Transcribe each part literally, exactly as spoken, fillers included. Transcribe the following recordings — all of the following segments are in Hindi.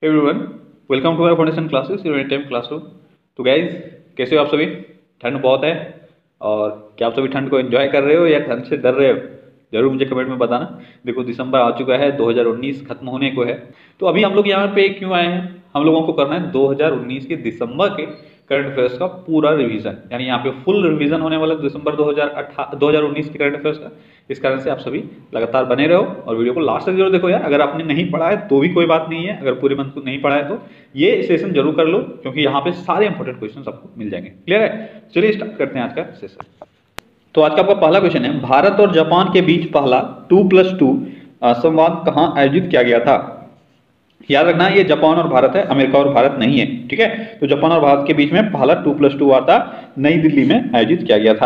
Everyone, welcome to our foundation classes unit time classroom. तो गाइज, कैसे हो आप सभी? ठंड बहुत है और क्या आप सभी ठंड को एंजॉय कर रहे हो या ठंड से डर रहे हो? जरूर मुझे कमेंट में बताना। देखो, दिसंबर आ चुका है, दो हज़ार उन्नीस खत्म होने को है। तो अभी हम लोग यहाँ पे क्यों आए हैं? हम लोगों को करना है दो हज़ार उन्नीस के दिसंबर के करंट अफेयर्स का पूरा रिवीजन, यानी यहाँ पे फुल रिवीजन होने वाला है दिसंबर दो हज़ार उन्नीस के करंट अफेयर्स का। इस कारण से आप सभी लगातार बने रहो और वीडियो को लास्ट तक जरूर देखो यार। अगर आपने नहीं पढ़ा है तो भी कोई बात नहीं है, अगर पूरे मंथ को नहीं पढ़ा है तो ये सेशन जरूर कर लो, क्योंकि यहाँ पे सारे इंपॉर्टेंट क्वेश्चन आपको मिल जाएंगे। क्लियर है? चलिए स्टार्ट करते हैं आज का सेशन। तो आज का आपका पहला क्वेश्चन है, भारत और जापान के बीच पहला टू प्लस टू संवाद कहाँ आयोजित किया गया था? याद रखना, ये जापान और भारत है, अमेरिका और भारत नहीं है। ठीक है, तो जापान और भारत के बीच में पहला टू प्लस टू वार्ता नई दिल्ली में आयोजित किया गया था।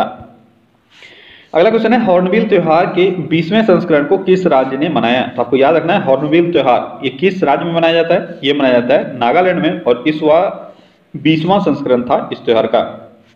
अगला क्वेश्चन है, हॉर्नबिल त्योहार के बीसवें संस्करण को किस राज्य ने मनाया? तो आपको याद रखना है, हॉर्नबिल त्योहार ये किस राज्य में मनाया जाता है? ये मनाया जाता है नागालैंड में, और इस बीसवां संस्करण था इस त्योहार का।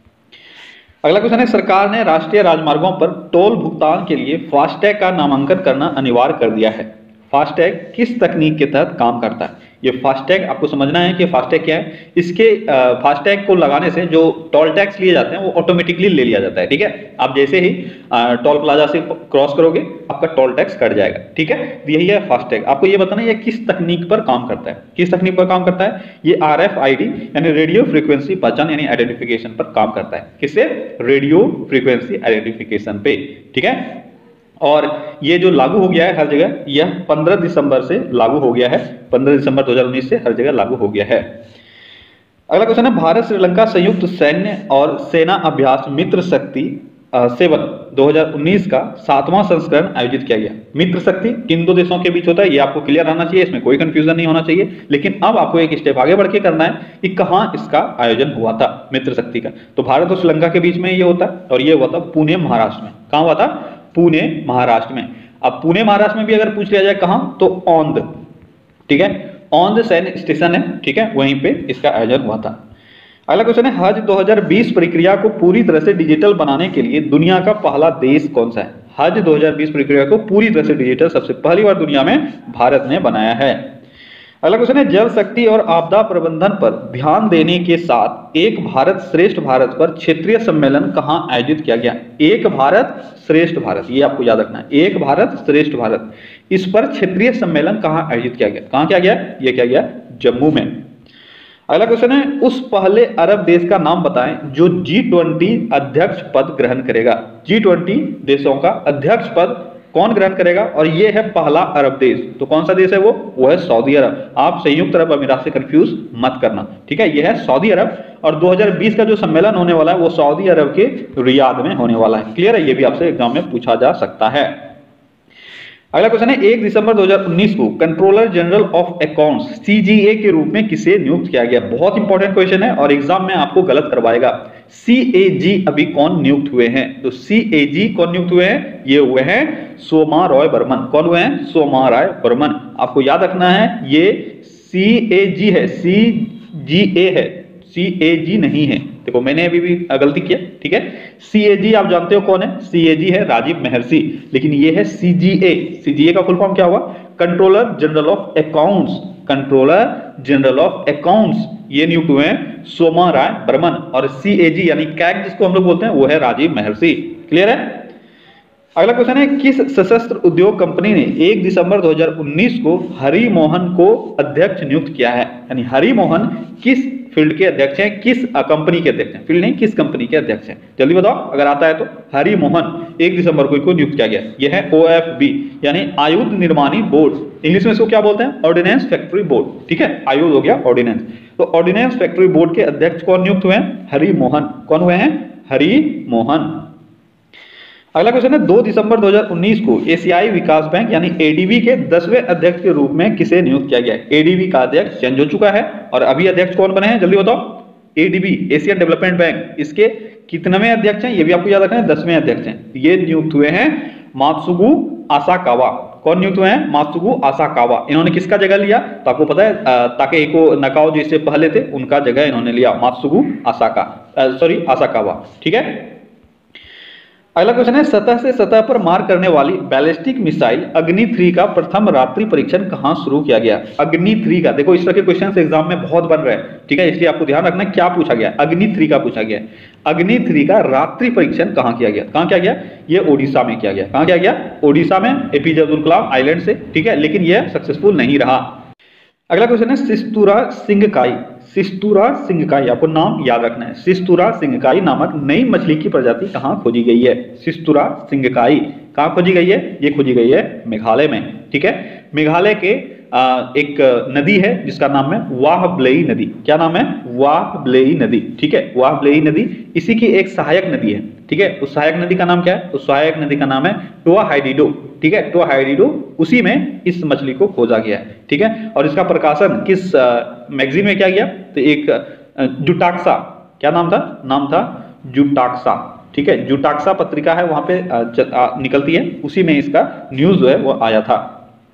अगला क्वेश्चन है, सरकार ने राष्ट्रीय राजमार्गों पर टोल भुगतान के लिए फास्टैग का नामांकन करना अनिवार्य कर दिया है। फास्टैग किस तकनीक के तहत काम करता है? ये फास्टैग आपको समझना है कि फास्टैग क्या है। इसके फास्टैग को लगाने से जो टोल टैक्स लिए जाते हैं वो ऑटोमेटिकली ले लिया जाता है। ठीक है, आप जैसे ही टोल प्लाजा से क्रॉस करोगे आपका टोल टैक्स कट जाएगा। ठीक है, यही है फास्टैग। आपको ये बताना है ये किस तकनीक पर काम करता है। किस तकनीक पर काम करता है? ये आर एफ आई डी यानी रेडियो फ्रीक्वेंसी पहचान यानी आइडेंटिफिकेशन पर काम करता है। किससे? रेडियो फ्रीक्वेंसी आइडेंटिफिकेशन पे। ठीक है, और ये जो लागू हो गया है हर जगह, यह पंद्रह दिसंबर से लागू हो गया है। पंद्रह दिसंबर दो हज़ार उन्नीस से हर जगह लागू हो गया है। अगला क्वेश्चन है, भारत श्रीलंका संयुक्त सैन्य और सेना अभ्यास मित्र शक्ति सेवन दो हज़ार उन्नीस का सातवां संस्करण आयोजित किया गया। मित्र शक्ति किन दो देशों के बीच होता है ये आपको क्लियर रहना चाहिए, इसमें कोई कंफ्यूजन नहीं होना चाहिए। लेकिन अब आपको एक स्टेप आगे बढ़ के करना है कि कहां इसका आयोजन हुआ था मित्र शक्ति का। तो भारत और श्रीलंका के बीच में ये होता है, और ये हुआ था पुणे महाराष्ट्र में। कहां हुआ था? पुणे महाराष्ट्र में। अब पुणे महाराष्ट्र में भी अगर पूछ लिया जाए कहां, तो औंध। ठीक है, औंध सैन्य स्टेशन है। ठीक है, वहीं पे इसका आयोजन हुआ था। अगला क्वेश्चन है, हज दो हज़ार बीस प्रक्रिया को पूरी तरह से डिजिटल बनाने के लिए दुनिया का पहला देश कौन सा है? हज दो हज़ार बीस प्रक्रिया को पूरी तरह से डिजिटल सबसे पहली बार दुनिया में भारत ने बनाया है। अगला क्वेश्चन है, जल शक्ति और आपदा प्रबंधन पर ध्यान देने के साथ एक भारत श्रेष्ठ भारत पर क्षेत्रीय सम्मेलन कहां आयोजित किया गया? एक भारत श्रेष्ठ भारत, ये आपको याद रखना है, एक भारत श्रेष्ठ भारत। इस पर क्षेत्रीय सम्मेलन कहां आयोजित किया गया? कहां किया गया? ये किया गया जम्मू में। अगला क्वेश्चन है, उस पहले अरब देश का नाम बताएं जो जी ट्वेंटी अध्यक्ष पद ग्रहण करेगा। जी ट्वेंटी देशों का अध्यक्ष पद कौन ग्रहण करेगा? और ये है पहला अरब देश। तो कौन सा देश है वो? वो है सऊदी अरब। आप संयुक्त अरब अमीरात से कंफ्यूज मत करना। ठीक है, ये है सऊदी अरब, और दो हज़ार बीस का जो सम्मेलन होने वाला है वो सऊदी अरब के रियाद में होने वाला है। क्लियर है? ये भी आपसे एग्जाम में पूछा जा सकता है। अगला क्वेश्चन है, एक दिसंबर दो हज़ार उन्नीस को controller general of accounts C G A के रूप में किसे नियुक्त किया गया? बहुत इंपॉर्टेंट क्वेश्चन है और एग्जाम में आपको गलत करवाएगा। सी ए जी अभी कौन नियुक्त हुए हैं? तो सी ए जी कौन नियुक्त हुए हैं? ये हुए हैं सोमा रॉय बर्मन। कौन हुए हैं? सोमा रॉय बर्मन। आपको याद रखना है ये सी ए जी है, सी जी ए है, सी ए जी नहीं है। देखो, मैंने अभी भी गलती किया। ठीक है, सी ए जी आप जानते हो कौन है? सी ए जी है राजीव महर्षि, लेकिन ये है सी जी ए। सी जी ए का फुल फॉर्म क्या हुआ? Controller general of accounts. Controller general of accounts ये नियुक्त हुए हैं सोमा राय बर्मन, और सी ए जी यानी कैग जिसको हम लोग बोलते हैं वो है राजीव महर्षि। क्लियर है? अगला क्वेश्चन है, किस सशस्त्र उद्योग कंपनी ने एक दिसंबर दो हज़ार उन्नीस को हरि मोहन को अध्यक्ष नियुक्त किया है? यानी हरि मोहन किस फील्ड के अध्यक्ष हैं? किस कंपनी के अध्यक्ष हैं? फील्ड नहीं, किस कंपनी के अध्यक्ष हैं? जल्दी बताओ अगर आता है तो। हरि मोहन एक दिसंबर को इनको नियुक्त किया गया। यह है ओ एफ बी यानी आयुध निर्माणी बोर्ड। इंग्लिश में इसको क्या बोलते हैं? Ordnance factory board. ठीक है, आयुध हो गया ऑर्डिनेंस। तो ऑर्डिनेंस फैक्ट्री बोर्ड के अध्यक्ष कौन नियुक्त हुए हैं? हरि मोहन। कौन हुए हैं? हरि मोहन। अगला क्वेश्चन है, दो दिसंबर दो हज़ार उन्नीस को एशियाई विकास बैंक यानी ए डी बी के दसवें अध्यक्ष के रूप में किसे नियुक्त किया गया? ए डी बी का अध्यक्ष चेंज हो चुका है, और अभी अध्यक्ष कौन बने हैं? जल्दी बताओ। A D B Asian development bank, इसके कितनेवें अध्यक्ष हैं? ये भी आपको याद रखना है, दसवें अध्यक्ष हैं। ये नियुक्त हुए हैं मात्सुगु आसाकावा। कौन नियुक्त हुए हैं? मात्सुगु आसाकावा। इन्होंने किसका जगह लिया? तो आपको पता है ताकेहिको नाकाओ जिससे पहले थे उनका जगह इन्होंने लिया, मात्सुगु आसाका सॉरी आसाकावा। ठीक है, अगला क्वेश्चन है, सतह से सतह पर मार करने वाली बैलिस्टिक मिसाइल अग्नि थ्री का प्रथम रात्रि परीक्षण कहां शुरू किया गया? अग्नि थ्री का, देखो इस तरह के क्वेश्चन एग्जाम में बहुत बन रहे हैं, ठीक है, इसलिए आपको ध्यान रखना क्या पूछा गया। अग्नि थ्री का पूछा गया। अग्नि थ्री का रात्रि परीक्षण कहां किया गया? कहां किया गया? ये ओडिशा में किया गया। कहां किया गया? ओडिशा में, एपीजे अब्दुल कलाम आइलैंड से, ठीक है, लेकिन यह सक्सेसफुल नहीं रहा। अगला क्वेश्चन है, सिस्तूरा सिंगकाई, सिस्तूरा सिंगकाई, आपको नाम याद रखना है। सिस्तूरा सिंगकाई नामक नई मछली की प्रजाति कहां खोजी गई है? सिस्तूरा सिंगकाई कहां खोजी गई है? ये खोजी गई है मेघालय में, ठीक है। मेघालय के आ, एक नदी है जिसका नाम है वाह ब्लेई नदी। क्या नाम है? वाह ब्लेई नदी, ठीक है, वाह ब्लेई नदी इसी की एक सहायक नदी है, ठीक है। उस सहायक नदी का नाम क्या है? उस सहायक नदी का नाम है टोआ हाइडिडो, ठीक है, टोआ हाइडिडो, उसी में इस मछली को खोजा गया है, ठीक है। और इसका प्रकाशन किस मैगजीन में किया गया? तो एक जुटाक्सा, क्या नाम था? नाम था जुटाक्सा, ठीक है, जुटाक्सा पत्रिका है, वहां पे आ, आ, निकलती है, उसी में इसका न्यूज जो है वो आया था।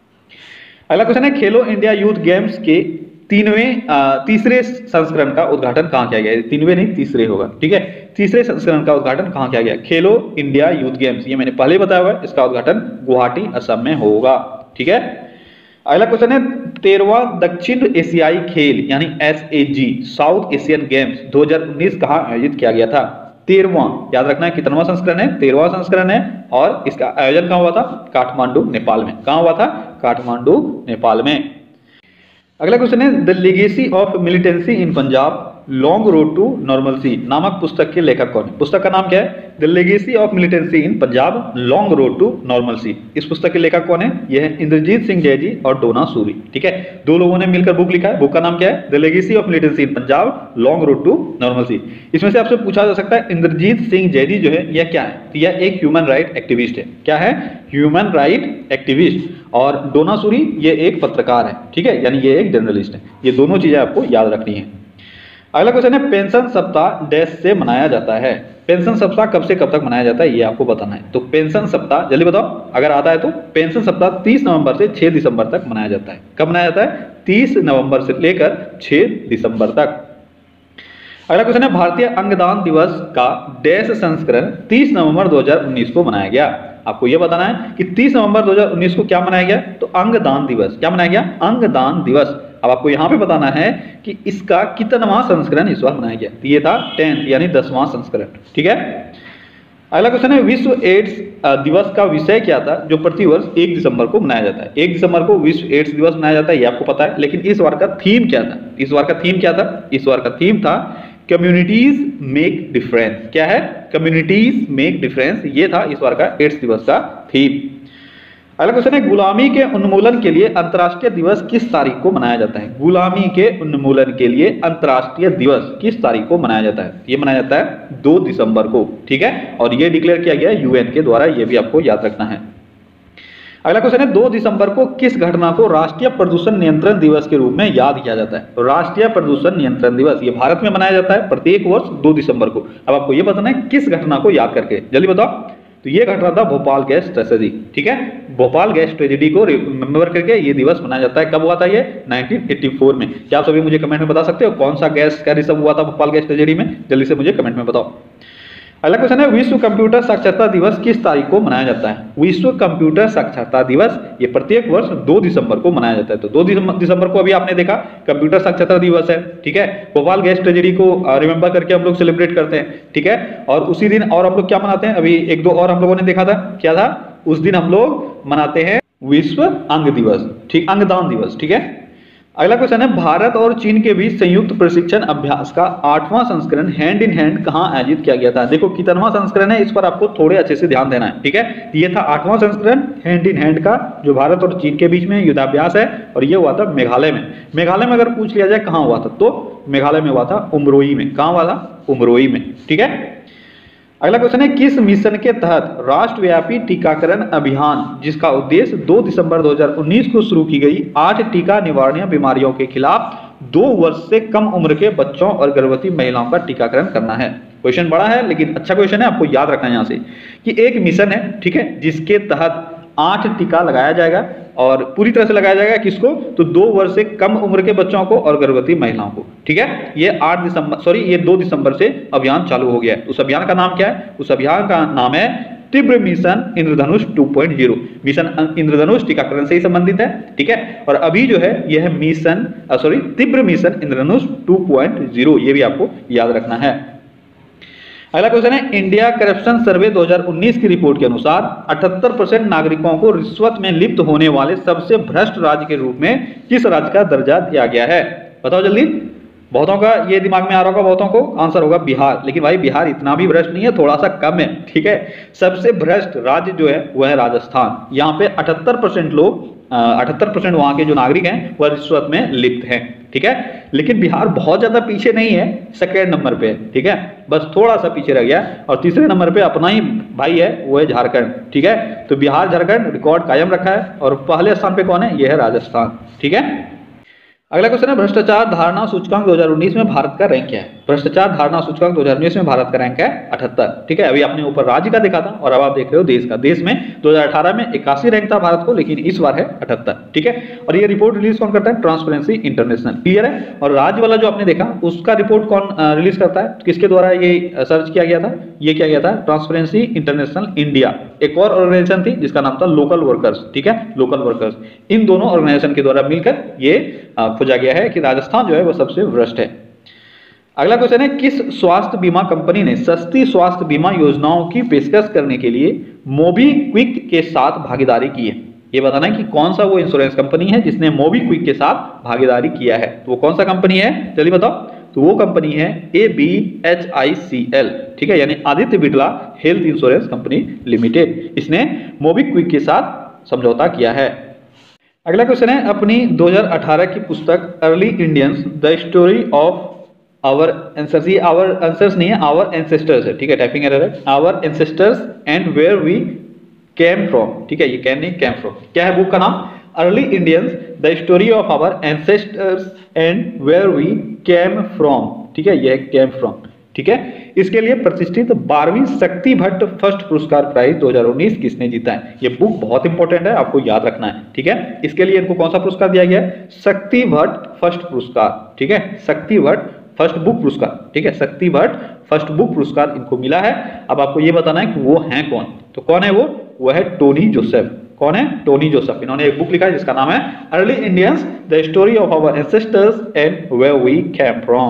अगला क्वेश्चन है, खेलो इंडिया यूथ गेम्स के तीनवें तीसरे संस्करण का उद्घाटन कहां किया गया? तीनवें नहीं, तीसरे होगा, ठीक है। तीसरे संस्करण का उद्घाटन कहां किया गया? खेलो इंडिया यूथ गेम्स, ये मैंने पहले बताया हुआ है, इसका उद्घाटन गुवाहाटी असम में होगा, ठीक है। अगला क्वेश्चन है, तेरहवां दक्षिण एशियाई खेल यानी S A G South Asian games दो हज़ार उन्नीस कहां आयोजित किया गया था? तेरहवां, याद रखना है कितनवां संस्करण है? तेरहवां संस्करण है, और इसका आयोजन कहां हुआ था? काठमांडू नेपाल में। कहां हुआ था? काठमांडू नेपाल में। अगला क्वेश्चन है, the legacy of militancy in Punjab long road to normalcy नामक पुस्तक के लेखक कौन है? पुस्तक का नाम क्या है? The legacy of militancy in Punjab long road to normalcy. इस पुस्तक के लेखक कौन है? यह है इंद्रजीत सिंह जैजी और डोना सूरी, ठीक है, दो लोगों ने मिलकर बुक लिखा है। बुक का नाम क्या है? The legacy of militancy in Punjab long road to normalcy. इसमें से आपसे पूछा जा सकता है, इंद्रजीत सिंह जैदी जो है यह क्या है? यह एक ह्यूमन राइट एक्टिविस्ट है। क्या है? Human right activist. और डोना सूरी ये एक पत्रकार है, ठीक है, यानी ये एक जर्नलिस्ट है। ये दोनों चीजें आपको याद रखनी है। अगला क्वेश्चन है, पेंशन सप्ताह डैश से मनाया जाता है? पेंशन सप्ताह कब से कब तक मनाया जाता है ये आपको बताना है। तो पेंशन सप्ताह जल्दी बताओ, अगर आता है तो। पेंशन सप्ताह तीस नवंबर से छह दिसंबर तक मनाया जाता है। कब मनाया जाता है? तीस नवंबर से लेकर छह दिसंबर तक। अगला क्वेश्चन है, भारतीय अंगदान दिवस का डैश संस्करण तीस नवंबर दो हज़ार उन्नीस को मनाया गया। आपको यह बताना है कि तीस नवंबर दो हज़ार उन्नीस को क्या मनाया गया? तो अंगदान दिवस। क्या मनाया गया? अंगदान दिवस। अब आपको यहां पे बताना है कि इसका कितनवां संस्करण इस बार मनाया गया। तो ये था टेंथ यानी दसवां संस्करण, ठीक है। अगला क्वेश्चन है, विश्व एड्स दिवस का विषय क्या था जो प्रतिवर्ष एक दिसंबर को मनाया जाता है? एक दिसंबर को विश्व एड्स दिवस मनाया जाता है, ये आपको पता है, लेकिन इस बार का थीम क्या था? इस बार का थीम क्या था? इस बार का थीम था कम्युनिटीज मेक डिफरेंस। क्या है? कम्युनिटीज मेक डिफरेंस, ये था इस बार का एड्स दिवस का थीम। अगला क्वेश्चन है, गुलामी के उन्मूलन के लिए अंतर्राष्ट्रीय दिवस किस तारीख को मनाया जाता है? गुलामी के उन्मूलन के लिए अंतर्राष्ट्रीय दिवस किस तारीख को मनाया जाता है? ये मनाया जाता है दो दिसंबर को, ठीक है, और ये डिक्लेयर किया गया यूएन के द्वारा, ये भी आपको याद रखना है। अगला क्वेश्चन है, दो दिसंबर को किस घटना को राष्ट्रीय प्रदूषण नियंत्रण दिवस के रूप में याद किया जाता है? तो राष्ट्रीय प्रदूषण नियंत्रण दिवस ये भारत में मनाया जाता है प्रत्येक वर्ष दो दिसंबर को। अब आपको ये बताना है किस घटना को याद करके, जल्दी बताओ। तो ये घटना था भोपाल गैस ट्रेजेडी, ठीक है, भोपाल गैस ट्रेजेडी को रिमेंबर करके ये दिवस मनाया जाता है। कब हुआ था ये? नाइनटीन एटी फोर में। क्या आप सभी मुझे कमेंट में बता सकते हो कौन सा गैस का रिसर्व हुआ था भोपाल गैस ट्रेजेडी में? जल्दी से मुझे कमेंट में बताओ। अगला क्वेश्चन है, विश्व कंप्यूटर साक्षरता दिवस किस तारीख को मनाया जाता है? विश्व कंप्यूटर साक्षरता दिवस ये प्रत्येक वर्ष दो दिसंबर को मनाया जाता है। तो दो दिसंबर को अभी आपने देखा कंप्यूटर साक्षरता दिवस है, ठीक है, भोपाल गैस ट्रेजेडी को रिमेंबर करके हम लोग सेलिब्रेट करते हैं, ठीक है। और उसी दिन और हम लोग क्या मनाते हैं? अभी एक दो और हम लोगों ने देखा था, क्या था? उस दिन हम लोग मनाते हैं विश्व अंग दिवस, ठीक, अंगदान दिवस, ठीक है। अगला क्वेश्चन है, भारत और चीन के बीच संयुक्त प्रशिक्षण अभ्यास का आठवां संस्करण हैंड इन हैंड कहां आयोजित किया गया था? देखो कितनवां संस्करण है, इस पर आपको थोड़े अच्छे से ध्यान देना है, ठीक है। ये था आठवां संस्करण हैंड इन हैंड का, जो भारत और चीन के बीच में युद्धाभ्यास है, और ये हुआ था मेघालय में। मेघालय में अगर पूछ लिया जाए कहां हुआ था, तो मेघालय में हुआ था उमरोई में। कहां हुआ था? उमरोई में, ठीक है। अगला क्वेश्चन है, किस मिशन के तहत राष्ट्रव्यापी टीकाकरण अभियान जिसका उद्देश्य दो दिसंबर दो हज़ार उन्नीस को शुरू की गई आठ टीका निवारणीय बीमारियों के खिलाफ दो वर्ष से कम उम्र के बच्चों और गर्भवती महिलाओं का टीकाकरण करना है? क्वेश्चन बड़ा है लेकिन अच्छा क्वेश्चन है, आपको याद रखना है यहाँ से कि एक मिशन है, ठीक है, जिसके तहत आठ टीका लगाया जाएगा, और पूरी तरह से लगाया जाएगा किसको? तो दो वर्ष से कम उम्र के बच्चों को और गर्भवती महिलाओं को, ठीक है। ये आठ दिसंबर सॉरी ये दो दिसंबर से अभियान चालू हो गया है। उस अभियान का नाम क्या है? उस अभियान का नाम है तीव्र mission Indradhanush two point zero. Mission Indradhanush टीकाकरण से ही संबंधित है, ठीक है। और अभी जो है यह मिशन सॉरी तीव्र mission Indradhanush two point zero, ये भी आपको याद रखना है। अगला क्वेश्चन है, इंडिया करप्शन सर्वे दो हज़ार उन्नीस की रिपोर्ट के अनुसार अठहत्तर परसेंट नागरिकों को रिश्वत में लिप्त होने वाले सबसे भ्रष्ट राज्य के रूप में किस राज्य का दर्जा दिया गया है? बताओ जल्दी। बहुतों का ये दिमाग में आ रहा होगा, बहुतों को आंसर होगा बिहार, लेकिन भाई बिहार इतना भी भ्रष्ट नहीं है, थोड़ा सा कम है, ठीक है। सबसे भ्रष्ट राज्य जो है वह है राजस्थान। यहाँ पे अठहत्तर परसेंट लोग अठहत्तर परसेंट वहां के जो नागरिक हैं वह रिश्वत में लिप्त हैं, ठीक है। लेकिन बिहार बहुत ज्यादा पीछे नहीं है, सेकेंड नंबर पे, ठीक है, बस थोड़ा सा पीछे रह गया। और तीसरे नंबर पे अपना ही भाई है, वो है झारखंड, ठीक है। तो बिहार झारखंड रिकॉर्ड कायम रखा है। और पहले स्थान पे कौन है? यह है राजस्थान, ठीक है। अगला क्वेश्चन है, भ्रष्टाचार धारणा सूचकांक दो हज़ार उन्नीस में भारत का रैंक क्या है? भ्रष्टाचार धारणा सूचकांक दो हज़ार उन्नीस में भारत का रैंक है अठहत्तर, ठीक है। अभी आपने ऊपर राज्य का देखा था और अब आप देख रहे हो देश का। देश में दो हज़ार अठारह में इक्यासी रैंक था भारत को, लेकिन इस बार है अठहत्तर, ठीक है। और ये रिपोर्ट रिलीज कौन करता है? ट्रांसपेरेंसी इंटरनेशनल, क्लियर है। और राज्य वाला जो आपने देखा उसका रिपोर्ट कौन रिलीज करता है? किसके द्वारा ये सर्च किया गया था? ये किया गया था ट्रांसपेरेंसी इंटरनेशनल इंडिया। एक और ऑर्गेनाइजेशन थी जिसका नाम था लोकल वर्कर्स, ठीक है, लोकल वर्कर्स। इन दोनों ऑर्गेनाइजेशन के द्वारा मिलकर ये खोजा गया है कि राजस्थान जो है वो सबसे भ्रष्ट है। अगला क्वेश्चन है, किस स्वास्थ्य बीमा कंपनी ने सस्ती स्वास्थ्य बीमा योजनाओं की पेशकश करने के लिए मोबीक्विक के साथ भागीदारी की है? ये बताना है कि कौन सा वो इंश्योरेंस कंपनी है जिसने मोबीक्विक के साथ भागीदारी किया है। तो वो कौन सा कंपनी है, जल्दी बताओ। तो वो कंपनी है A B H I C L, ठीक है, यानी Aditya Birla health insurance company limited. इसने मोबीक्विक के साथ समझौता किया है। अगला क्वेश्चन है, अपनी दो हज़ार अठारह की पुस्तक early Indians the story of our ancestors, ये आवर एंसेस्टर्स नहीं है, आवर एंसेस्टर्स है, ठीक है, टाइपिंग एरर है। Our ancestors and where we came from, ठीक है, ये कैन नहीं केम फ्रॉम। क्या है बुक का नाम? Early Indians the story of our ancestors and where we came from, ठीक है, यह केम फ्रॉम, ठीक है। इसके लिए प्रतिष्ठित बारहवीं शक्ति भट्ट फर्स्ट पुरस्कार प्राइज दो हज़ार उन्नीस किसने जीता है? ये बुक बहुत इंपॉर्टेंट है, आपको याद रखना है, ठीक है। इसके लिए इनको कौन सा पुरस्कार दिया गया है? शक्ति भट्ट फर्स्ट पुरस्कार, ठीक है, शक्ति भट्ट फर्स्ट बुक पुरस्कार, ठीक है, शक्ति भट्ट फर्स्ट बुक पुरस्कार इनको मिला है। अब आपको ये बताना है कि वो हैं कौन। तो कौन है वो? वो है टोनी जोसेफ। कौन है? टोनी जोसेफ। इन्होंने एक बुक लिखा है जिसका नाम है early Indians the story of our ancestors and where we came from.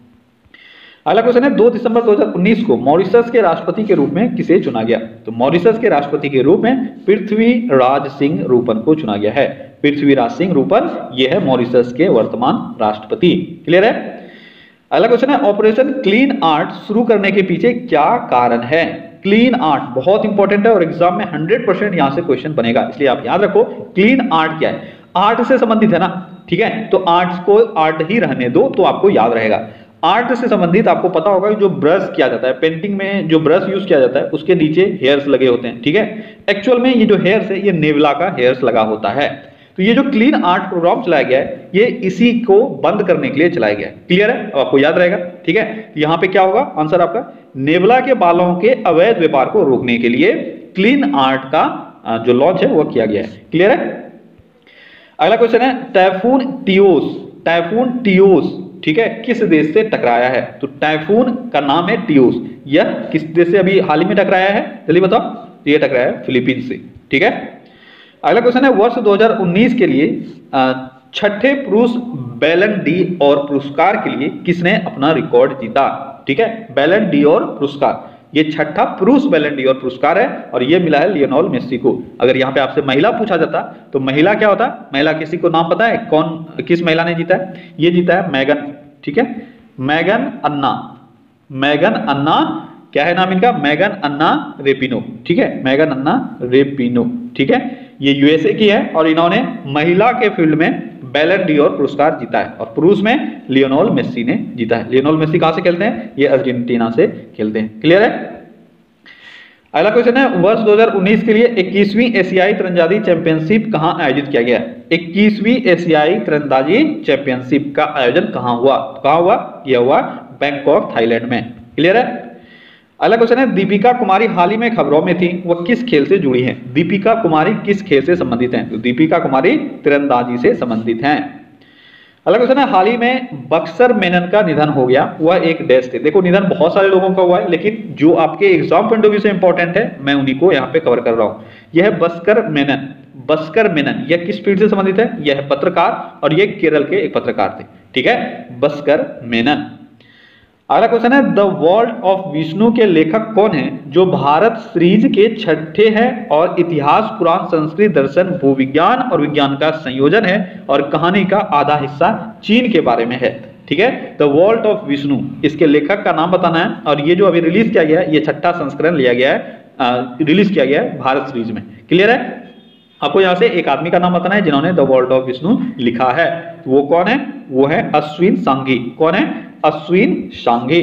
अगला क्वेश्चन है, दो दिसंबर दो हज़ार उन्नीस को मॉरिशस के राष्ट्रपति के रूप में किसे चुना गया? तो मॉरिशस के राष्ट्रपति के रूप में पृथ्वीराज सिंह रूपन को चुना गया है। पृथ्वीराज सिंह रूपन ये है मॉरिशस के वर्तमान राष्ट्रपति, क्लियर है। अगला क्वेश्चन है, ऑपरेशन क्लीन आर्ट शुरू करने के पीछे क्या कारण है? क्लीन आर्ट बहुत इंपॉर्टेंट है और एग्जाम में हंड्रेड परसेंट यहां से क्वेश्चन बनेगा, इसलिए आप याद रखो क्लीन आर्ट क्या है। आर्ट से संबंधित है ना, ठीक है, तो आर्ट्स को आर्ट ही रहने दो तो आपको याद रहेगा। आर्ट से संबंधित आपको पता होगा कि जो ब्रश किया जाता है, पेंटिंग में जो ब्रश यूज किया जाता है उसके नीचे हेयर्स लगे होते हैं, ठीक है। एक्चुअल में ये जो हेयर्स है ये नेवला का हेयर्स लगा होता है। तो ये जो क्लीन आर्ट प्रोग्राम चलाया गया है ये इसी को बंद करने के लिए चलाया गया है, क्लियर है, अब आपको याद रहेगा, ठीक है। यहाँ पे क्या होगा आंसर आपका? नेवला के बालों के अवैध व्यापार को रोकने के लिए क्लीन आर्ट का जो लॉन्च है वो किया गया है, क्लियर है। अगला क्वेश्चन है, टाइफून टियोस, टाइफून टियोस, ठीक है, किस देश से टकराया है? तो टाइफून का नाम है टियोस। यह किस देश से अभी हाल ही में टकराया है, जल्दी बताओ। तो ये टकराया है फिलीपींस से, ठीक है। अगला क्वेश्चन है, वर्ष दो हज़ार उन्नीस के लिए छठे पुरुष बैलन डी और पुरस्कार के लिए किसने अपना रिकॉर्ड जीता? ठीक है, बैलन डी और पुरस्कार, ये छठा पुरुष बैलन डी और पुरस्कार है और ये मिला है लियोनेल मेसी को। अगर यहाँ पे आपसे महिला पूछा जाता तो महिला क्या होता? महिला किसी को नाम पता है कौन, किस महिला ने जीता है? ये जीता है मैगन, ठीक है, मैगन अन्ना, मैगन अन्ना, क्या है नाम इनका? मैगन अन्ना रेपिनो, ठीक है, मैगन अन्ना रेपिनो, ठीक है। ये यूएसए की है और इन्होंने महिला के फील्ड में बैलन डी और पुरस्कार जीता है और पुरुष में लियोनेल मेसी ने जीता है। लियोनेल मेसी कहां से खेलते हैं? ये अर्जेंटीना से खेलते हैं, क्लियर है। अगला क्वेश्चन है, वर्ष दो हज़ार उन्नीस के लिए इक्कीसवीं एशियाई तीरंदाजी चैंपियनशिप कहां आयोजित किया गया? इक्कीसवीं एशियाई तीरंदाजी चैंपियनशिप का आयोजन कहां हुआ? कहां हुआ? यह हुआ बैंकॉक, थाईलैंड में, क्लियर है। अगला क्वेश्चन है, दीपिका कुमारी हाल ही में खबरों में थी, वह किस खेल से जुड़ी हैं? दीपिका कुमारी किस खेल से संबंधित हैं? तो दीपिका कुमारी तीरंदाजी से संबंधित हैं। अगला क्वेश्चन है, हाल ही में बक्सर मेनन का निधन हो गया, वह एक डैश थे। देखो निधन बहुत सारे लोगों का हुआ है, लेकिन जो आपके एग्जाम पॉइंट ऑफ व्यू से इंपॉर्टेंट है मैं उन्हीं को यहाँ पे कवर कर रहा हूँ। यह है बस्कर मेनन। बस्कर मेनन यह किस फील्ड से संबंधित है? यह है पत्रकार, और ये केरल के एक पत्रकार थे। ठीक है, बस्कर मेनन। अगला क्वेश्चन है, द वर्ल्ड ऑफ विष्णु के लेखक कौन है, जो भारत सीरीज के छठे हैं और इतिहास, पुराण, संस्कृत, दर्शन, भूविज्ञान और विज्ञान का संयोजन है, और कहानी का आधा हिस्सा चीन के बारे में है। ठीक है, द वर्ल्ड ऑफ विष्णु, इसके लेखक का नाम बताना है, और ये जो अभी रिलीज किया गया है, ये छठा संस्करण लिया गया है, रिलीज किया गया है भारत सीरीज में। क्लियर है? आपको यहां से एक आदमी का नाम बताना है जिन्होंने द वर्ल्ड ऑफ विष्णु लिखा है। वो कौन है? वो है अश्विन सांघी। कौन है? अश्विन सांघी।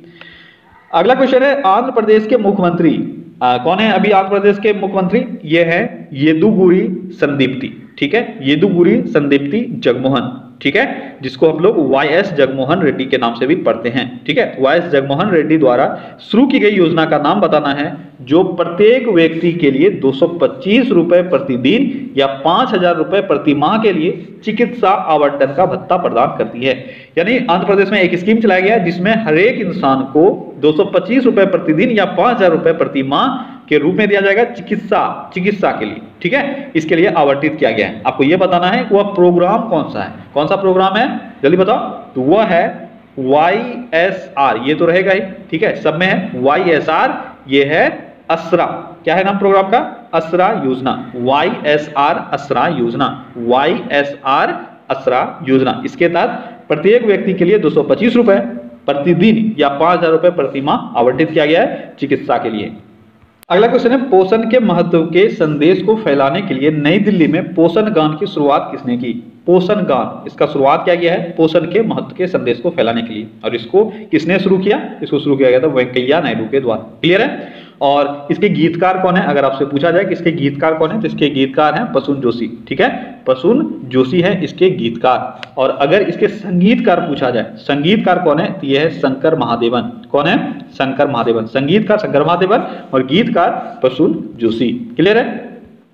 अगला क्वेश्चन है, आंध्र प्रदेश के मुख्यमंत्री आ, कौन है अभी आंध्र प्रदेश के मुख्यमंत्री? ये है येदुगुरी संदीप्ति। ठीक है, येदुगुरी संदीप्ति जगमोहन। ठीक है, जिसको हम लोग वाई एस जगमोहन रेड्डी के नाम से भी पढ़ते हैं। ठीक है, वाई एस जगमोहन रेड्डी द्वारा शुरू की गई योजना का नाम बताना है, जो प्रत्येक व्यक्ति के लिए दो सौ पच्चीस रुपए प्रतिदिन या पांच हजार रुपए प्रति माह के लिए चिकित्सा आवंटन का भत्ता प्रदान करती है। यानी आंध्र प्रदेश में एक स्कीम चलाया गया है जिसमें हर एक इंसान को दो सौ पच्चीस रुपए प्रतिदिन या पांच हजार रुपए प्रति माह के रूप में दिया जाएगा चिकित्सा चिकित्सा के लिए। ठीक है, इसके लिए आवंटित किया गया है। आपको यह बताना है वह प्रोग्राम कौन सा है। कौन सा प्रोग्राम है जल्दी बताओ? तो वह है वाई एस आर। ये तो रहेगा ही। ठीक है, सब में है वाई एस आर। ये है असरा। क्या है नाम प्रोग्राम का? असरा योजना। वाई एस आर असरा योजना। वाई एस आर असरा योजना। इसके तहत प्रत्येक व्यक्ति के लिए दो सौ पच्चीस रुपए प्रतिदिन या पांच हजार रुपए प्रति माह आवंटित किया गया है चिकित्सा के लिए। अगला क्वेश्चन है, पोषण के महत्व के संदेश को फैलाने के लिए नई दिल्ली में पोषण गान की शुरुआत किसने की? पोषण गान, इसका शुरुआत क्या किया है? पोषण के महत्व के संदेश को फैलाने के लिए। और इसको किसने शुरू किया? इसको शुरू किया गया था वेंकैया नायडू के द्वारा। क्लियर है? और इसके गीतकार कौन है? अगर आपसे पूछा जाए कि इसके गीतकार कौन है, तो इसके गीतकार हैं प्रसून जोशी। ठीक है, प्रसून जोशी है इसके गीतकार। और अगर इसके संगीतकार पूछा जाए, संगीतकार कौन है, तो यह है शंकर महादेवन। कौन है? शंकर महादेवन। संगीतकार शंकर महादेवन और गीतकार प्रसून जोशी। क्लियर है?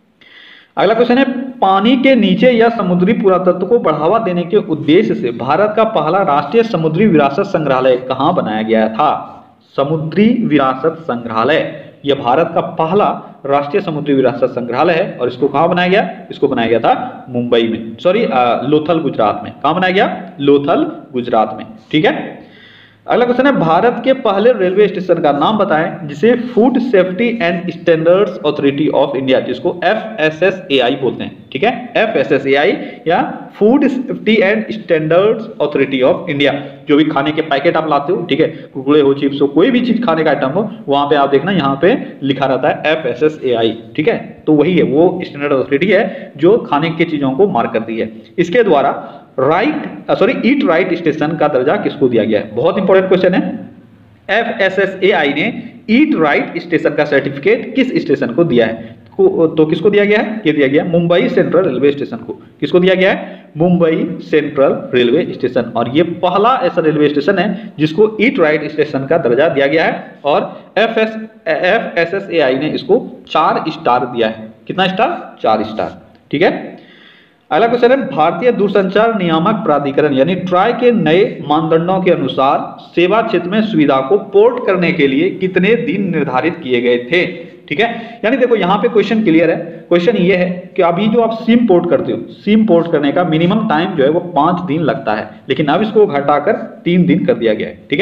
अगला क्वेश्चन है, पानी के नीचे या समुद्री पुरातत्व को बढ़ावा देने के उद्देश्य से भारत का पहला राष्ट्रीय समुद्री विरासत संग्रहालय कहां बनाया गया था? समुद्री विरासत संग्रहालय, यह भारत का पहला राष्ट्रीय समुद्री विरासत संग्रहालय है। और इसको कहां बनाया गया? इसको बनाया गया था मुंबई में, सॉरी लोथल गुजरात में। कहां बनाया गया? लोथल गुजरात में। ठीक है, अगला क्वेश्चन है, भारत के पहले रेलवे स्टेशन का नाम बताएं जिसे food safety and standards authority of India, जिसको F S S A I बोलते हैं। ठीक है, F S S A I या food safety and standards authority of India. जो भी खाने के पैकेट आप लाते हो, ठीक है, कुरकुरे हो, चिप्स हो, कोई भी चीज खाने का आइटम हो, वहां पे आप देखना यहाँ पे लिखा रहता है F S S A I. ठीक है, तो वही है, वो स्टैंडर्ड अथॉरिटी है जो खाने की चीजों को मार्क करती है। इसके द्वारा right sorry eat right station का दर्जा किसको दिया गया है? बहुत इंपॉर्टेंट क्वेश्चन है। F S S A I ने ईट राइट स्टेशन का सर्टिफिकेट किस स्टेशन को दिया है? तो किसको दिया गया है? ये दिया गया मुंबई सेंट्रल रेलवे स्टेशन को। किसको दिया गया है? Mumbai central railway station. और ये पहला ऐसा रेलवे स्टेशन है जिसको ईट राइट स्टेशन का दर्जा दिया गया है। और F S F S S A I ने इसको चार स्टार दिया है। कितना स्टार? चार स्टार। ठीक है, अगला क्वेश्चन है, भारतीय दूरसंचार नियामक प्राधिकरण यानी ट्राई के नए मानदंडों के अनुसार सेवा क्षेत्र में सुविधा को पोर्ट करने के लिए कितने दिन निर्धारित किए गए थे? ठीक है, यानी देखो यहाँ पे क्वेश्चन क्लियर है। क्वेश्चन ये है कि अभी जो आप सिम पोर्ट करते हो, सिम पोर्ट करने का मिनिमम टाइम जो है वो पांच दिन लगता है, लेकिन अब इसको घटाकर तीन दिन कर दिया गया है। ठीक है,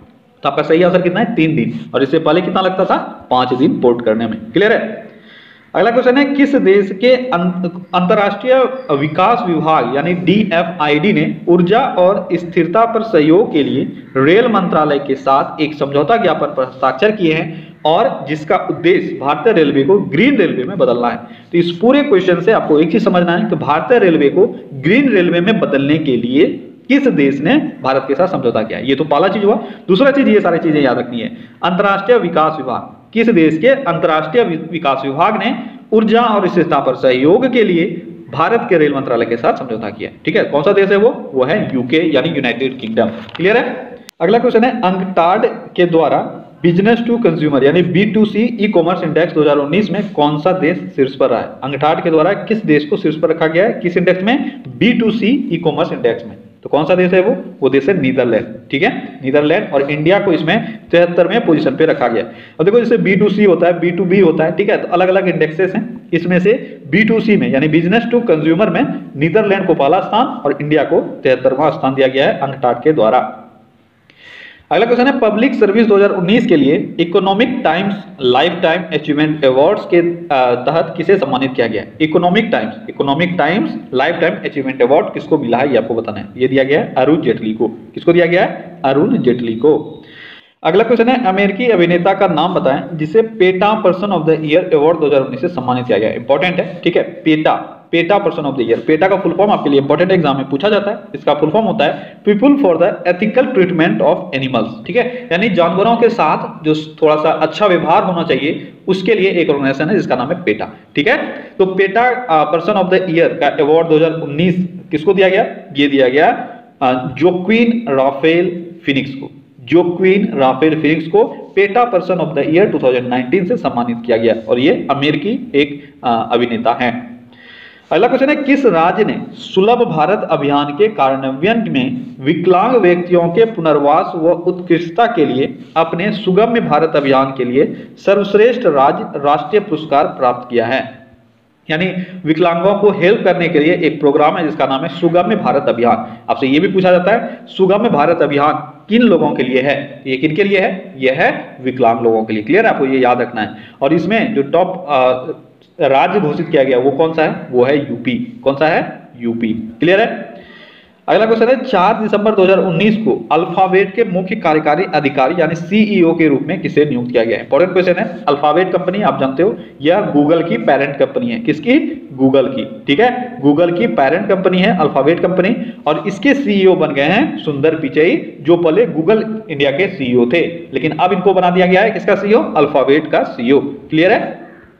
तो आपका सही आंसर कितना है? तीन दिन। और इससे पहले कितना लगता था? पांच दिन पोर्ट करने में। क्लियर है? अगला क्वेश्चन है, किस देश के अंतरराष्ट्रीय विकास विभाग यानी डी एफ आई डी ने ऊर्जा और स्थिरता पर सहयोग के लिए रेल मंत्रालय के साथ एक समझौता ज्ञापन पर हस्ताक्षर किए हैं, और जिसका उद्देश्य भारतीय रेलवे को ग्रीन रेलवे में बदलना है? तो इस पूरे क्वेश्चन से आपको एक चीज समझना है कि भारतीय रेलवे को ग्रीन रेलवे में बदलने के लिए किस देश ने भारत के साथ समझौता किया? ये तो पहला चीज हुआ। दूसरा चीज, ये सारी चीजें याद रखनी है। अंतरराष्ट्रीय विकास विभाग, किस देश के अंतरराष्ट्रीय विकास विभाग ने ऊर्जा और स्थिरता पर सहयोग के लिए भारत के रेल मंत्रालय के साथ समझौता किया? ठीक है, कौन सा देश है वो? वो है यूके यानी यूनाइटेड किंगडम। क्लियर है? अगला क्वेश्चन है, अंकटाड के द्वारा बिजनेस टू कंज्यूमर यानी B to C e commerce index दो हज़ार उन्नीस में कौन सा देश शीर्ष पर रहा है? अंकटाड के द्वारा किस देश को शीर्ष पर रखा गया है? किस इंडेक्स में? B to C e commerce index में। तो कौन सा देश है वो वो देश है नीदरलैंड, ठीक है, नीदरलैंड। और इंडिया को इसमें तिहत्तरवें पोजीशन पे रखा गया। अब देखो जैसे बी टू सी होता है, बी टू बी होता है, ठीक है, तो अलग अलग इंडेक्सेस हैं। इसमें से बी टू सी में यानी बिजनेस टू कंज्यूमर में नीदरलैंड को पहला स्थान और इंडिया को तिहत्तरवां स्थान दिया गया है अंकटाड के द्वारा। अगला क्वेश्चन है पब्लिक सर्विस दो हज़ार उन्नीस के लिए Economic Times lifetime achievement awards के तहत किसे सम्मानित किया गया है? Economic Times Economic Times lifetime achievement award किसको मिला है ये आपको बताना है। ये दिया गया है अरुण जेटली को। किसको दिया गया है? अरुण जेटली को। अगला क्वेश्चन है अमेरिकी अभिनेता का नाम बताएं जिसे PETA person of the year award दो हज़ार उन्नीस से सम्मानित किया गया है। इंपॉर्टेंट है, ठीक है, PETA PETA person of the year. PETA का फुल फॉर्म आपके लिए इंपॉर्टेंट एग्जाम में पूछा जाता है। इसका फुल फॉर्म होता है people for the ethical treatment of animals, ठीक है, यानी जानवरों के साथ जो थोड़ा सा अच्छा व्यवहार होना चाहिए उसके लिए एक ऑर्गेनाइजेशन है जिसका नाम है पेटा, ठीक है। तो PETA person of the year का अवार्ड दो हज़ार उन्नीस किसको दिया गया? ये दिया गया जोक्विन राफेल फिनिक्स को। जोक्विन राफेल फिनिक्स को PETA person of the year दो हज़ार उन्नीस से सम्मानित किया गया और ये अमेरिकी एक अभिनेता हैं। अगला क्वेश्चन है किस राज्य ने सुलभ भारत अभियान के कार्यान्वयन में विकलांग व्यक्तियों के पुनर्वास व उत्कृष्टता के लिए अपने सुगम्य भारत अभियान के लिए सर्वश्रेष्ठ राज्य राष्ट्रीय पुरस्कार प्राप्त किया है? यानी विकलांगों को हेल्प करने के लिए एक प्रोग्राम है जिसका नाम है सुगम्य भारत अभियान। आपसे ये भी पूछा जाता है सुगम्य भारत अभियान किन लोगों के लिए है? ये किन के लिए है? यह है विकलांग लोगों के लिए। क्लियर है? आपको ये याद रखना है। और इसमें जो टॉप राज्य घोषित किया गया वो कौन सा है? वो है यूपी। कौन सा है? यूपी। क्लियर है? अगला क्वेश्चन है चार दिसंबर दो हज़ार उन्नीस को अल्फाबेट के मुख्य कार्यकारी अधिकारी यानी सीईओ के रूप में किसे नियुक्त किया गया है? इंपॉर्टेंट क्वेश्चन है। अल्फाबेट कंपनी आप जानते हो यह गूगल की पेरेंट कंपनी है। किसकी? गूगल की, ठीक है, गूगल की पेरेंट कंपनी है अल्फाबेट कंपनी। और इसके सीईओ बन गए हैं सुंदर पिचई जो पहले गूगल इंडिया के सीईओ थे, लेकिन अब इनको बना दिया गया है किसका सीईओ? अल्फाबेट का सीईओ। क्लियर है?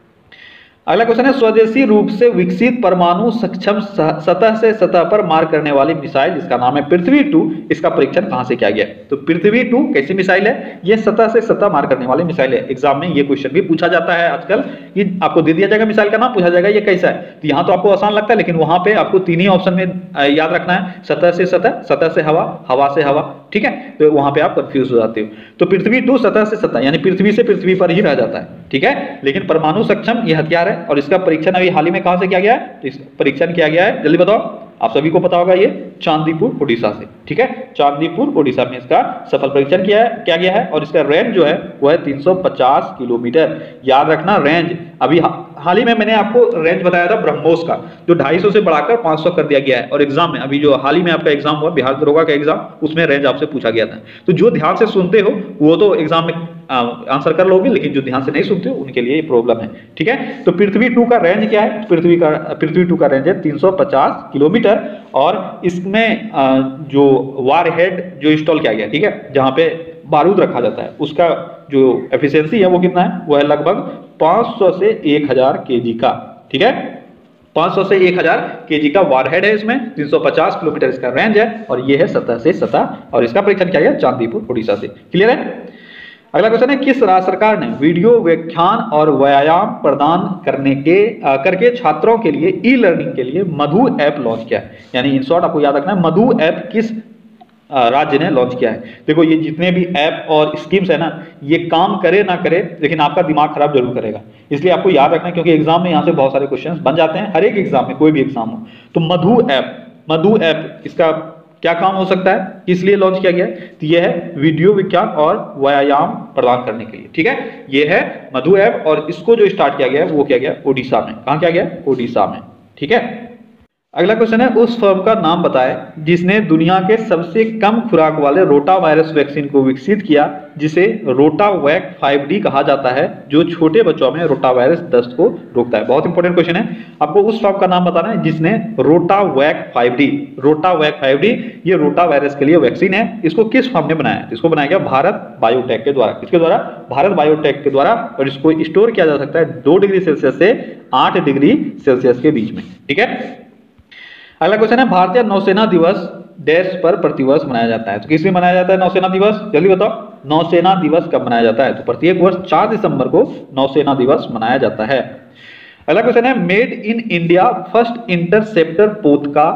अगला क्वेश्चन है स्वदेशी रूप से विकसित परमाणु सक्षम सतह से सतह पर मार करने वाली मिसाइल जिसका नाम है पृथ्वी टू, इसका परीक्षण कहां से किया गया? तो पृथ्वी टू कैसी मिसाइल है? ये सतह से सतह मार करने वाली मिसाइल है। एग्जाम में ये क्वेश्चन भी पूछा जाता है आजकल कि आपको दे दिया जाएगा मिसाइल का नाम, पूछा जाएगा ये कैसा है। तो यहाँ तो आपको आसान लगता है लेकिन वहां पे आपको तीन ही ऑप्शन में याद रखना है, सतह से सतह, सतह से हवा, हवा से हवा, ठीक है, तो वहां पे आप कंफ्यूज हो जाते हो। तो पृथ्वी टू सतह से सतह यानी पृथ्वी से पृथ्वी पर ही रह जाता है, ठीक है, लेकिन परमाणु सक्षम ये हथियार है और इसका परीक्षण अभी हाल ही में कहां से किया गया है? तो इस परीक्षण किया गया है, जल्दी बताओ, आप सभी को पता होगा, ये चांदीपुर ओडिशा से, ठीक है, चांदीपुर ओडिशा में इसका सफल परीक्षण किया है किया गया है और इसका रेंज जो है वो है तीन सौ पचास किलोमीटर। याद रखना रेंज, अभी हाल ही में मैंने आपको रेंज बताया था ब्रह्मोस का जो ढाई सौ से बढ़ाकर पाँच सौ कर दिया गया है और एग्जाम में अभी जो हाल ही में आपका एग्जाम हुआ बिहार दरोगा का एग्जाम उसमें रेंज आपसे पूछा गया था। तो जो ध्यान से सुनते हो वो तो एग्जाम में आंसर कर लोगे, लेकिन जो ध्यान से नहीं सुनते हो उनके लिए ये प्रॉब्लम है, ठीक है। तो पृथ्वी टू का रेंज क्या है? पृथ्वी का पृथ्वी टू का रेंज है तीन सौ पचास किलोमीटर और इसमें जो वार हेड जो इंस्टॉल किया गया, ठीक है, जहां पे बारूद रखा जाता है उसका जो एफिशिएंसी है वो कितना है? वो है लगभग पाँच सौ से एक हज़ार केजी का, ठीक है, पाँच सौ से एक हज़ार केजी का वारहेड है। इसमें तीन सौ पचास किलोमीटर इसका रेंज है और ये है सतह से सतह और इसका परीक्षण किया गया चांदीपुर ओडिशा से। क्लियर है? अगला क्वेश्चन है किस राज्य सरकार ने वीडियो व्याख्यान और व्यायाम प्रदान करने के आ, करके छात्रों के लिए ई लर्निंग के लिए मधु ऐप लॉन्च किया है? यानी इन शॉर्ट आपको याद रखना है मधु ऐप किस राज्य ने लॉन्च किया है। देखो ये जितने भी ऐप और स्कीम्स है ना ये काम करे ना करे लेकिन आपका दिमाग खराब जरूर करेगा, इसलिए आपको याद रखना है क्योंकि एग्जाम में यहाँ से बहुत सारे क्वेश्चंस बन जाते हैं, हर एक एग्जाम में कोई भी एग्जाम हो। तो मधु ऐप मधु ऐप इसका क्या काम हो सकता है, किस लिए लॉन्च किया गया है? तो यह है वीडियो विज्ञान और व्यायाम प्रदान करने के लिए, ठीक है, यह है मधु ऐप और इसको जो स्टार्ट किया गया है वो किया गया ओडिशा में। कहाँ किया गया? ओडिशा में, ठीक है। अगला क्वेश्चन है उस फर्म का नाम बताएं जिसने दुनिया के सबसे कम खुराक वाले रोटा वायरस वैक्सीन को विकसित किया जिसे रोटावैक फाइव डी कहा जाता है जो छोटे बच्चों में रोटा वायरस दस्त को रोकता है। बहुत इंपॉर्टेंट क्वेश्चन है, आपको उस फर्म का नाम बताना है जिसने Rotavac five D Rotavac five D ये रोटा वायरस के लिए वैक्सीन है। इसको किस फर्म ने बनाया? इसको बनाया गया भारत बायोटेक के द्वारा। किसके द्वारा? भारत बायोटेक के द्वारा। और इसको स्टोर किया जा सकता है दो डिग्री सेल्सियस से आठ डिग्री सेल्सियस के बीच में, ठीक है। अगला क्वेश्चन है भारतीय नौसेना दिवस डैश पर प्रतिवर्ष मनाया जाता है। तो किस दिन मनाया जाता है नौसेना दिवस? जल्दी बताओ, नौसेना दिवस कब मनाया जाता है? तो प्रत्येक वर्ष चार दिसंबर को नौसेना दिवस मनाया जाता है। अगला क्वेश्चन है made in India first interceptor पोत का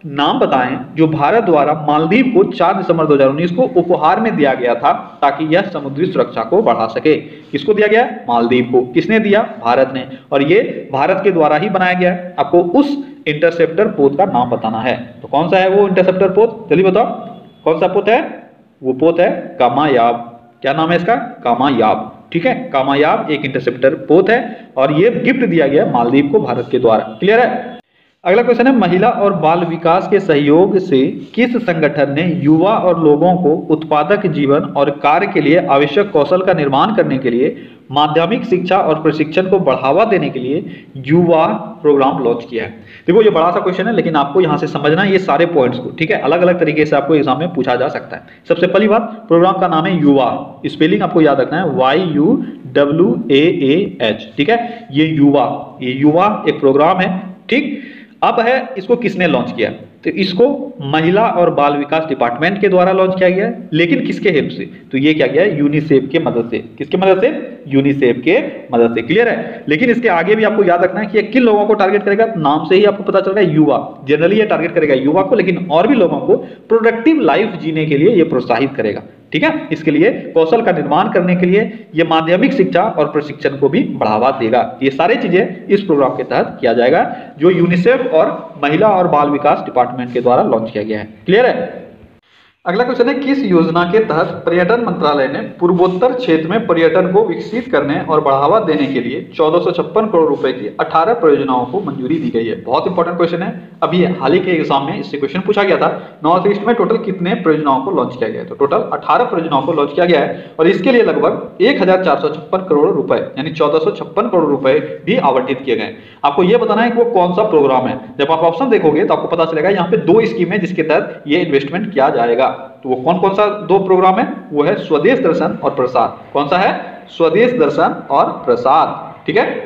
नाम बताएं जो भारत द्वारा मालदीव को चार दिसंबर दो हज़ार उन्नीस को उपहार में दिया गया था ताकि यह समुद्री सुरक्षा को बढ़ा सके। किसको दिया गया? मालदीव को। किसने दिया? भारत ने। और ये भारत के द्वारा ही बनाया गया है। आपको उस इंटरसेप्टर पोत का नाम बताना है। तो कौन सा है वो इंटरसेप्टर पोत? जल्दी बताओ कौन सा पोत है? वो पोत है कामायाब। क्या नाम है इसका? कामायाब। ठीक है, कामायाब एक इंटरसेप्टर पोत है और ये गिफ्ट दिया गया मालदीव को भारत के द्वारा। क्लियर है? अगला क्वेश्चन है, महिला और बाल विकास के सहयोग से किस संगठन ने युवा और लोगों को उत्पादक जीवन और कार्य के लिए आवश्यक कौशल का निर्माण करने के लिए माध्यमिक शिक्षा और प्रशिक्षण को बढ़ावा देने के लिए युवा प्रोग्राम लॉन्च किया है? देखो ये बड़ा सा क्वेश्चन है, लेकिन आपको यहाँ से समझना है ये सारे पॉइंट्स को। ठीक है, अलग अलग तरीके से आपको एग्जाम में पूछा जा सकता है। सबसे पहली बात, प्रोग्राम का नाम है युवा। स्पेलिंग आपको याद रखना है, Y U W A A H. ठीक है, ये युवा, ये युवा एक प्रोग्राम है। ठीक, अब है इसको किसने लॉन्च किया? तो इसको महिला और बाल विकास डिपार्टमेंट के द्वारा लॉन्च किया गया है, लेकिन किसके हेल्प से? तो ये क्या गया है? यूनिसेफ के मदद से। किसके मदद से? यूनिसेफ के मदद से। क्लियर है? लेकिन इसके आगे भी आपको याद रखना है कि ये किन लोगों को टारगेट करेगा। नाम से ही आपको पता चल रहा है युवा। जनरली ये टारगेट करेगा युवा को, लेकिन और भी लोगों को प्रोडक्टिव लाइफ जीने के लिए ये प्रोत्साहित करेगा। ठीक है, इसके लिए कौशल का निर्माण करने के लिए ये माध्यमिक शिक्षा और प्रशिक्षण को भी बढ़ावा देगा। ये सारी चीजें इस प्रोग्राम के तहत किया जाएगा जो यूनिसेफ और महिला और बाल विकास डिपार्टमेंट के द्वारा लॉन्च किया गया है। क्लियर है? अगला क्वेश्चन है, किस योजना के तहत पर्यटन मंत्रालय ने पूर्वोत्तर क्षेत्र में पर्यटन को विकसित करने और बढ़ावा देने के लिए चौदह सौ छप्पन करोड़ रुपए की अठारह परियोजनाओं को मंजूरी दी गई है? बहुत इंपॉर्टेंट क्वेश्चन है। अभी हाल ही के एग्जाम में इससे क्वेश्चन पूछा गया था। नॉर्थ ईस्ट में टोटल कितने परियोजनाओं को लॉन्च किया गया है? तो टोटल अठारह परियोजनाओं को लॉन्च किया गया है और इसके लिए लगभग एक हजार चार सौ छप्पन करोड़ रुपए यानी चौदह सौ छप्पन करोड़ रुपए भी आवंटित किए गए। आपको यह बताना है कि वो कौन सा प्रोग्राम है। जब आप ऑप्शन देखोगे तो आपको पता चलेगा यहाँ पे दो स्कीम है जिसके तहत ये इन्वेस्टमेंट किया जाएगा। तो वो कौन कौन सा दो प्रोग्राम है? वो है स्वदेश दर्शन और प्रसाद। कौन सा है? स्वदेश दर्शन और प्रसाद। ठीक है,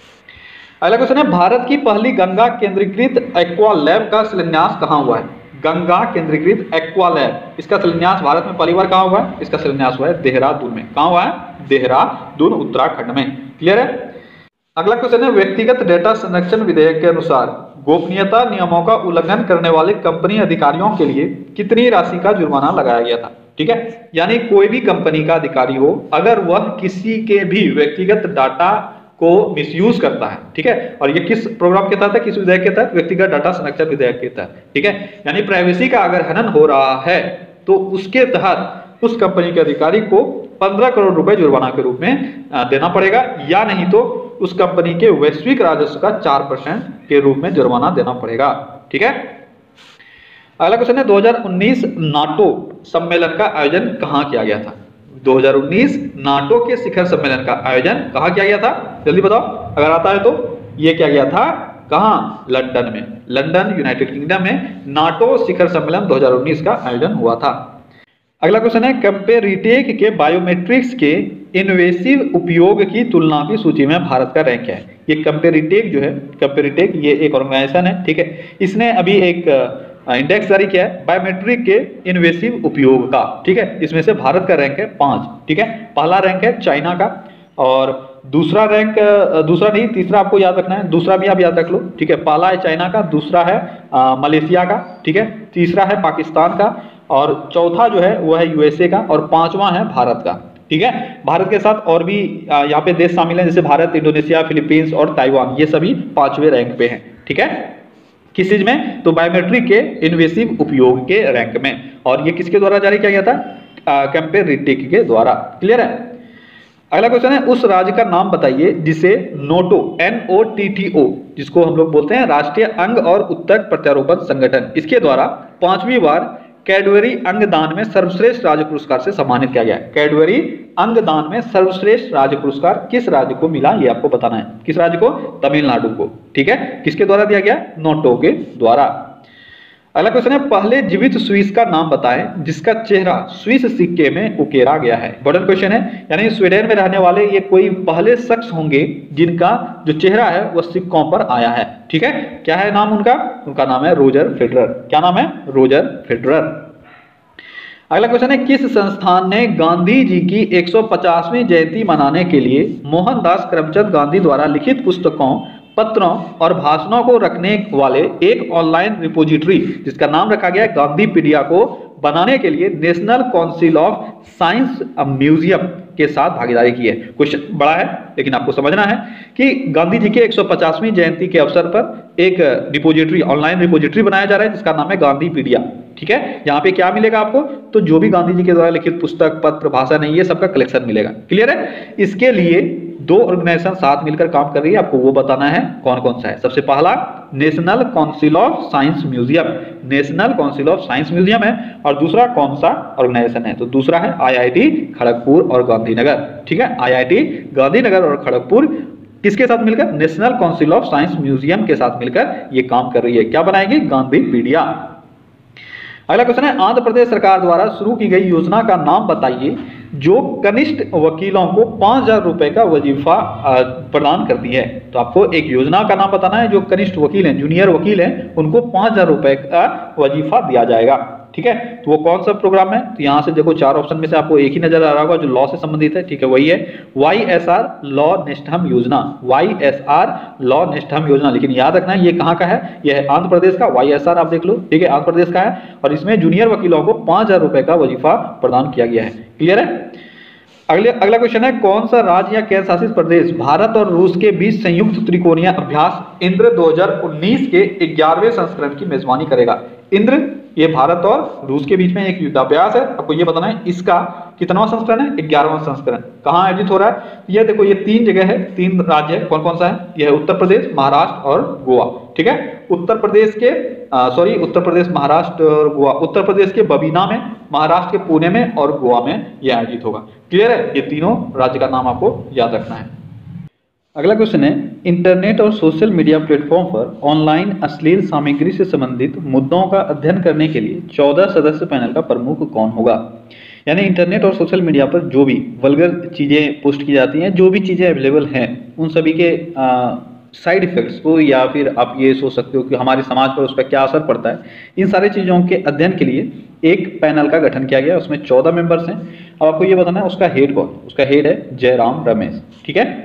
अगला क्वेश्चन है, भारत की पहली गंगा केंद्रीकृत एक्वा लैब का शिलान्यास कहां हुआ है? गंगा केंद्रीकृत एक्वा लैब, इसका शिलान्यास भारत में पहली बार कहां हुआ है? इसका शिलान्यास हुआ है देहरादून में। कहां हुआ है? देहरादून, उत्तराखंड में। क्लियर है? अगला क्वेश्चन है, व्यक्तिगत डेटा संरक्षण विधेयक के अनुसार गोपनीयता नियमों का उल्लंघन करने वाले कंपनी अधिकारियों के लिए कितनी राशि का जुर्माना लगाया गया था? ठीक है, यानी कोई भी कंपनी का अधिकारी हो, अगर वह किसी के भी व्यक्तिगत डाटा को मिसयूज करता है, ठीक है, और ये किस प्रोग्राम के तहत है? किस विधेयक के तहत? व्यक्तिगत डाटा संरक्षण विधेयक के तहत। ठीक है, यानी प्राइवेसी का अगर हनन हो रहा है तो उसके तहत उस कंपनी के अधिकारी को पंद्रह करोड़ रुपए जुर्माना के रूप में देना पड़ेगा, या नहीं तो उस कंपनी के वैश्विक राजस्व का चार परसेंट के रूप में जुर्माना देना पड़ेगा। ठीक है, अगला क्वेश्चन है, दो हज़ार उन्नीस नाटो सम्मेलन का आयोजन कहां किया गया था? दो हज़ार उन्नीस नाटो के शिखर सम्मेलन का आयोजन कहां किया गया था? जल्दी बताओ, अगर आता है तो। ये किया गया था कहां? लंदन में। लंदन, यूनाइटेड किंगडम में नाटो शिखर सम्मेलन दो हज़ार उन्नीस का आयोजन हुआ था। अगला क्वेश्चन है, कंपेरिटेक के बायोमेट्रिक्स के इन्वेसिव उपयोग की तुलना की सूची में भारत का रैंक है? ये कंपेरिटेक जो है, कंपेरिटेक ये एक ऑर्गेनाइजेशन है। ठीक है, इसने अभी एक इंडेक्स जारी किया है बायोमेट्रिक के इन्वेसिव उपयोग का। ठीक है, इसमें से भारत का रैंक है पांच। ठीक है, पहला रैंक है चाइना का, और दूसरा रैंक, दूसरा नहीं तीसरा आपको याद रखना है, दूसरा भी आप याद रख लो। ठीक है, पहला है चाइना का, दूसरा है मलेशिया का, ठीक है, तीसरा है पाकिस्तान का, और चौथा जो है वो है यूएसए का, और पांचवा है भारत का। ठीक है, भारत के साथ और भी यहाँ पे देश शामिल हैं, जैसे भारत, इंडोनेशिया, फिलीपींस और ताइवान, ये सभी पांचवें रैंक पे हैं। ठीक है, किस चीज में? तो बायोमेट्रिक के इन्वेसिव उपयोग के रैंक में, और ये किसके द्वारा जारी किया गया था? कंपेरिटेक के द्वारा। क्लियर है? अगला क्वेश्चन है, उस राज्य का नाम बताइए जिसे NOTTO, N O T T O, जिसको हम लोग बोलते हैं राष्ट्रीय अंग और उत्तक प्रत्यारोपण संगठन, इसके द्वारा पांचवी बार कैडबरी अंगदान में सर्वश्रेष्ठ राज्य पुरस्कार से सम्मानित किया गया है। कैडबरी अंगदान में सर्वश्रेष्ठ राज्य पुरस्कार किस राज्य को मिला, ये आपको बताना है। किस राज्य को? तमिलनाडु को। ठीक है, किसके द्वारा दिया गया? नोटो के द्वारा। अगला क्वेश्चन है, पहले जीवित स्विस का नाम बताएं जिसका चेहरा स्विस सिक्के में उकेरा गया है। इंपॉर्टेंट क्वेश्चन है, यानी स्वीडन में रहने वाले ये कोई पहले शख्स होंगे जिनका जो चेहरा है वो सिक्कों पर आया है। ठीक है, क्या है नाम उनका? उनका नाम है रोजर फेडरर। क्या नाम है? Roger Federer. अगला क्वेश्चन है, किस संस्थान ने गांधी जी की एक सौ पचासवीं जयंती मनाने के लिए मोहनदास करमचंद गांधी द्वारा लिखित पुस्तकों पत्रों और भाषणों को रखने वाले एक ऑनलाइन रिपोजिटरी जिसका नाम रखा गया है गांधीपीडिया को बनाने के लिए National Council of Science Museum के साथ भागीदारी की है। क्वेश्चन बड़ा है लेकिन आपको समझना है कि गांधी जी के एक सौ पचासवीं जयंती के अवसर पर एक रिपोजिटरी ऑनलाइन रिपोजिटरी बनाया जा रहा है जिसका नाम है गांधीपीडिया। ठीक है, यहाँ पे क्या मिलेगा आपको, तो जो भी गांधी जी के द्वारा लिखित पुस्तक, पत्र, भाषण है, ये सबका कलेक्शन मिलेगा। क्लियर है। इसके लिए दो ऑर्गेनाइजेशन साथ मिलकर काम कर रही है, आपको वो बताना है कौन कौन सा है। सबसे पहला National Council of Science Museum, National Council of Science Museum है, और दूसरा कौन सा ऑर्गेनाइजेशन है, तो दूसरा है आईआईटी खड़गपुर और गांधीनगर। ठीक है, आईआईटी गांधीनगर और खड़गपुर किसके साथ मिलकर, National Council of Science Museum के साथ मिलकर ये काम कर रही है। क्या बनाएगी, गांधीपीडिया। अगला क्वेश्चन है आंध्र प्रदेश सरकार द्वारा शुरू की गई योजना का नाम बताइए जो कनिष्ठ वकीलों को पांच हजार रुपए का वजीफा प्रदान करती है। तो आपको एक योजना का नाम बताना है जो कनिष्ठ वकील हैं, जूनियर वकील हैं, उनको पांच हजार रुपए का वजीफा दिया जाएगा। ठीक है, तो वो कौन सा प्रोग्राम है, तो यहाँ से देखो चार ऑप्शन में से आपको एक ही नजर आ रहा होगा जो लॉ से संबंधित है। ठीक है, वही है Y S R Law Nestham योजना, Y S R Law Nestham योजना। लेकिन याद रखना है ये कहाँ का है, यह है आंध्र प्रदेश का। वाई एस आर आप देख लो, ठीक है, आंध्र प्रदेश का है, और इसमें जूनियर वकीलों को पांच हजार रुपए का वजीफा प्रदान किया गया है। क्लियर है। अगले अगला क्वेश्चन है कौन सा राज्य या केंद्र शासित प्रदेश भारत और रूस के बीच संयुक्त त्रिकोणीय अभ्यास इंद्र दो हज़ार उन्नीस के ग्यारहवें संस्करण की मेजबानी करेगा। इंद्र ये भारत और रूस के बीच में एक युद्धाभ्यास है, आपको ये बताना है इसका कितनावां संस्करण है, ग्यारहवां संस्करण। कहाँ आयोजित हो रहा है, ये देखो ये तीन जगह है, तीन राज्य है, कौन कौन सा है, यह है उत्तर प्रदेश, महाराष्ट्र और गोवा। ठीक है, उत्तर प्रदेश के सॉरी उत्तर प्रदेश, महाराष्ट्र और गोवा, उत्तर प्रदेश के बबीना में, महाराष्ट्र के पुणे में और गोवा में यह आयोजित होगा। क्लियर है, ये तीनों राज्य का नाम आपको याद रखना है। अगला क्वेश्चन है इंटरनेट और सोशल मीडिया प्लेटफॉर्म पर ऑनलाइन अश्लील सामग्री से संबंधित मुद्दों का अध्ययन करने के लिए चौदह सदस्य पैनल का प्रमुख कौन होगा। यानी इंटरनेट और सोशल मीडिया पर जो भी वल्गर चीज़ें पोस्ट की जाती हैं, जो भी चीज़ें अवेलेबल हैं, उन सभी के साइड इफेक्ट्स को, या फिर आप ये सोच सकते हो कि हमारे समाज पर उस पर क्या असर पड़ता है, इन सारी चीज़ों के अध्ययन के लिए एक पैनल का गठन किया गया। उसमें चौदह मेंबर्स हैं। अब आपको ये बताना है उसका हेड कौन, उसका हेड है जयराम रमेश। ठीक है,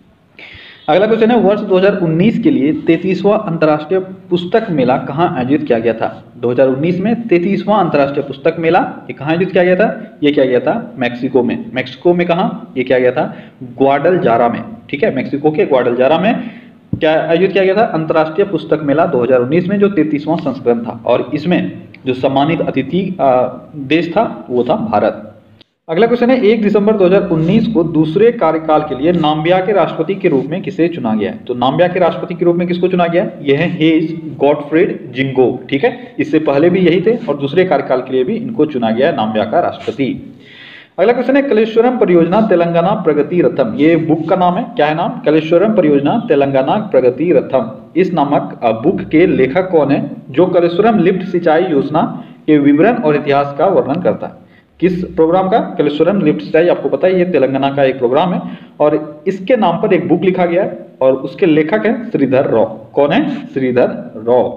अगला क्वेश्चन है वर्ष दो हज़ार उन्नीस के लिए तैंतीसवां अंतर्राष्ट्रीय पुस्तक मेला कहाँ आयोजित किया गया था। दो हज़ार उन्नीस में तैंतीसवां अंतर्राष्ट्रीय पुस्तक मेला ये कहाँ आयोजित किया गया था, ये किया गया था मैक्सिको में। मैक्सिको में कहाँ, ये किया गया था ग्वाडलजारा में। ठीक है, मैक्सिको के ग्वाडलजारा में क्या आयोजित किया गया था, अंतर्राष्ट्रीय पुस्तक मेला दो हज़ार उन्नीस में, जो तैंतीसवां संस्करण था, और इसमें जो सम्मानित अतिथि देश था वो था भारत। अगला क्वेश्चन है एक दिसंबर दो हज़ार उन्नीस को दूसरे कार्यकाल के लिए नाम्बिया के राष्ट्रपति के रूप में किसे चुना गया है। तो नाम्बिया के राष्ट्रपति के रूप में किसको चुना गया, यह है हेज गॉटफ्रेड जिंगो। ठीक है, इससे पहले भी यही थे और दूसरे कार्यकाल के लिए भी इनको चुना गया है नाम्बिया का राष्ट्रपति। अगला क्वेश्चन है कलेश्वरम परियोजना तेलंगाना प्रगति रथम, ये बुक का नाम है, क्या है नाम, कलेश्वरम परियोजना तेलंगाना प्रगति रथम। इस नामक बुक के लेखक कौन है, जो कलेश्वरम लिफ्ट सिंचाई योजना के विवरण और इतिहास का वर्णन करता है। किस प्रोग्राम का, कलेश्वरम लिफ्ट सिंचाई, आपको पता है ये तेलंगाना का एक प्रोग्राम है, और इसके नाम पर एक बुक लिखा गया है और उसके लेखक है श्रीधर राव। कौन है, श्रीधर राव।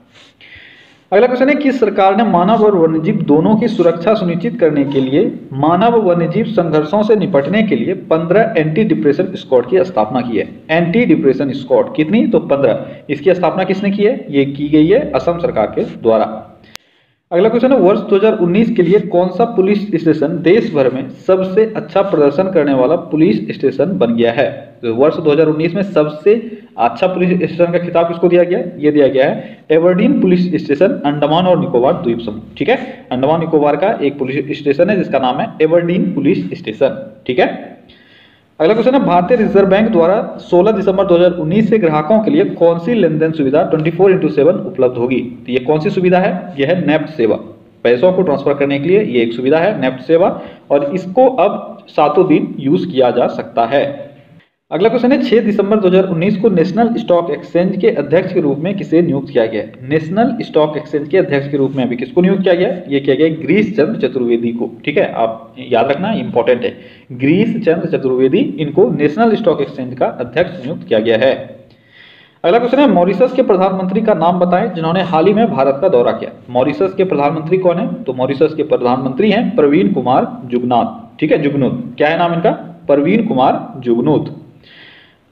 अगला क्वेश्चन है किस सरकार ने मानव और वन्यजीव दोनों की सुरक्षा सुनिश्चित करने के लिए मानव वन्यजीव संघर्षों से निपटने के लिए पंद्रह एंटी डिप्रेशन स्क्वाड की स्थापना की है। एंटी डिप्रेशन स्क्वाड कितनी, तो पंद्रह। इसकी स्थापना किसने की है, ये की गई है असम सरकार के द्वारा। अगला क्वेश्चन है वर्ष दो हज़ार उन्नीस के लिए कौन सा पुलिस स्टेशन देश भर में सबसे अच्छा प्रदर्शन करने वाला पुलिस स्टेशन बन गया है। तो वर्ष दो हज़ार उन्नीस में सबसे अच्छा पुलिस स्टेशन का खिताब किसको दिया गया, ये दिया गया है एबरडीन पुलिस स्टेशन, अंडमान और निकोबार द्वीप समूह। ठीक है, अंडमान निकोबार का एक पुलिस स्टेशन है जिसका नाम है एबरडीन पुलिस स्टेशन। ठीक है, अगला क्वेश्चन है भारतीय रिजर्व बैंक द्वारा सोलह दिसंबर दो हज़ार उन्नीस से ग्राहकों के लिए कौन सी लेन देन सुविधा चौबीस इंटू सात उपलब्ध होगी। तो ये कौन सी सुविधा है, यह है नेफ्ट सेवा। पैसों को ट्रांसफर करने के लिए ये एक सुविधा है नेफ्ट सेवा, और इसको अब सातों दिन यूज किया जा सकता है। अगला क्वेश्चन है छह दिसंबर दो हज़ार उन्नीस को नेशनल स्टॉक एक्सचेंज के अध्यक्ष के रूप में किसे नियुक्त किया गया है। नेशनल स्टॉक एक्सचेंज के अध्यक्ष के रूप में अभी किसको नियुक्त किया गया है, ये किया गया गिरीश चंद्र चतुर्वेदी को। ठीक है, आप याद रखना, इंपॉर्टेंट है, गिरीश चंद्र चतुर्वेदी, इनको नेशनल स्टॉक एक्सचेंज का अध्यक्ष नियुक्त किया गया है। अगला क्वेश्चन है मॉरिशस के प्रधानमंत्री का नाम बताएं जिन्होंने हाल ही में भारत का दौरा किया। मॉरिशस के प्रधानमंत्री कौन है, तो मॉरिशस के प्रधानमंत्री हैं प्रवीण कुमार जुगनाथ। ठीक है, जुगनूथ, क्या है नाम इनका, प्रवीण कुमार जुगनूथ।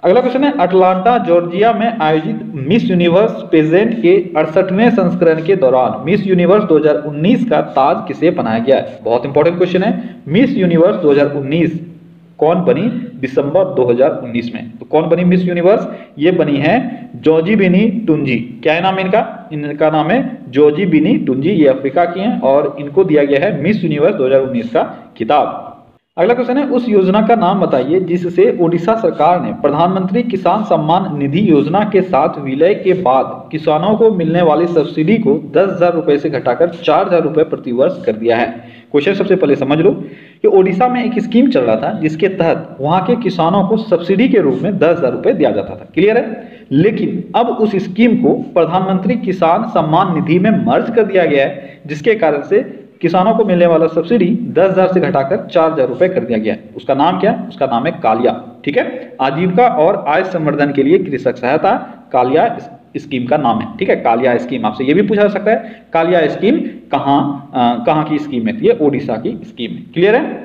अगला क्वेश्चन है, अटलांटा जॉर्जिया में आयोजित मिस यूनिवर्स पेजेंट के अड़सठवें संस्करण के दौरान मिस यूनिवर्स दो हज़ार उन्नीस का ताज किसे पहनाया गया है? बहुत इंपॉर्टेंट क्वेश्चन है। मिस यूनिवर्स दो हज़ार उन्नीस कौन बनी? दिसंबर दो हज़ार उन्नीस में। तो कौन बनी मिस यूनिवर्स? ये बनी है जोजीबिनी टुंजी। क्या है नाम इनका? इनका नाम है जोजीबिनी टुंजी। ये अफ्रीका की हैं और इनको दिया गया है मिस यूनिवर्स दो हज़ार उन्नीस का खिताब। अगला क्वेश्चन है, उस योजना का नाम बताइए जिससे ओडिशा सरकार ने प्रधानमंत्री किसान सम्मान निधि योजना के साथ विलय के बाद किसानों को मिलने वाली सब्सिडी को दस हजार रुपए से घटाकर चार हजार रुपए प्रति वर्ष कर दिया है। क्वेश्चन सबसे पहले समझ लो कि ओडिशा में एक स्कीम चल रहा था जिसके तहत वहां के किसानों को सब्सिडी के रूप में दस हजार रुपए दिया जाता था। क्लियर है? लेकिन अब उस स्कीम को प्रधानमंत्री किसान सम्मान निधि में मर्ज कर दिया गया है, जिसके कारण से किसानों को मिलने वाला सब्सिडी दस हजार से घटाकर चार हजार रुपए कर दिया गया है। उसका नाम क्या है? उसका नाम है कालिया। ठीक है, आजीविका और आय संवर्धन के लिए कृषक सहायता कालिया स्कीम का नाम है। ठीक है, कालिया स्कीम। आपसे ये भी पूछा जा सकता है कालिया स्कीम कहां कहां की स्कीम है? ये ओडिशा की स्कीम है। क्लियर है?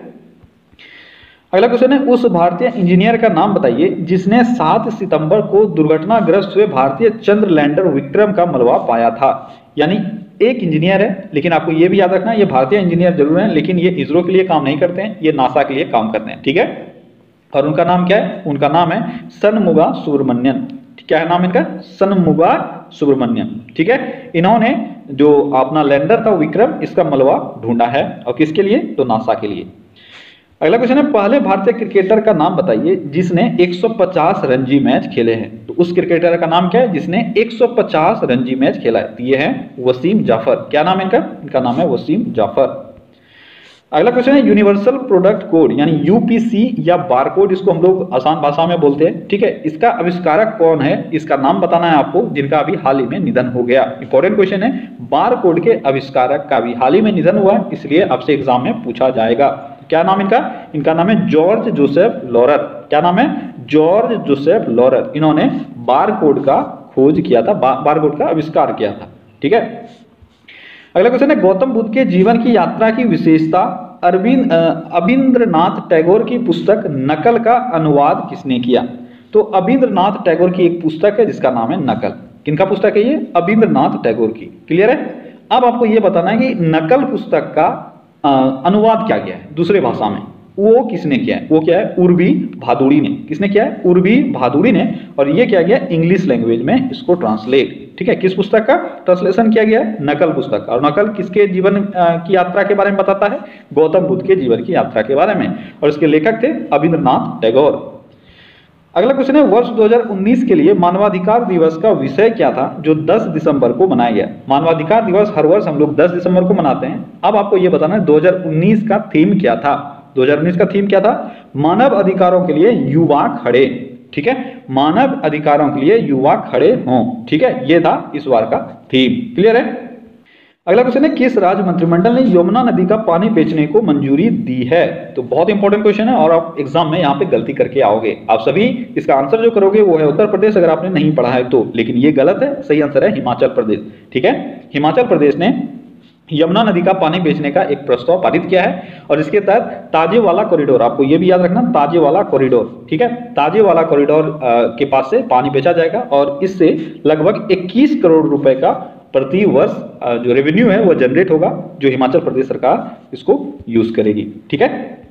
अगला क्वेश्चन है, उस भारतीय इंजीनियर का नाम बताइए जिसने सात सितंबर को दुर्घटनाग्रस्त हुए भारतीय चंद्र लैंडर विक्रम का मलबा पाया था। यानी एक इंजीनियर है, लेकिन आपको ये भी याद रखना ये भारतीय इंजीनियर जरूर हैं, लेकिन ये इसरो के लिए काम नहीं करते हैं, ये नासा के लिए काम करते हैं। ठीक है, और उनका नाम क्या है? उनका नाम है सनमुगा सुब्रमण्यन। क्या है नाम इनका? सनमुगा सुब्रमण्यन। ठीक है, इन्होंने जो अपना लैंडर था विक्रम, इसका मलबा ढूंढा है। और किसके लिए? तो नासा के लिए। अगला क्वेश्चन है, पहले भारतीय क्रिकेटर का नाम बताइए जिसने एक सौ पचास रणजी मैच खेले हैं। तो उस क्रिकेटर का नाम क्या है जिसने एक सौ पचास रणजी मैच खेला है? तो ये है वसीम जाफर। क्या नाम है इनका? इनका नाम है वसीम जाफर। अगला क्वेश्चन है, यूनिवर्सल प्रोडक्ट कोड यानी यूपीसी या बारकोड, इसको हम लोग आसान भाषा में बोलते हैं। ठीक है, इसका आविष्कारक कौन है? इसका नाम बताना है आपको, जिनका अभी हाल ही में निधन हो गया। इंपॉर्टेंट क्वेश्चन है, बारकोड के आविष्कारक का भी हाल ही में निधन हुआ है, इसलिए आपसे एग्जाम में पूछा जाएगा। क्या नाम इनका? इनका नाम है जॉर्ज जोसेफ लॉरर। क्या नाम है? George Joseph Laurer. इन्होंने बारकोड का खोज किया था, बा, बारकोड का आविष्कार किया था। ठीक है, अगला क्वेश्चन है, गौतम बुद्ध के जीवन की यात्रा की विशेषता अरविंद अबिंद्रनाथ टैगोर की पुस्तक नकल का अनुवाद किसने किया? तो अबिंद्रनाथ टैगोर की एक पुस्तक है जिसका नाम है नकल। किनका पुस्तक है ये? अबिंद्रनाथ टैगोर की। क्लियर है? अब आपको ये बताना है कि नकल पुस्तक का आ, अनुवाद क्या किया है दूसरे भाषा में, वो किसने किया है? वो क्या है? उर्वी भादुड़ी ने। किसने किया है? उर्वी भादुड़ी ने। और ये क्या गया? इंग्लिश लैंग्वेज में इसको ट्रांसलेट। ठीक है, किस पुस्तक का ट्रांसलेशन किया गया है? नकल पुस्तक का। और नकल किसके जीवन की यात्रा के बारे में बताता है? गौतम बुद्ध के जीवन की यात्रा के बारे में। और इसके लेखक थे अबिंद्रनाथ टैगोर। अगला क्वेश्चन है, वर्ष दो हज़ार उन्नीस के लिए मानवाधिकार दिवस का विषय क्या था जो दस दिसंबर को मनाया गया? मानवाधिकार दिवस हर वर्ष हम लोग दस दिसंबर को मनाते हैं। अब आपको यह बताना है दो हज़ार उन्नीस का थीम क्या था। दो हज़ार उन्नीस का थीम क्या था? मानव अधिकारों के लिए युवा खड़े। ठीक है, मानव अधिकारों के लिए युवा खड़े हों। ठीक है, यह था इस बार का थीम। क्लियर है? अगला क्वेश्चन है, किस राज्य मंत्रिमंडल ने यमुना नदी का पानी बेचने को मंजूरी दी है? तो बहुत इंपॉर्टेंट क्वेश्चन है और आप एग्जाम में यहाँ पे गलती करके आओगे। आप सभी इसका आंसर जो करोगे वो है उत्तर प्रदेश, अगर आपने नहीं पढ़ा है तो। लेकिन ये गलत है, सही आंसर है हिमाचल प्रदेश। ठीक है, हिमाचल प्रदेश ने यमुना नदी का पानी बेचने का एक प्रस्ताव पारित किया है और इसके तहत ताजेवाला कॉरिडोर, आपको ये भी याद रखना, ताजेवाला कॉरिडोर। ठीक है, ताजेवाला कॉरिडोर के पास से पानी बेचा जाएगा और इससे लगभग इक्कीस करोड़ रुपए का प्रति वर्ष जो रेवेन्यू है वो जनरेट होगा, जो हिमाचल प्रदेश सरकार इसको यूज करेगी। ठीक है,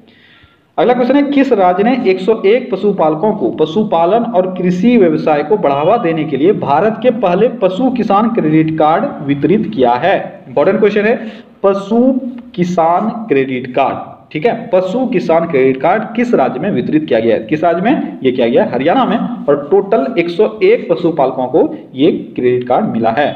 अगला क्वेश्चन है, किस राज्य ने एक सौ एक पशुपालकों को पशुपालन और कृषि व्यवसाय को बढ़ावा देने के लिए भारत के पहले पशु किसान क्रेडिट कार्ड वितरित किया है? इंपॉर्टेंट क्वेश्चन है, पशु किसान क्रेडिट कार्ड। ठीक है, पशु किसान क्रेडिट कार्ड किस राज्य में वितरित किया गया है? किस राज्य में ये किया गया है? हरियाणा में। और टोटल एक सौ एक पशुपालकों को ये क्रेडिट कार्ड मिला है।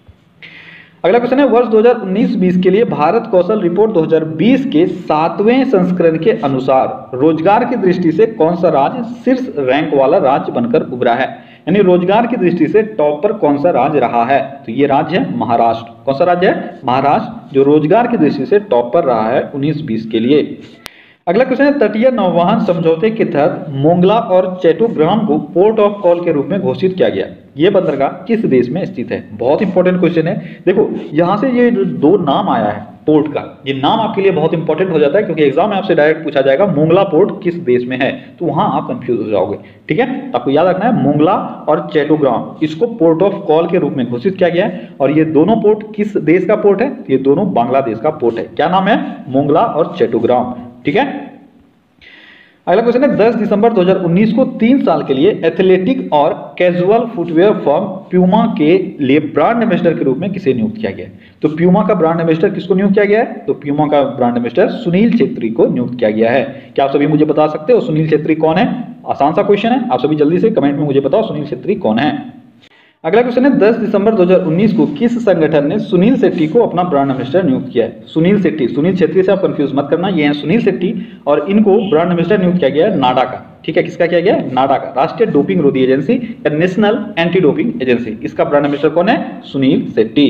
अगला क्वेश्चन है, वर्ष दो हज़ार उन्नीस बीस के लिए भारत कौशल रिपोर्ट दो हज़ार बीस के सातवें संस्करण के अनुसार रोजगार की दृष्टि से कौन सा राज्य शीर्ष रैंक वाला राज्य बनकर उभरा है? यानी रोजगार की दृष्टि से टॉप पर कौन सा राज्य रहा है? तो ये राज्य है महाराष्ट्र। कौन सा राज्य है? महाराष्ट्र, जो रोजगार की दृष्टि से टॉप पर रहा है उन्नीस बीस के लिए। अगला क्वेश्चन है, तटीय नौवहन समझौते के तहत मोंगला और चैटोग्राम को पोर्ट ऑफ कॉल के रूप में घोषित किया गया। ये बंदरगाह किस देश में स्थित है? बहुत इंपॉर्टेंट क्वेश्चन है। देखो यहां से ये जो दो नाम आया है पोर्ट का। ये नाम आपके लिए बहुत इंपॉर्टेंट हो जाता है क्योंकि एग्जाम में आपसे डायरेक्ट पूछा जाएगा मोंगला पोर्ट किस देश में है, तो वहां आप कंफ्यूज हो जाओगे। ठीक है, तो आपको याद रखना है मोंगला और चैटोग्राम इसको पोर्ट ऑफ कॉल के रूप में घोषित किया गया है। और ये दोनों पोर्ट किस देश का पोर्ट है? ये दोनों बांग्लादेश का पोर्ट है। क्या नाम है? मोंगला और चैटोग्राम। ठीक है, अगला क्वेश्चन है दस दिसंबर दो हज़ार उन्नीस को तीन साल के लिए एथलेटिक और कैजुअल फुटवेयर फर्म प्यूमा के लिए ब्रांड एम्बेसडर के रूप में किसे नियुक्त किया गया है? तो प्यूमा का ब्रांड एम्बेसडर किसको नियुक्त किया गया है? तो प्यूमा का ब्रांड एम्बेसडर सुनील छेत्री को नियुक्त किया गया है। क्या आप सभी मुझे बता सकते हो सुनील छेत्री कौन है? आसान सा क्वेश्चन है, आप सभी जल्दी से कमेंट में मुझे बताओ सुनील छेत्री कौन है। अगला क्वेश्चन है दस दिसंबर दो हज़ार उन्नीस को किस संगठन ने सुनील शेट्टी को अपना ब्रांड एम्बेसडर नियुक्त किया है? सुनील शेट्टी, सुनील छेत्री से आप कंफ्यूज मत करना, ये हैं सुनील शेट्टी और इनको ब्रांड एम्बेसडर नियुक्त किया गया है नाडा का। ठीक है, किसका किया गया है? नाडा का, राष्ट्रीय डोपिंग रोधी एजेंसी या नेशनल एंटी डोपिंग एजेंसी। इसका ब्रांड एम्बेसडर कौन है? सुनील शेट्टी।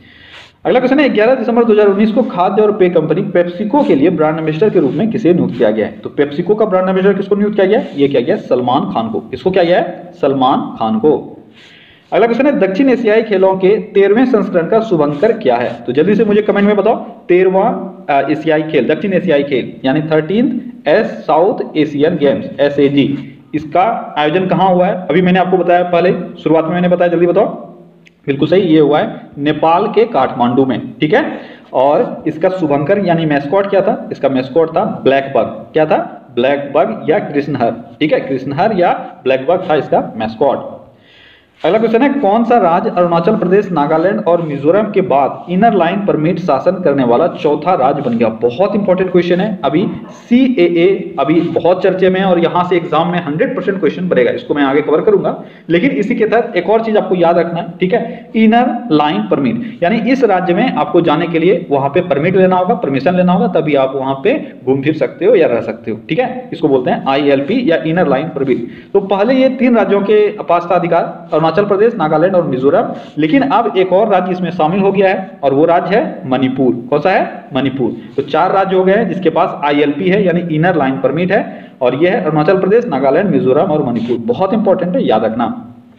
अगला क्वेश्चन है ग्यारह दिसंबर दो हज़ार उन्नीस को खाद्य और पेय कंपनी पेप्सिको के लिए ब्रांड एम्बेसडर के रूप में किसे नियुक्त किया गया है? तो पेप्सिको का ब्रांड एम्बेसडर किसको नियुक्त किया गया है? ये किया गया सलमान खान को। किसको किया गया है? सलमान खान को। अगला क्वेश्चन है दक्षिण एशियाई खेलों के तेरहवें संस्करण का शुभंकर क्या है? तो जल्दी से मुझे कमेंट में बताओ। तेरहवां एशियाई खेल, दक्षिण एशियाई खेल यानी thirteenth S South Asian Games S A G, इसका आयोजन कहाँ हुआ है? अभी मैंने आपको बताया, पहले शुरुआत में मैंने बताया, जल्दी बताओ। बिल्कुल सही, ये हुआ है नेपाल के काठमांडू में। ठीक है, और इसका शुभंकर यानी मैस्कॉट क्या था? इसका मैस्कॉट था ब्लैक बग। क्या था? ब्लैक बग या कृष्णहर। ठीक है, कृष्णहर या ब्लैक बग था इसका मैस्कॉट। अगला क्वेश्चन है कौन सा राज्य अरुणाचल प्रदेश, नागालैंड और मिजोरम के बाद इनर लाइन परमिट शासन करने वाला चौथा राज्य बन गया? बहुत इंपॉर्टेंट क्वेश्चन है। अभी सी ए ए अभी बहुत चर्चे में है और यहां से एग्जाम में हंड्रेड परसेंट क्वेश्चन बनेगा, इसको मैं आगे कवर करूंगा। लेकिन इसी के तहत एक और चीज आपको याद रखना है। ठीक है, इनर लाइन परमिट यानी इस राज्य में आपको जाने के लिए वहां पे परमिट लेना होगा, परमिशन लेना होगा, तभी आप वहां पे घूम फिर सकते हो या रह सकते हो। ठीक है, इसको बोलते हैं आई एल पी या इनर लाइन परमिट। तो पहले ये तीन राज्यों के पास था अधिकार, अरुणाचल प्रदेश, नागालैंड और मिजोरम, लेकिन अब एक और राज्य इसमें शामिल हो गया है और वो राज्य है मणिपुर। कौन सा है? मणिपुर। तो चार राज्य हो गए हैं जिसके पास आई एल पी है यानी इनर लाइन परमिट है, और ये है अरुणाचल प्रदेश, नागालैंड, मिजोरम और मणिपुर। बहुत इंपॉर्टेंट है, याद रखना।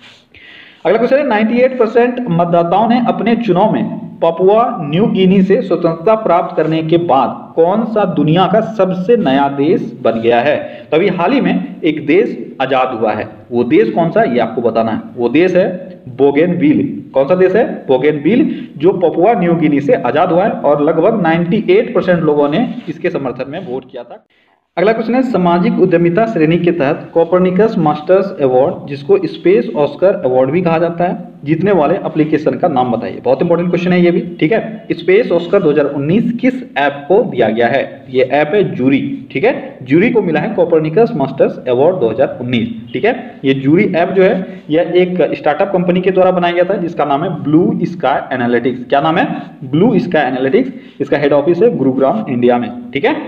अगला क्वेश्चन है अट्ठानवे परसेंट मतदाताओं ने अपने चुनाव में पपुआ न्यू गिनी से स्वतंत्रता प्राप्त करने के बाद कौन सा दुनिया का सबसे नया देश बन गया है? तो अभी हाल ही में एक देश आजाद हुआ है, वो देश कौन सा ये आपको बताना है। वो देश है बोगेनविल। कौन सा देश है? बोगेनविल, जो पपुआ न्यू गिनी से आजाद हुआ है और लगभग अट्ठानवे परसेंट लोगों ने इसके समर्थन में वोट किया था। अगला क्वेश्चन है सामाजिक उद्यमिता श्रेणी के तहत कोपरनिकस मास्टर्स अवार्ड, जिसको स्पेस ऑस्कर अवार्ड भी कहा जाता है, जीतने वाले एप्लीकेशन का नाम बताइए। बहुत इंपॉर्टेंट क्वेश्चन है ये भी। ठीक है, स्पेस ऑस्कर दो हज़ार उन्नीस किस ऐप को दिया गया है? ये ऐप है जूरी। ठीक है, जूरी को मिला है कोपरनिकस मास्टर्स अवार्ड दो हज़ार उन्नीस। ठीक है, ये जूरी ऐप जो है यह एक स्टार्टअप कंपनी के द्वारा बनाया गया था जिसका नाम है ब्लू स्काई एनालिटिक्स। क्या नाम है? Blue Sky Analytics. इसका हेड ऑफिस है गुरुग्राम, इंडिया में। ठीक है,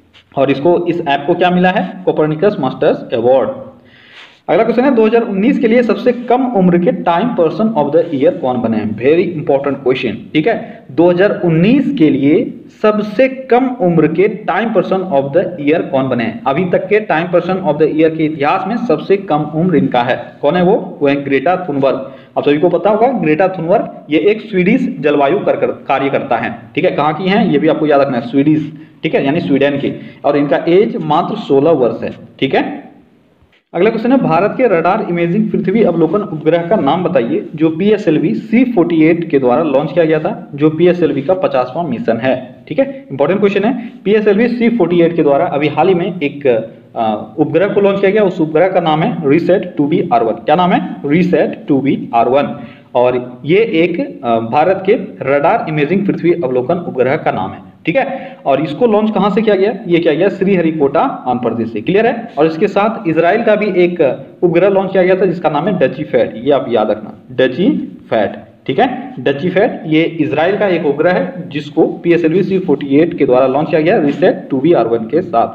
और इसको इस ऐप को क्या मिला है? Copernicus Masters award. अगला क्वेश्चन है दो हज़ार उन्नीस के लिए सबसे कम उम्र के Time person of the year कौन बने हैं? Very important question. ठीक है, दो हज़ार उन्नीस के लिए सबसे कम उम्र के Time person of the year कौन बने हैं? अभी तक के Time person of the year के इतिहास में सबसे कम उम्र इनका है। कौन है वो? वो है ग्रेटा थुनबर्ग। आप सभी को पता होगा ग्रेटा थुनबर्ग ये एक स्वीडिश जलवायु कर, कर, कार्यकर्ता है। ठीक है, कहाँ की है ये भी आपको याद रखना है, स्वीडिश। ठीक है, यानी स्वीडन की, और इनका एज मात्र सोलह वर्ष है। ठीक है, अगला क्वेश्चन है भारत के रडार इमेजिंग पृथ्वी अवलोकन उपग्रह का नाम बताइए जो P S L V C अड़तालीस के द्वारा लॉन्च किया गया था, जो पी एस एल वी का पचासवां मिशन है। ठीक है, इंपॉर्टेंट क्वेश्चन है। P S L V C अड़तालीस के द्वारा अभी हाल ही में एक उपग्रह को लॉन्च किया गया, उस उपग्रह का नाम है RISAT two B R one. क्या नाम है? RISAT two B R one. और ये एक भारत के रडार इमेजिंग पृथ्वी अवलोकन उपग्रह का नाम है। ठीक है, और इसको लॉन्च कहां से किया गया? ये किया गया श्रीहरिकोटा, आंध्र प्रदेश से। क्लियर है, और इसके साथ इजराइल का भी एक उपग्रह लॉन्च किया गया था जिसका नाम है डची फैट। ये आप याद रखना, डची फैट। ठीक है, डची फैट ये इजराइल का एक उपग्रह है जिसको P S L V C अड़तालीस के द्वारा लॉन्च किया गया RISAT two B R one के साथ।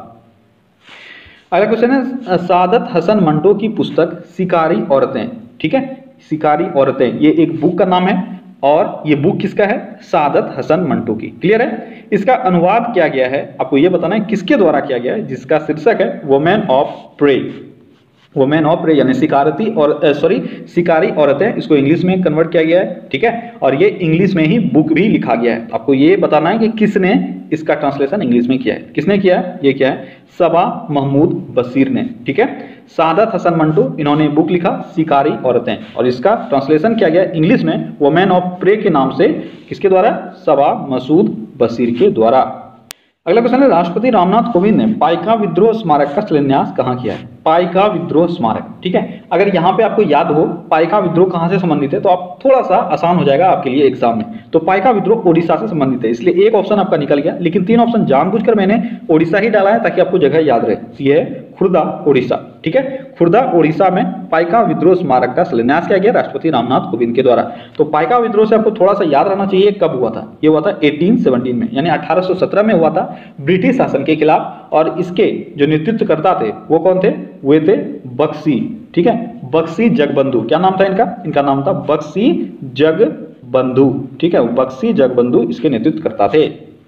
अगला क्वेश्चन है सादत हसन मंटो की पुस्तक शिकारी औरतें। ठीक है, शिकारी औरतें ये एक बुक का नाम है और ये बुक किसका है? सादत हसन मंटो की। क्लियर है, इसका अनुवाद किया गया है, आपको ये बताना है किसके द्वारा किया गया है, जिसका शीर्षक है women of prey. Women of prey यानी शिकारती और सॉरी शिकारी औरतें, इसको इंग्लिश में कन्वर्ट किया गया है, ठीक है। और ये इंग्लिश में ही बुक भी लिखा गया है। आपको ये बताना है कि किसने इसका ट्रांसलेशन इंग्लिश में किया है। किसने किया है? ये क्या है? सबा महमूद बशीर ने, ठीक है। सादत हसन मंटू, इन्होंने बुक लिखा शिकारी औरतें, और इसका ट्रांसलेशन किया गया इंग्लिश में वुमेन ऑफ प्रे के नाम से। किसके द्वारा? सबा मसूद बशीर के द्वारा। अगला क्वेश्चन है, राष्ट्रपति रामनाथ कोविंद ने पाइका विद्रोह स्मारक का शिलान्यास कहाँ किया है? पाइका विद्रोह स्मारक, ठीक है। अगर यहाँ पे आपको याद हो पाइका विद्रोह कहाँ से संबंधित है तो आप थोड़ा सा आसान हो जाएगा आपके लिए एग्जाम में। तो पाइका विद्रोह ओडिशा से संबंधित है, इसलिए एक ऑप्शन आपका निकल गया, लेकिन तीन ऑप्शन जानबूझकर मैंने ओडिशा ही डाला है ताकि आपको जगह याद रहे। ये है खुर्दा ओडिशा, ठीक है। खुर्दा ओडिशा में पाइका विद्रोह स्मारक का शिलान्यास किया गया राष्ट्रपति रामनाथ कोविंद के द्वारा। तो पाइका विद्रोह से आपको थोड़ा सा याद रहना चाहिए कब हुआ था। ये हुआ था अठारह सौ सत्रह में, यानी अठारह सौ सत्रह में हुआ था ब्रिटिश शासन के खिलाफ। और इसके जो नेतृत्वकर्ता थे वो कौन थे? वे थे बख्शी, ठीक है। बख्शी जगबंधु, क्या नाम था इनका? इनका नाम था बख्शी जगबंधु, ठीक है। बख्शी जगबंधु इसके नेतृत्वकर्ता थे।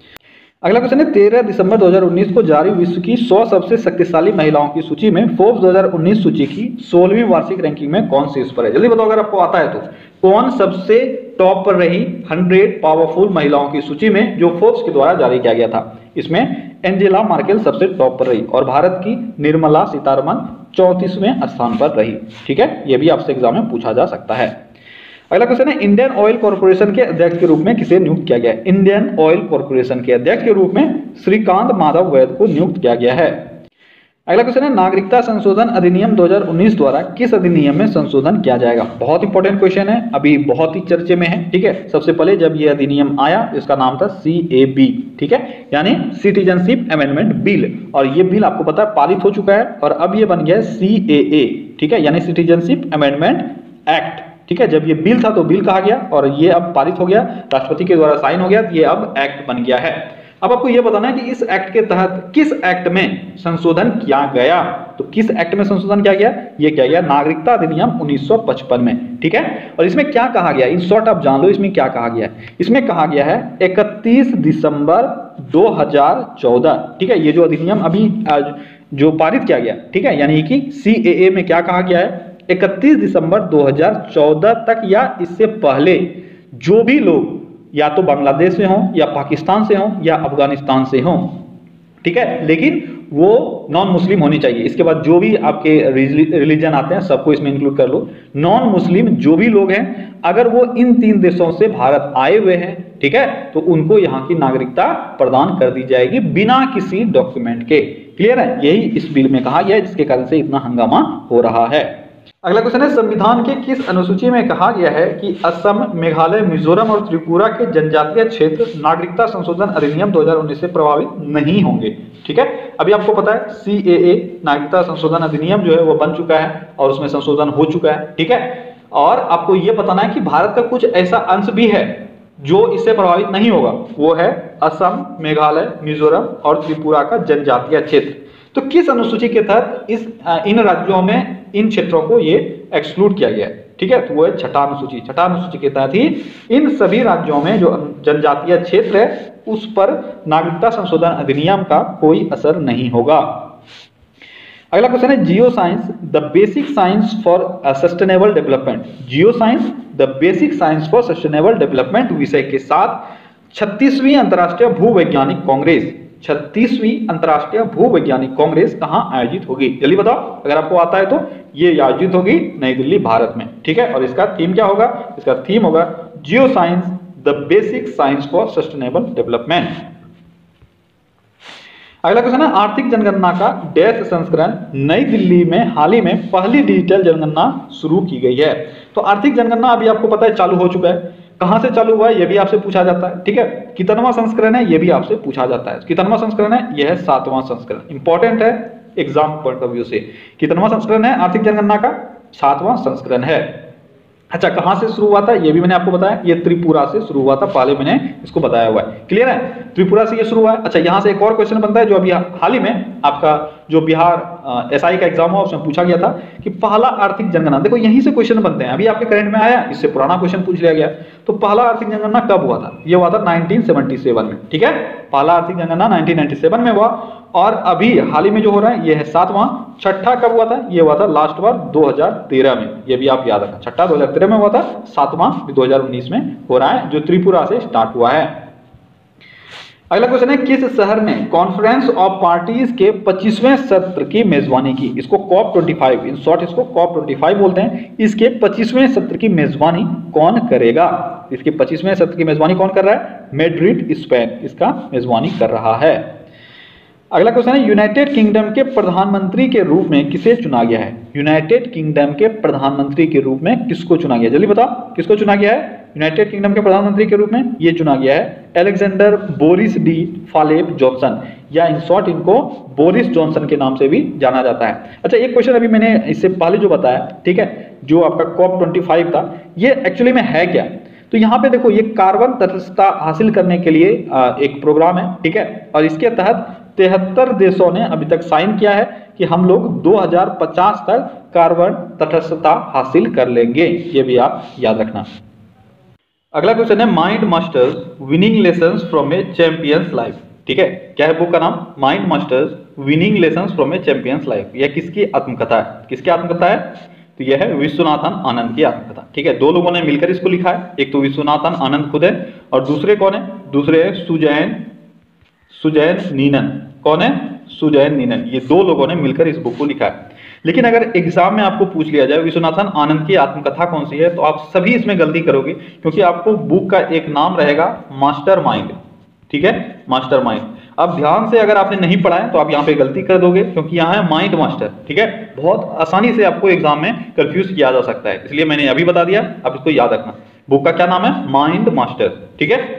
अगला क्वेश्चन है, तेरह दिसंबर दो हज़ार उन्नीस को जारी विश्व की सौ सबसे शक्तिशाली महिलाओं की सूची में फोर्ब्स दो हज़ार उन्नीस सूची की सोलहवीं वार्षिक रैंकिंग में कौन शीर्ष पर है? जल्दी बताओ अगर आपको आता है तो। कौन सबसे टॉप पर रही हंड्रेड पावरफुल महिलाओं की सूची में जो फोर्ब्स के द्वारा जारी किया गया था? इसमें एंजेला मार्केल सबसे टॉप पर रही और भारत की निर्मला सीतारमण चौंतीसवें स्थान पर रही, ठीक है। यह भी आपसे एग्जाम में पूछा जा सकता है। अगला क्वेश्चन है, इंडियन ऑयल कॉर्पोरेशन के अध्यक्ष के रूप में किसे नियुक्त किया गया है? इंडियन ऑयल कॉर्पोरेशन के अध्यक्ष के रूप में श्रीकांत माधव वैद को नियुक्त किया गया है। अगला क्वेश्चन है, नागरिकता संशोधन अधिनियम दो हज़ार उन्नीस द्वारा किस अधिनियम में संशोधन किया जाएगा? बहुत इंपॉर्टेंट क्वेश्चन है, अभी बहुत ही चर्चे में है, ठीक है। सबसे पहले जब यह अधिनियम आया इसका नाम था सी ए बी, ठीक है, यानी सिटीजनशिप अमेंडमेंट बिल। और ये बिल आपको पता है पारित हो चुका है और अब ये बन गया है सी ए ए, ठीक है, यानी सिटीजनशिप अमेंडमेंट एक्ट, ठीक है। जब ये बिल था तो बिल कहा गया और ये अब पारित हो गया, राष्ट्रपति के द्वारा साइन हो गया, ये अब एक्ट बन गया है। अब आपको ये बताना है कि इस एक्ट के तहत किस एक्ट में संशोधन किया गया। तो किस एक्ट में संशोधन किया गया? ये किया गया नागरिकता अधिनियम उन्नीस सौ पचपन में, ठीक है। और इसमें क्या कहा गया, इन शॉर्ट आप जान लो इसमें क्या कहा गया है। इसमें कहा गया है इकतीस दिसंबर दो हज़ार चौदह, ठीक है। ये जो अधिनियम अभी जो पारित किया गया, ठीक है, यानी कि सी ए ए में क्या कहा गया है, इकतीस दिसंबर दो हज़ार चौदह तक या इससे पहले जो भी लोग या तो बांग्लादेश से हों या पाकिस्तान से हों या अफगानिस्तान से हों, ठीक है, लेकिन वो नॉन मुस्लिम होनी चाहिए। इसके बाद जो भी आपके रिलीजन आते हैं सबको इसमें इंक्लूड कर लो। नॉन मुस्लिम जो भी लोग हैं अगर वो इन तीन देशों से भारत आए हुए हैं, ठीक है, तो उनको यहाँ की नागरिकता प्रदान कर दी जाएगी बिना किसी डॉक्यूमेंट के। क्लियर है? यही इस बिल में कहा गया है जिसके कारण से इतना हंगामा हो रहा है। अगला क्वेश्चन है, संविधान के किस अनुसूची में कहा गया है कि असम, मेघालय, मिजोरम और त्रिपुरा के जनजातीय क्षेत्र नागरिकता संशोधन अधिनियम दो हज़ार उन्नीस से प्रभावित नहीं होंगे? ठीक है, अभी आपको पता है सी ए ए नागरिकता संशोधन अधिनियम जो है वो बन चुका है और उसमें संशोधन हो चुका है, ठीक है। और आपको ये बताना है कि भारत का कुछ ऐसा अंश भी है जो इससे प्रभावित नहीं होगा, वो है असम, मेघालय, मिजोरम और त्रिपुरा का जनजातीय क्षेत्र। तो किस अनुसूची के तहत इस इन राज्यों में इन क्षेत्रों को ये एक्सक्लूड किया गया है? ठीक है, तो वो है छठा अनुसूची। छठा अनुसूची के तहत ही इन सभी राज्यों में जो जनजातीय क्षेत्र है उस पर नागरिकता संशोधन अधिनियम का कोई असर नहीं होगा। अगला क्वेश्चन है, geoscience the basic science for sustainable development. Geoscience the basic science for sustainable development विषय के साथ छत्तीसवीं अंतर्राष्ट्रीय भूवैज्ञानिक कांग्रेस छत्तीसवीं अंतर्राष्ट्रीय भूवैज्ञानिक कांग्रेस कहां आयोजित होगी? जल्दी बताओ अगर आपको आता है तो। ये आयोजित होगी नई दिल्ली, भारत में, ठीक है। और इसका थीम क्या होगा? इसका थीम होगा geoscience the basic science for sustainable development. अगला क्वेश्चन है, आर्थिक जनगणना का डैश संस्करण नई दिल्ली में हाल ही में पहली डिजिटल जनगणना शुरू की गई है। तो आर्थिक जनगणना अभी आपको पता है चालू हो चुका है। कहां से चालू हुआ है ये भी आपसे पूछा जाता है, ठीक है। कितनवां संस्करण है ये भी आपसे पूछा जाता है। कितनवां संस्करण है? यह है सातवां संस्करण। इंपॉर्टेंट है एग्जाम पॉइंट ऑफ व्यू से। कितनवां संस्करण है आर्थिक जनगणना का? सातवां संस्करण है। अच्छा, कहां से शुरू हुआ था ये भी मैंने आपको बताया, ये त्रिपुरा से शुरू हुआ था, पहले मैंने इसको बताया हुआ है। क्लियर है? त्रिपुरा से ये शुरू हुआ है। अच्छा, यहां से एक और क्वेश्चन बनता है जो अभी हाल ही में आपका जो बिहार एसआई का एग्जाम हुआ उसमें पूछा गया था कि पहला आर्थिक जनगणना, देखो यहीं से क्वेश्चन बनते हैं। अभी आपके करंट में आया, इससे पुराना क्वेश्चन पूछ लिया गया। तो पहला आर्थिक जनगणना कब हुआ था? ये हुआ था नाइनटीन सेवेंटी सेवन में, ठीक है। पहला आर्थिक जनगणना नाइनटीन नाइंटी सेवन में हुआ और अभी हाल ही में जो हो रहा है ये है सातवां। छठा कब हुआ था? ये हुआ था लास्ट बार दो हज़ार तेरह में, ये भी आप याद रखना। छठा दो हज़ार तेरह में हुआ था, सातवां दो हज़ार उन्नीस में हो रहा है, जो त्रिपुरा से स्टार्ट हुआ है। अगला क्वेश्चन है, किस शहर ने कॉन्फ्रेंस ऑफ पार्टीज के पच्चीसवें सत्र की मेजबानी की? इसको कॉप पच्चीस, इन शॉर्ट इसको कॉप पच्चीस बोलते हैं। इसके पच्चीसवें सत्र की मेजबानी कौन करेगा? इसके पच्चीसवें सत्र की मेजबानी कौन कर रहा है? मैड्रिड, स्पेन इसका मेजबानी कर रहा है। अगला क्वेश्चन है, यूनाइटेड किंगडम के प्रधानमंत्री के रूप में किसे चुना गया है? यूनाइटेड किंगडम के प्रधानमंत्री के रूप में किसको चुना गया? जल्दी बताओ, किसको चुना गया है यूनाइटेड किंगडम के प्रधानमंत्री के रूप में? ये चुना गया है Alexander Boris de Pfeffel Johnson, या इन शॉर्ट इनको बोरिस जॉनसन के नाम से भी जाना जाता है। अच्छा, एक क्वेश्चन अभी मैंने इससे पहले जो बताया, ठीक है, जो आपका कॉप पच्चीस था, ये एक्चुअली में है क्या? तो यहाँ पे देखो, ये कार्बन तटस्थता हासिल करने के लिए एक प्रोग्राम है, ठीक है, और इसके तहत तिहत्तर देशों ने अभी तक साइन किया है कि हम लोग दो हज़ार पचास तक कार्बन तटस्थता हासिल कर लेंगे। ये भी आप याद रखना। अगला क्वेश्चन है, mind masters winning lessons from a champion's life, ठीक है, क्या है बुक का नाम? Mind masters winning lessons from a champion's life. यह किसकी आत्मकथा है? किसकी आत्मकथा है? तो यह है विश्वनाथन आनंद की आत्मकथा, ठीक है। दो लोगों ने मिलकर इसको लिखा है, एक तो विश्वनाथन आनंद खुद है और दूसरे कौन है? दूसरे है सुजैन सुजैन नीनन। कौन है? सुजैन नीनन। ये दो लोगों ने मिलकर इस बुक को लिखा है। लेकिन अगर एग्जाम में आपको पूछ लिया जाए विश्वनाथन आनंद की आत्मकथा कौन सी है, तो आप सभी इसमें गलती करोगे, क्योंकि आपको बुक का एक नाम रहेगा मास्टर माइंड, ठीक है, मास्टर माइंड। अब ध्यान से अगर आपने नहीं पढ़ा है तो आप यहाँ पे गलती कर दोगे, क्योंकि यहाँ है माइंड मास्टर, ठीक है। बहुत आसानी से आपको एग्जाम में कंफ्यूज किया जा सकता है, इसलिए मैंने अभी बता दिया, अब इसको याद रखना। बुक का क्या नाम है? माइंड मास्टर, ठीक है।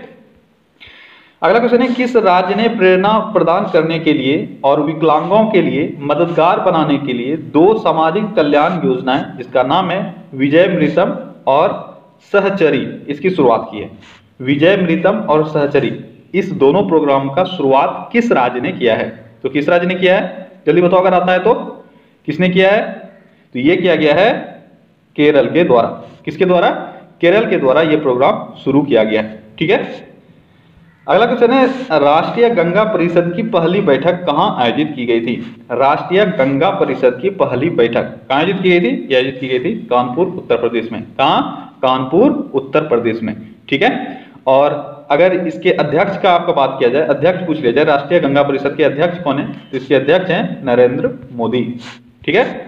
अगला क्वेश्चन है, किस राज्य ने प्रेरणा प्रदान करने के लिए और विकलांगों के लिए मददगार बनाने के लिए दो सामाजिक कल्याण योजनाएं, जिसका नाम है विजयमृतम और सहचरी, इसकी शुरुआत की है? विजयमृतम और सहचरी, इस दोनों प्रोग्राम का शुरुआत किस राज्य ने किया है? तो किस राज्य ने किया है? जल्दी बताओ अगर आता है तो। किसने किया है? तो ये किया गया है केरल के द्वारा। किसके द्वारा? केरल के द्वारा ये प्रोग्राम शुरू किया गया है, ठीक है। अगला क्वेश्चन है, राष्ट्रीय गंगा परिषद की पहली बैठक कहां आयोजित की गई थी? राष्ट्रीय गंगा परिषद की पहली बैठक कहां आयोजित की गई थी? ये आयोजित की गई थी कानपुर उत्तर प्रदेश में। कहां? कानपुर उत्तर प्रदेश में, ठीक है। और अगर इसके अध्यक्ष का आपका बात किया जाए, अध्यक्ष पूछ लिया जाए, राष्ट्रीय गंगा परिषद के अध्यक्ष कौन है? तो इसके अध्यक्ष हैं नरेंद्र मोदी, ठीक है।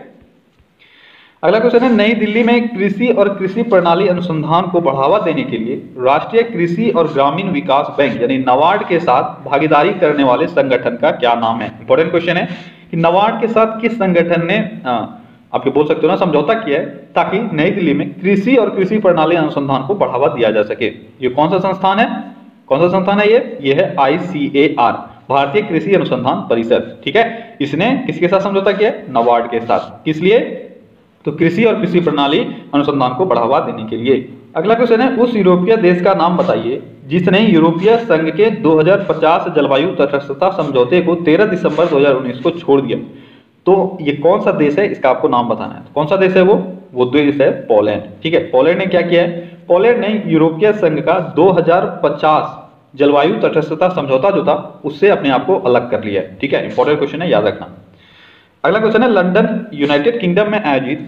अगला क्वेश्चन है, नई दिल्ली में कृषि और कृषि प्रणाली अनुसंधान को बढ़ावा देने के लिए राष्ट्रीय कृषि और ग्रामीण विकास बैंक यानी नाबार्ड के साथ भागीदारी करने वाले संगठन का क्या नाम है? इंपॉर्टेंट क्वेश्चन है कि नाबार्ड के साथ किस संगठन ने आ, आपके बोल सकते हो ना समझौता किया है, ताकि नई दिल्ली में कृषि और कृषि प्रणाली अनुसंधान को बढ़ावा दिया जा सके। ये कौन सा संस्थान है? कौन सा संस्थान है ये? ये है आई सी ए आर, भारतीय कृषि अनुसंधान परिषद, ठीक है। इसने किसके साथ समझौता किया? नाबार्ड के साथ। किस लिए? तो कृषि और कृषि प्रणाली अनुसंधान को बढ़ावा देने के लिए। अगला क्वेश्चन है, उस यूरोपीय देश का नाम बताइए जिसने यूरोपीय संघ के दो हज़ार पचास जलवायु तटस्थता समझौते को तेरह दिसंबर दो हज़ार उन्नीस को छोड़ दिया। तो ये कौन सा देश है, इसका आपको नाम बताना है। कौन सा देश है वो? वो देश है पोलैंड, ठीक है। पोलैंड ने क्या किया है? पोलैंड ने यूरोपीय संघ का दो हज़ार पचास जलवायु तटस्थता समझौता जो था उससे अपने आप को अलग कर लिया है, ठीक है। इंपॉर्टेंट क्वेश्चन है, याद रखना। अगला क्वेश्चन है, लंदन यूनाइटेड किंगडम में आयोजित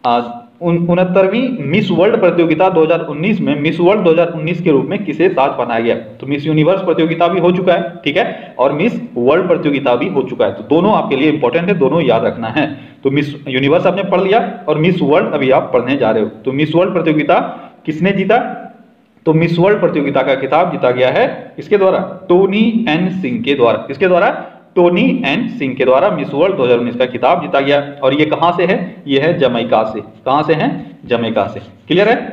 उनहत्तरवीं मिस वर्ल्ड प्रतियोगिता दो हज़ार उन्नीस में मिस वर्ल्ड दो हज़ार उन्नीस के रूप में किसे ताज बनाया गया? तो मिस यूनिवर्स प्रतियोगिता भी हो चुका है, ठीक है, और मिस वर्ल्ड प्रतियोगिता भी हो चुका है। तो दोनों आपके लिए इंपॉर्टेंट है, दोनों याद रखना है। तो मिस यूनिवर्स आपने पढ़ लिया और मिस वर्ल्ड अभी आप पढ़ने जा रहे हो। तो मिस वर्ल्ड प्रतियोगिता किसने जीता? तो मिस वर्ल्ड प्रतियोगिता का खिताब जीता गया है इसके द्वारा, टोनी एन सिंह के द्वारा। किसके द्वारा? टोनी एन सिंह के द्वारा मिस वर्ल्ड दो हज़ार उन्नीस का खिताब जीता गया। और ये कहां से है? ये है जमैका से। कहां से है? जमैका से। क्लियर है?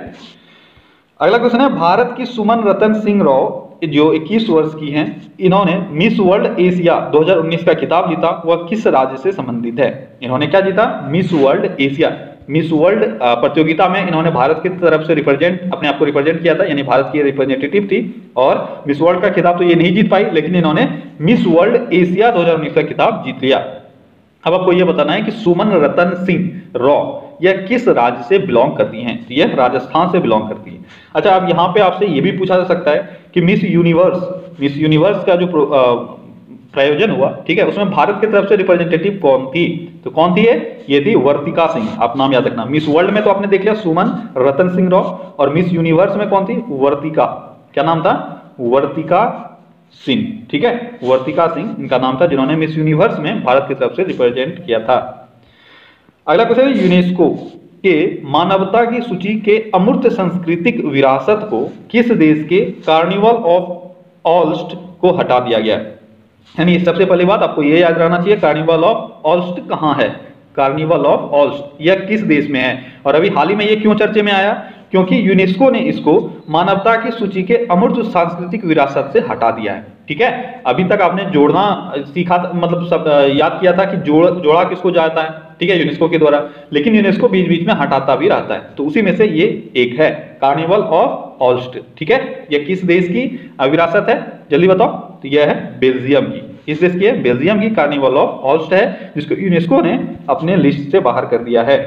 अगला क्वेश्चन है, भारत की सुमन रतन सिंह राव जो इक्कीस वर्ष की हैं, इन्होंने मिस वर्ल्ड एशिया दो हज़ार उन्नीस का खिताब जीता, वह किस राज्य से संबंधित है? इन्होंने क्या जीता? Miss World Asia. Miss World प्रतियोगिता में इन्होंने भारत की तरफ से रिप्रेजेंट अपने आप को रिप्रेजेंट किया था, यानी भारत की रिप्रेजेंटेटिव थी। और मिस वर्ल्ड का खिताब तो ये नहीं जीत पाई, लेकिन इन्होंने मिस वर्ल्ड एशिया दो हज़ार उन्नीस का खिताब जीत लिया। अब आपको यह बताना है कि सुमन रतन सिंह रॉ यह किस राज्य से बिलोंग करती हैं? तो यह राजस्थान से बिलोंग करती है। अच्छा, अब यहाँ पे आपसे यह भी पूछा जा सकता है कि मिस यूनिवर्स मिस यूनिवर्स का जो प्रायोजन हुआ, ठीक है, उसमें भारत की तरफ से रिप्रेजेंटेटिव कौन थी? तो कौन थी ये? ये थी वर्तिका सिंह, आप नाम याद रखना। मिस वर्ल्ड में तो आपने देख लिया सुमन रतन सिंह राव, और मिस यूनिवर्स में कौन थी? वर्तिका, क्या नाम था? वर्तिका सिंह, ठीक है, वर्तिका सिंह इनका नाम था, जिन्होंने मिस यूनिवर्स में भारत की तरफ से रिप्रेजेंट किया था। अगला क्वेश्चन है, यूनेस्को के मानवता की सूची के अमूर्त सांस्कृतिक विरासत को किस देश के कार्निवल ऑफ ऑल्स्ट को हटा दिया गया? यानी सबसे पहली बात आपको यह याद रहना चाहिए, कार्निवल ऑफ ऑल्स्ट कहां है? कार्निवल ऑफ ऑल्स्ट यह किस देश में है? और अभी हाल ही में यह क्यों चर्चे में आया? क्योंकि यूनेस्को ने इसको मानवता की सूची के अमूर्त सांस्कृतिक विरासत से हटा दिया है, ठीक है। अभी तक आपने जोड़ना सीखा, मतलब सब याद किया था कि जोड़ जोड़ा किसको जाता है, ठीक है, यूनेस्को के द्वारा, लेकिन यूनेस्को बीच बीच में हटाता भी रहता है, तो उसी में से ये एक है, कार्निवल ऑफ ऑल्स्ट, ठीक है। यह किस देश की विरासत है? जल्दी बताओ। तो यह है बेल्जियम की। किस देश की है? बेल्जियम की कार्निवल ऑफ ऑल्स्ट है, जिसको यूनेस्को ने अपने लिस्ट से बाहर कर दिया है।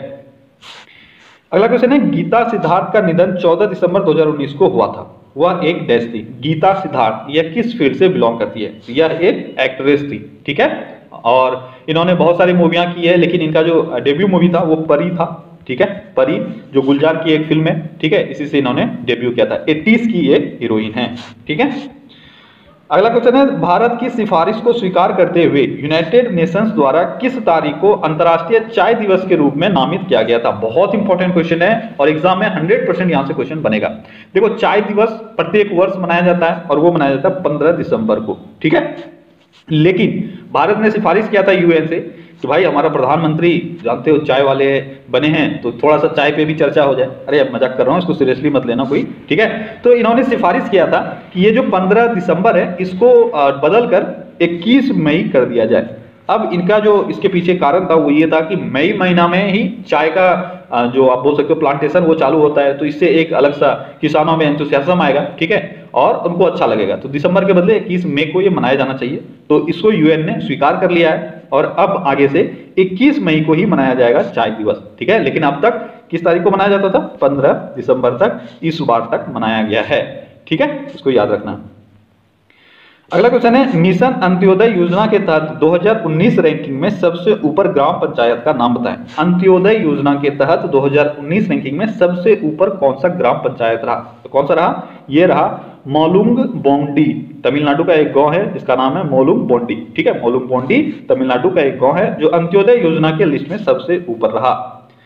अगला क्वेश्चन है, गीता सिद्धार्थ का निधन चौदह दिसंबर दो हज़ार उन्नीस को हुआ था, वह एक डैश थी। गीता सिद्धार्थ यह किस फील्ड से बिलोंग करती है? यह एक एक्ट्रेस थी, ठीक है, और इन्होंने बहुत सारी मूवियां की है, लेकिन इनका जो डेब्यू मूवी था वो परी था, ठीक है, परी जो गुलजार की एक फिल्म है, ठीक है, इसी से इन्होंने डेब्यू किया था। इक्कीस की ये हीरोइन है, ठीक है। अगला क्वेश्चन है, भारत की सिफारिश को स्वीकार करते हुए यूनाइटेड नेशंस द्वारा किस तारीख को अंतर्राष्ट्रीय चाय दिवस के रूप में नामित किया गया था? बहुत इंपॉर्टेंट क्वेश्चन है और एग्जाम में हंड्रेड परसेंट यहां से क्वेश्चन बनेगा। देखो, चाय दिवस प्रत्येक वर्ष मनाया जाता है और वो मनाया जाता है पंद्रह दिसंबर को, ठीक है, लेकिन भारत ने सिफारिश किया था यूएन से कि भाई हमारा प्रधानमंत्री जानते हो चाय वाले बने हैं, तो थोड़ा सा चाय पे भी चर्चा हो जाए। अरे अब मजाक कर रहा हूँ, इसको सीरियसली मत लेना कोई, ठीक है। तो इन्होंने सिफारिश किया था कि ये जो पंद्रह दिसंबर है इसको बदल कर इक्कीस मई कर दिया जाए। अब इनका जो इसके पीछे कारण था वो ये था कि मई महीना में ही चाय का जो आप बोल सकते हो प्लांटेशन वो चालू होता है, तो इससे एक अलग सा किसानों में एंथुसियाज्म आएगा, ठीक है, और उनको अच्छा लगेगा, तो दिसंबर के बदले इक्कीस मई को ये मनाया जाना चाहिए। तो इसको यूएन ने स्वीकार कर लिया है और अब आगे से इक्कीस मई को ही मनाया जाएगा चाय दिवस, ठीक है। लेकिन अब तक किस तारीख को मनाया जाता था? पंद्रह दिसंबर तक इस बार तक मनाया गया है, ठीक है, इसको याद रखना। अगला क्वेश्चन है, मिशन अंत्योदय योजना के तहत दो हज़ार उन्नीस रैंकिंग में सबसे ऊपर ग्राम पंचायत का नाम बताएं। अंत्योदय योजना के तहत दो हज़ार उन्नीस रैंकिंग में सबसे ऊपर कौन सा ग्राम पंचायत रहा? तो कौन सा रहा? ये रहा मोलुंग बोंडी, तमिलनाडु का एक गांव है जिसका नाम है मोलुंग बोंडी, ठीक है, मोलुंग बोंडी तमिलनाडु का एक गांव है जो अंत्योदय योजना के लिस्ट में सबसे ऊपर रहा।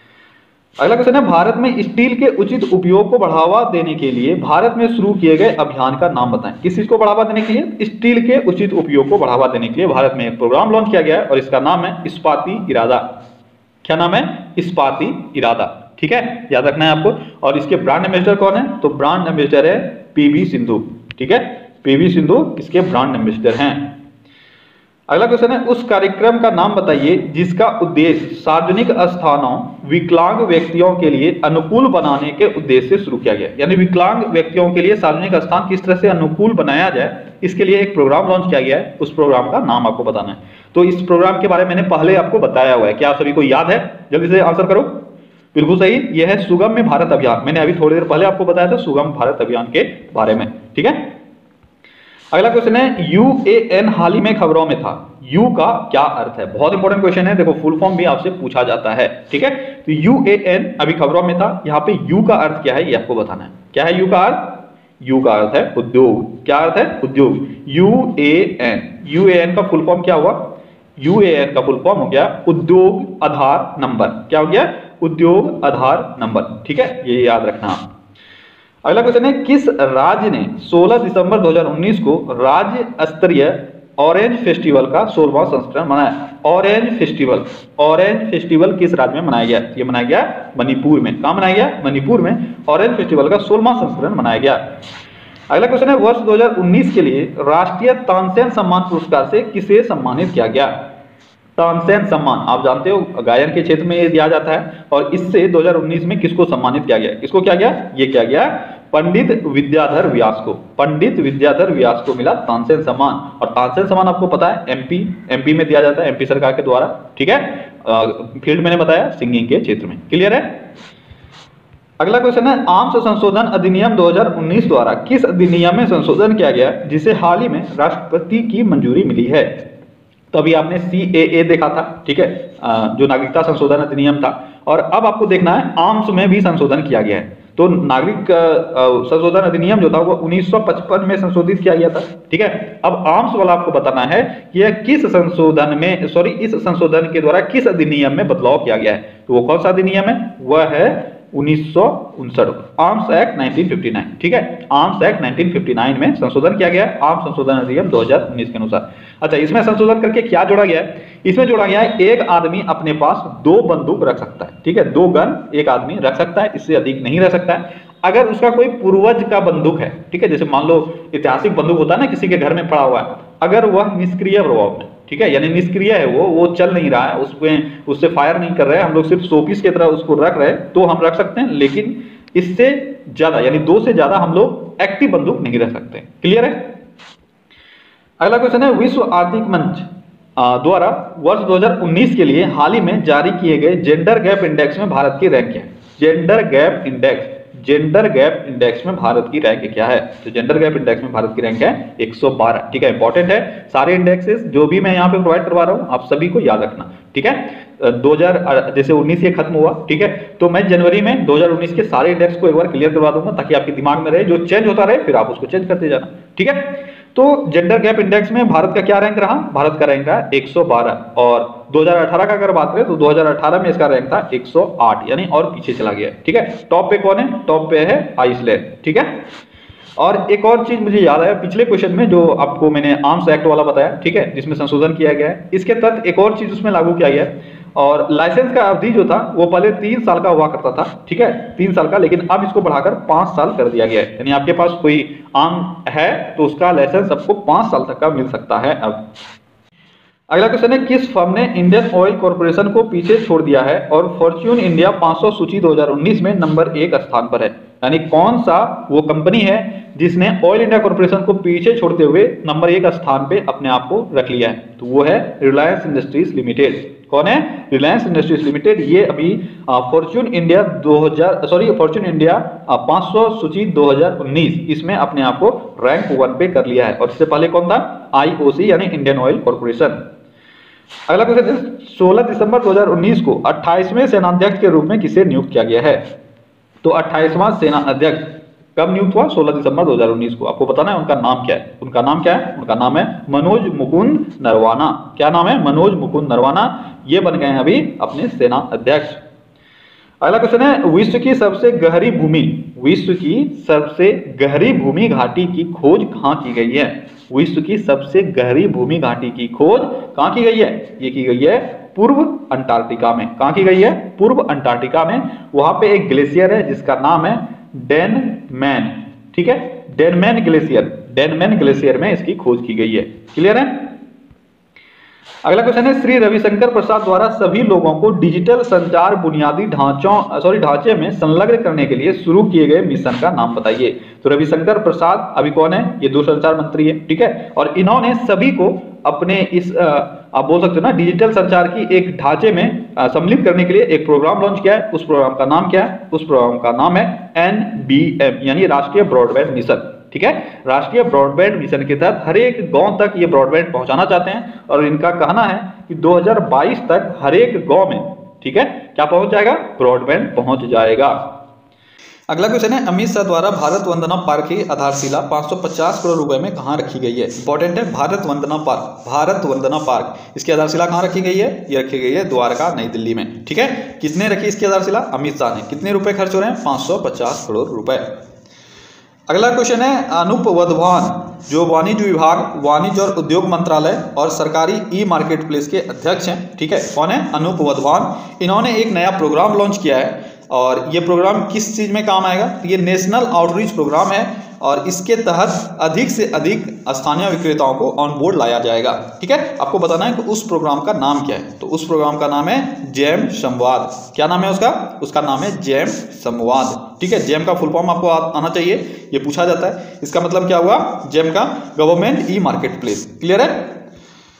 अगला क्वेश्चन है, भारत में स्टील के उचित उपयोग को बढ़ावा देने के लिए भारत में शुरू किए गए अभियान का नाम बताएं। किस चीज को बढ़ावा देने के लिए? स्टील के उचित उपयोग को बढ़ावा देने के लिए भारत में एक प्रोग्राम लॉन्च किया गया है और इसका नाम है इस्पाती इरादा। क्या नाम है? इस्पाती इरादा, ठीक है, याद रखना है आपको। और इसके ब्रांड एम्बेसडर कौन है? तो ब्रांड एम्बेसडर है पीवी सिंधु, ठीक है, पीवी सिंधु इसके ब्रांड एम्बेसडर हैं। अगला क्वेश्चन है, उस कार्यक्रम का नाम बताइए जिसका उद्देश्य सार्वजनिक स्थानों विकलांग व्यक्तियों के लिए अनुकूल बनाने के उद्देश्य से शुरू किया गया। यानी विकलांग व्यक्तियों के लिए सार्वजनिक स्थान किस तरह से अनुकूल बनाया जाए, इसके लिए एक प्रोग्राम लॉन्च किया गया है, उस प्रोग्राम का नाम आपको बताना है। तो इस प्रोग्राम के बारे में मैंने पहले आपको बताया हुआ है, क्या आप सभी को याद है? जल्दी से आंसर करो। बिल्कुल सही, यह है सुगम्य भारत अभियान। मैंने अभी थोड़ी देर पहले आपको बताया था सुगम भारत अभियान के बारे में, ठीक है। अगला क्वेश्चन है, यूएएन हाल ही में खबरों में था, यू का क्या अर्थ है? बहुत इंपॉर्टेंट क्वेश्चन है, देखो फुल फॉर्म भी आपसे पूछा जाता है, ठीक है। तो यूएएन अभी खबरों में था, यहाँ पे यू का अर्थ क्या है ये आपको बताना है। क्या है यू का अर्थ? यू का अर्थ है उद्योग। क्या अर्थ है? उद्योग। यूएएन, यूएएन का फुल फॉर्म क्या हुआ? यूएएन का फुल फॉर्म हो गया उद्योग आधार नंबर। क्या हो गया? उद्योग आधार नंबर, ठीक है, ये याद रखना। अगला क्वेश्चन है, किस राज्य ने सोलह दिसंबर दो हज़ार उन्नीस को राज्य स्तरीय ऑरेंज फेस्टिवल का सोलहवां संस्करण मनाया? ऑरेंज फेस्टिवल, ऑरेंज फेस्टिवल किस राज्य में मनाया गया? ये मनाया गया मणिपुर में। कहां मनाया गया? मणिपुर में ऑरेंज फेस्टिवल का सोलहवां संस्करण मनाया गया। अगला क्वेश्चन है, वर्ष दो हज़ार उन्नीस के लिए राष्ट्रीय तानसेन सम्मान पुरस्कार से किसे सम्मानित किया गया? तानसेन सम्मान आप जानते हो गायन के क्षेत्र में ये दिया जाता है और इससे दो हज़ार उन्नीस में किसको सम्मानित किया गया? किसको किया गया? ये किया गया पंडित विद्याधर व्यास को। पंडित विद्याधर व्यास को मिला तानसेन सम्मान। और तानसेन सम्मान आपको पता है एमपी एमपी में दिया जाता है, एमपी सरकार के द्वारा, ठीक है। फील्ड मैंने बताया सिंगिंग के क्षेत्र में। क्लियर है? अगला क्वेश्चन है, आर्म्स संशोधन अधिनियम दो हज़ार उन्नीस द्वारा किस अधिनियम में संशोधन किया गया जिसे हाल ही में राष्ट्रपति की मंजूरी मिली है? तो अभी आपने सी ए ए देखा था, ठीक है, जो नागरिकता संशोधन अधिनियम था, और अब आपको देखना है आर्म्स में भी संशोधन किया गया है। तो नागरिक संशोधन अधिनियम जो था वो उन्नीस सौ पचपन में संशोधित किया गया था, ठीक है। अब आर्म्स वाला आपको बताना है कि यह किस संशोधन में, सॉरी इस संशोधन के द्वारा किस अधिनियम में बदलाव किया गया है। तो वो कौन सा अधिनियम है? वह है उन्नीस सौ उनसठ, Arms Act nineteen fifty nine, ठीक है। Arms Act nineteen fifty nine में संशोधन किया गया है आर्म्स संशोधन अधिनियम दो हज़ार उन्नीस के अनुसार। अच्छा, इसमें संशोधन करके क्या जोड़ा गया है? इसमें जोड़ा गया है एक आदमी अपने पास दो बंदूक रख सकता है, ठीक है, दो गन एक आदमी रख सकता है, इससे अधिक नहीं रख सकता है। अगर उसका कोई पूर्वज का बंदूक है, ठीक है, जैसे मान लो ऐतिहासिक बंदूक होता है ना, किसी के घर में पड़ा हुआ है, अगर वह निष्क्रिय प्रभाव में, ठीक है, यानी निष्क्रिय है, वो वो चल नहीं रहा है, उसमें उससे फायर नहीं कर रहे हैं, हम लोग सिर्फ शोपीस की तरह उसको रख रहे हैं, तो हम रख सकते हैं। लेकिन इससे ज्यादा यानी दो से ज्यादा हम लोग एक्टिव बंदूक नहीं रख सकते। क्लियर है? अगला क्वेश्चन है, विश्व आर्थिक मंच द्वारा वर्ष दो हज़ार उन्नीस के लिए हाल ही में जारी किए गए जेंडर गैप इंडेक्स में भारत की रैंक क्या है? Gender gap index gender gap index में भारत की रैंक क्या है? तो जेंडर गैप इंडेक्स में भारत की रैंक है एक सौ बारह, ठीक है। इंपॉर्टेंट है, सारे इंडेक्सेस जो भी मैं यहाँ पे प्रोवाइड करवा रहा हूँ आप सभी को याद रखना, ठीक है। दो हज़ार जैसे उन्नीस ये खत्म हुआ, ठीक है, तो मैं जनवरी में दो हज़ार उन्नीस के सारे इंडेक्स को एक बार क्लियर करवा दूंगा ताकि आपके दिमाग में रहे, जो चेंज होता रहे फिर आप उसको चेंज करते जाना, ठीक है। तो जेंडर गैप इंडेक्स में भारत का क्या रैंक रहा? भारत का रैंक रहा एक सौ बारह, और दो हज़ार अठारह का अगर बात करें तो दो हज़ार अठारह में इसका रैंक था एक सौ आठ, यानी और पीछे चला गया, ठीक है। टॉप पे कौन है? टॉप पे है आइसलैंड, ठीक है। और एक और चीज मुझे याद आया पिछले क्वेश्चन में जो आपको मैंने आर्म्स एक्ट वाला बताया, ठीक है, जिसमें संशोधन किया गया है, इसके तहत एक और चीज उसमें लागू किया गया है, और लाइसेंस का अवधि जो था वो पहले तीन साल का हुआ करता था, ठीक है, तीन साल का, लेकिन अब इसको बढ़ाकर पांच साल कर दिया गया है। यानी आपके पास कोई आर्म है तो उसका लाइसेंस आपको पांच साल तक का मिल सकता है। अब अगला क्वेश्चन है, किस फर्म ने इंडियन ऑयल कॉर्पोरेशन को पीछे छोड़ दिया है और फॉर्च्यून इंडिया पाँच सौ सूची दो हज़ार उन्नीस में नंबर एक स्थान पर है? यानी कौन सा वो कंपनी है जिसने ऑयल इंडिया कॉर्पोरेशन को पीछे छोड़ते हुए नंबर एक स्थान पे अपने आप को रख लिया है? तो वो है रिलायंस इंडस्ट्रीज लिमिटेड। कौन है? Reliance Industries Limited. ये अभी फॉर्च्यून इंडिया दो हज़ार सॉरी फॉर्च्यून इंडिया पाँच सौ सूची दो हज़ार उन्नीस इसमें अपने आप को रैंक वन पे कर लिया है, और इससे पहले कौन था? आई ओ सी यानी इंडियन ऑयल कॉर्पोरेशन। अगला क्वेश्चन है, सोलह दिसंबर दो हज़ार उन्नीस को अट्ठाईसवें सेनाध्यक्ष के रूप में किसे नियुक्त किया गया है? तो अट्ठाईसवां सेना अध्यक्ष कब नियुक्त हुआ? सोलह दिसंबर दो हज़ार उन्नीस को। आपको बताना है उनका नाम क्या है। उनका नाम क्या है? उनका नाम है मनोज मुकुंद नरवाना। क्या नाम है? मनोज मुकुंद नरवाना। ये बन गए हैं अभी अपने सेना अध्यक्ष। अगला क्वेश्चन है, विश्व की सबसे गहरी भूमि विश्व की सबसे गहरी भूमि घाटी की खोज कहाँ की गई है? विश्व की सबसे गहरी भूमि घाटी की खोज कहाँ की गई है? ये की गई है पूर्व अंटार्कटिका में। कहाँ की गई है? पूर्व अंटार्कटिका में। वहां पे एक ग्लेशियर है जिसका नाम है डेनमैन, ठीक है, डेनमैन ग्लेशियर। डेनमैन ग्लेशियर में इसकी खोज की गई है। क्लियर है? अगला क्वेश्चन है, श्री रविशंकर प्रसाद द्वारा सभी लोगों को डिजिटल संचार बुनियादी ढांचों सॉरी ढांचे में संलग्न करने के लिए शुरू किए गए मिशन का नाम बताइए। तो रविशंकर प्रसाद अभी कौन है? ये दूरसंचार मंत्री है, ठीक है, और इन्होंने सभी को अपने इस आप बोल सकते हो ना डिजिटल संचार की एक ढांचे में सम्मिलित करने के लिए एक प्रोग्राम लॉन्च किया है। उस प्रोग्राम का नाम क्या है? उस प्रोग्राम का नाम है एन बी एम यानी राष्ट्रीय ब्रॉडबैंड मिशन, ठीक है। राष्ट्रीय ब्रॉडबैंड मिशन के तहत हर एक गांव तक ये ब्रॉडबैंड पहुंचाना चाहते हैं, और इनका कहना है कि दो हज़ार बाईस तक हर एक गांव में, ठीक है, क्या पहुंच जाएगा? ब्रॉडबैंड पहुंच जाएगा। अगला क्वेश्चन है, अमित शाह द्वारा भारत वंदना पार्क की आधारशिला पाँच सौ पचास करोड़ रुपए में कहां रखी गई है? इंपॉर्टेंट है, भारत वंदना पार्क भारत वंदना पार्क इसकी आधारशिला कहां रखी गई है? ये रखी गई है द्वारका, नई दिल्ली में, ठीक है। किसने रखी इसकी आधारशिला? अमित शाह ने। कितने रुपए खर्च हो रहे हैं? पाँच सौ पचास करोड़ रुपए। अगला क्वेश्चन है, अनूप वधवान जो वाणिज्य विभाग, वाणिज्य और उद्योग मंत्रालय और सरकारी ई मार्केट प्लेस के अध्यक्ष हैं, ठीक है। कौन है? अनूप वधवान। इन्होंने एक नया प्रोग्राम लॉन्च किया है, और ये प्रोग्राम किस चीज में काम आएगा? ये नेशनल आउटरीच प्रोग्राम है, और इसके तहत अधिक से अधिक स्थानीय विक्रेताओं को ऑन बोर्ड लाया जाएगा, ठीक है। आपको बताना है कि उस प्रोग्राम का नाम क्या है। तो उस प्रोग्राम का नाम है जैम संवाद। क्या नाम है उसका? उसका नाम है जैम संवाद, ठीक है। जैम का फुल फॉर्म आपको आना चाहिए, ये पूछा जाता है। इसका मतलब क्या हुआ? जैम का government e marketplace. Clear है?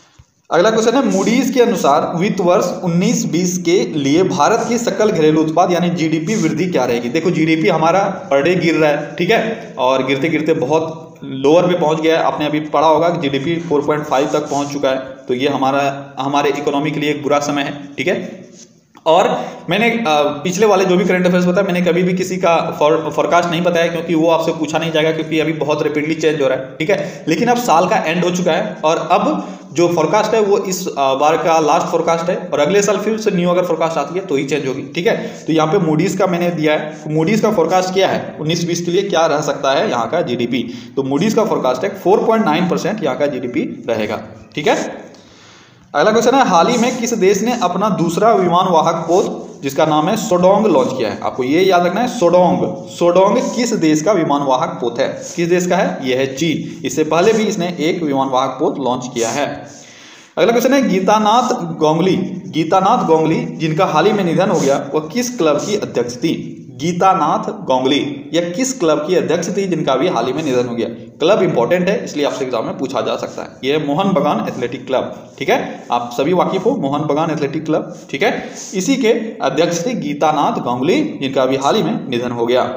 अगला क्वेश्चन है, मूडीज के अनुसार वित्त वर्ष उन्नीस बीस के लिए भारत की सकल घरेलू उत्पाद यानी जीडीपी वृद्धि क्या रहेगी। देखो जीडीपी हमारा पर डे गिर रहा है, ठीक है, और गिरते गिरते बहुत लोअर पे पहुंच गया है। आपने अभी पढ़ा होगा कि जीडीपी चार पॉइंट पाँच तक पहुंच चुका है, तो ये हमारा हमारे इकोनॉमी के लिए एक बुरा समय है, ठीक है। और मैंने पिछले वाले जो भी करंट अफेयर्स बताया, मैंने कभी भी किसी का फोरकास्ट नहीं बताया, क्योंकि वो आपसे पूछा नहीं जाएगा, क्योंकि अभी बहुत रैपिडली चेंज हो रहा है, ठीक है। लेकिन अब साल का एंड हो चुका है और अब जो फोरकास्ट है वो इस बार का लास्ट फोरकास्ट है, और अगले साल फिर से न्यू अगर फोरकास्ट आती है तो ही चेंज होगी, ठीक है। तो यहाँ पे मूडीज का मैंने दिया है, मूडीज का फोरकास्ट क्या है उन्नीस बीस के लिए, क्या रह सकता है यहाँ का जीडीपी। तो मूडीज का फोरकास्ट है चार पॉइंट नौ परसेंट यहाँ का जीडीपी रहेगा, ठीक है। अगला क्वेश्चन है, हाल ही में किस देश ने अपना दूसरा विमान वाहक पोत जिसका नाम है सोडोंग लॉन्च किया है। आपको ये याद रखना है, सोडोंग। सोडोंग किस देश का विमान वाहक पोत है, किस देश का है, यह है चीन। इससे पहले भी इसने एक विमान वाहक पोत लॉन्च किया है। अगला क्वेश्चन है, गीतानाथ गोंगली गीतानाथ गोंगली जिनका हाल ही में निधन हो गया, वह किस क्लब की अध्यक्ष थी। गीतानाथ गोंगली यह किस क्लब की अध्यक्ष थी जिनका भी हाल ही में निधन हो गया। क्लब इंपॉर्टेंट है, इसलिए आपसे एग्जाम में पूछा जा सकता है। यह मोहन बगान एथलेटिक क्लब, ठीक है, आप सभी वाकिफ हो, मोहन बगान एथलेटिक क्लब, ठीक है। इसी के अध्यक्ष थे गीतानाथ गोंगली जिनका भी हाल ही में निधन हो गया।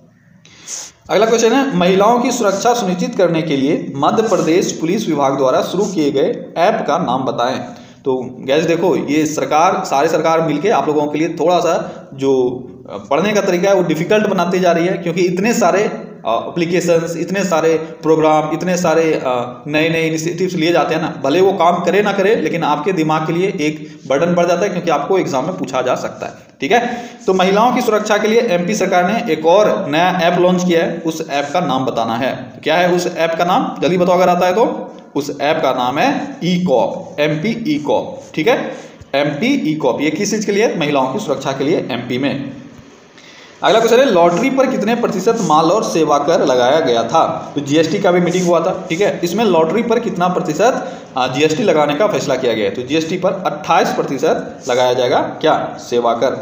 अगला क्वेश्चन है, महिलाओं की सुरक्षा सुनिश्चित करने के लिए मध्य प्रदेश पुलिस विभाग द्वारा शुरू किए गए ऐप का नाम बताएं। तो गैस देखो, ये सरकार सारे सरकार मिलके आप लोगों के लिए थोड़ा सा जो पढ़ने का तरीका है वो डिफिकल्ट बनाती जा रही है, क्योंकि इतने सारे एप्लीकेशंस, इतने सारे प्रोग्राम, इतने सारे नए नए इनिशिएटिव्स लिए जाते हैं ना, भले वो काम करे ना करे, लेकिन आपके दिमाग के लिए एक बर्डन बढ़ जाता है, क्योंकि आपको एग्जाम में पूछा जा सकता है, ठीक है। तो महिलाओं की सुरक्षा के लिए एमपी सरकार ने एक और नया ऐप लॉन्च किया है, उस ऐप का नाम बताना है। क्या है उस ऐप का नाम, जल्दी बताओ अगर आता है तो। उस ऐप का नाम है e cop, MP e cop, ठीक है, एमपी ई कॉप। ये किस चीज के लिए, महिलाओं की सुरक्षा के लिए एमपी में। अगला क्वेश्चन है, लॉटरी पर कितने प्रतिशत माल और सेवा कर लगाया गया था। तो जीएसटी का भी मीटिंग हुआ था, ठीक है, इसमें लॉटरी पर कितना प्रतिशत जीएसटी लगाने का फैसला किया गया है। तो जीएसटी पर अट्ठाईस प्रतिशत लगाया जाएगा, क्या, सेवा कर।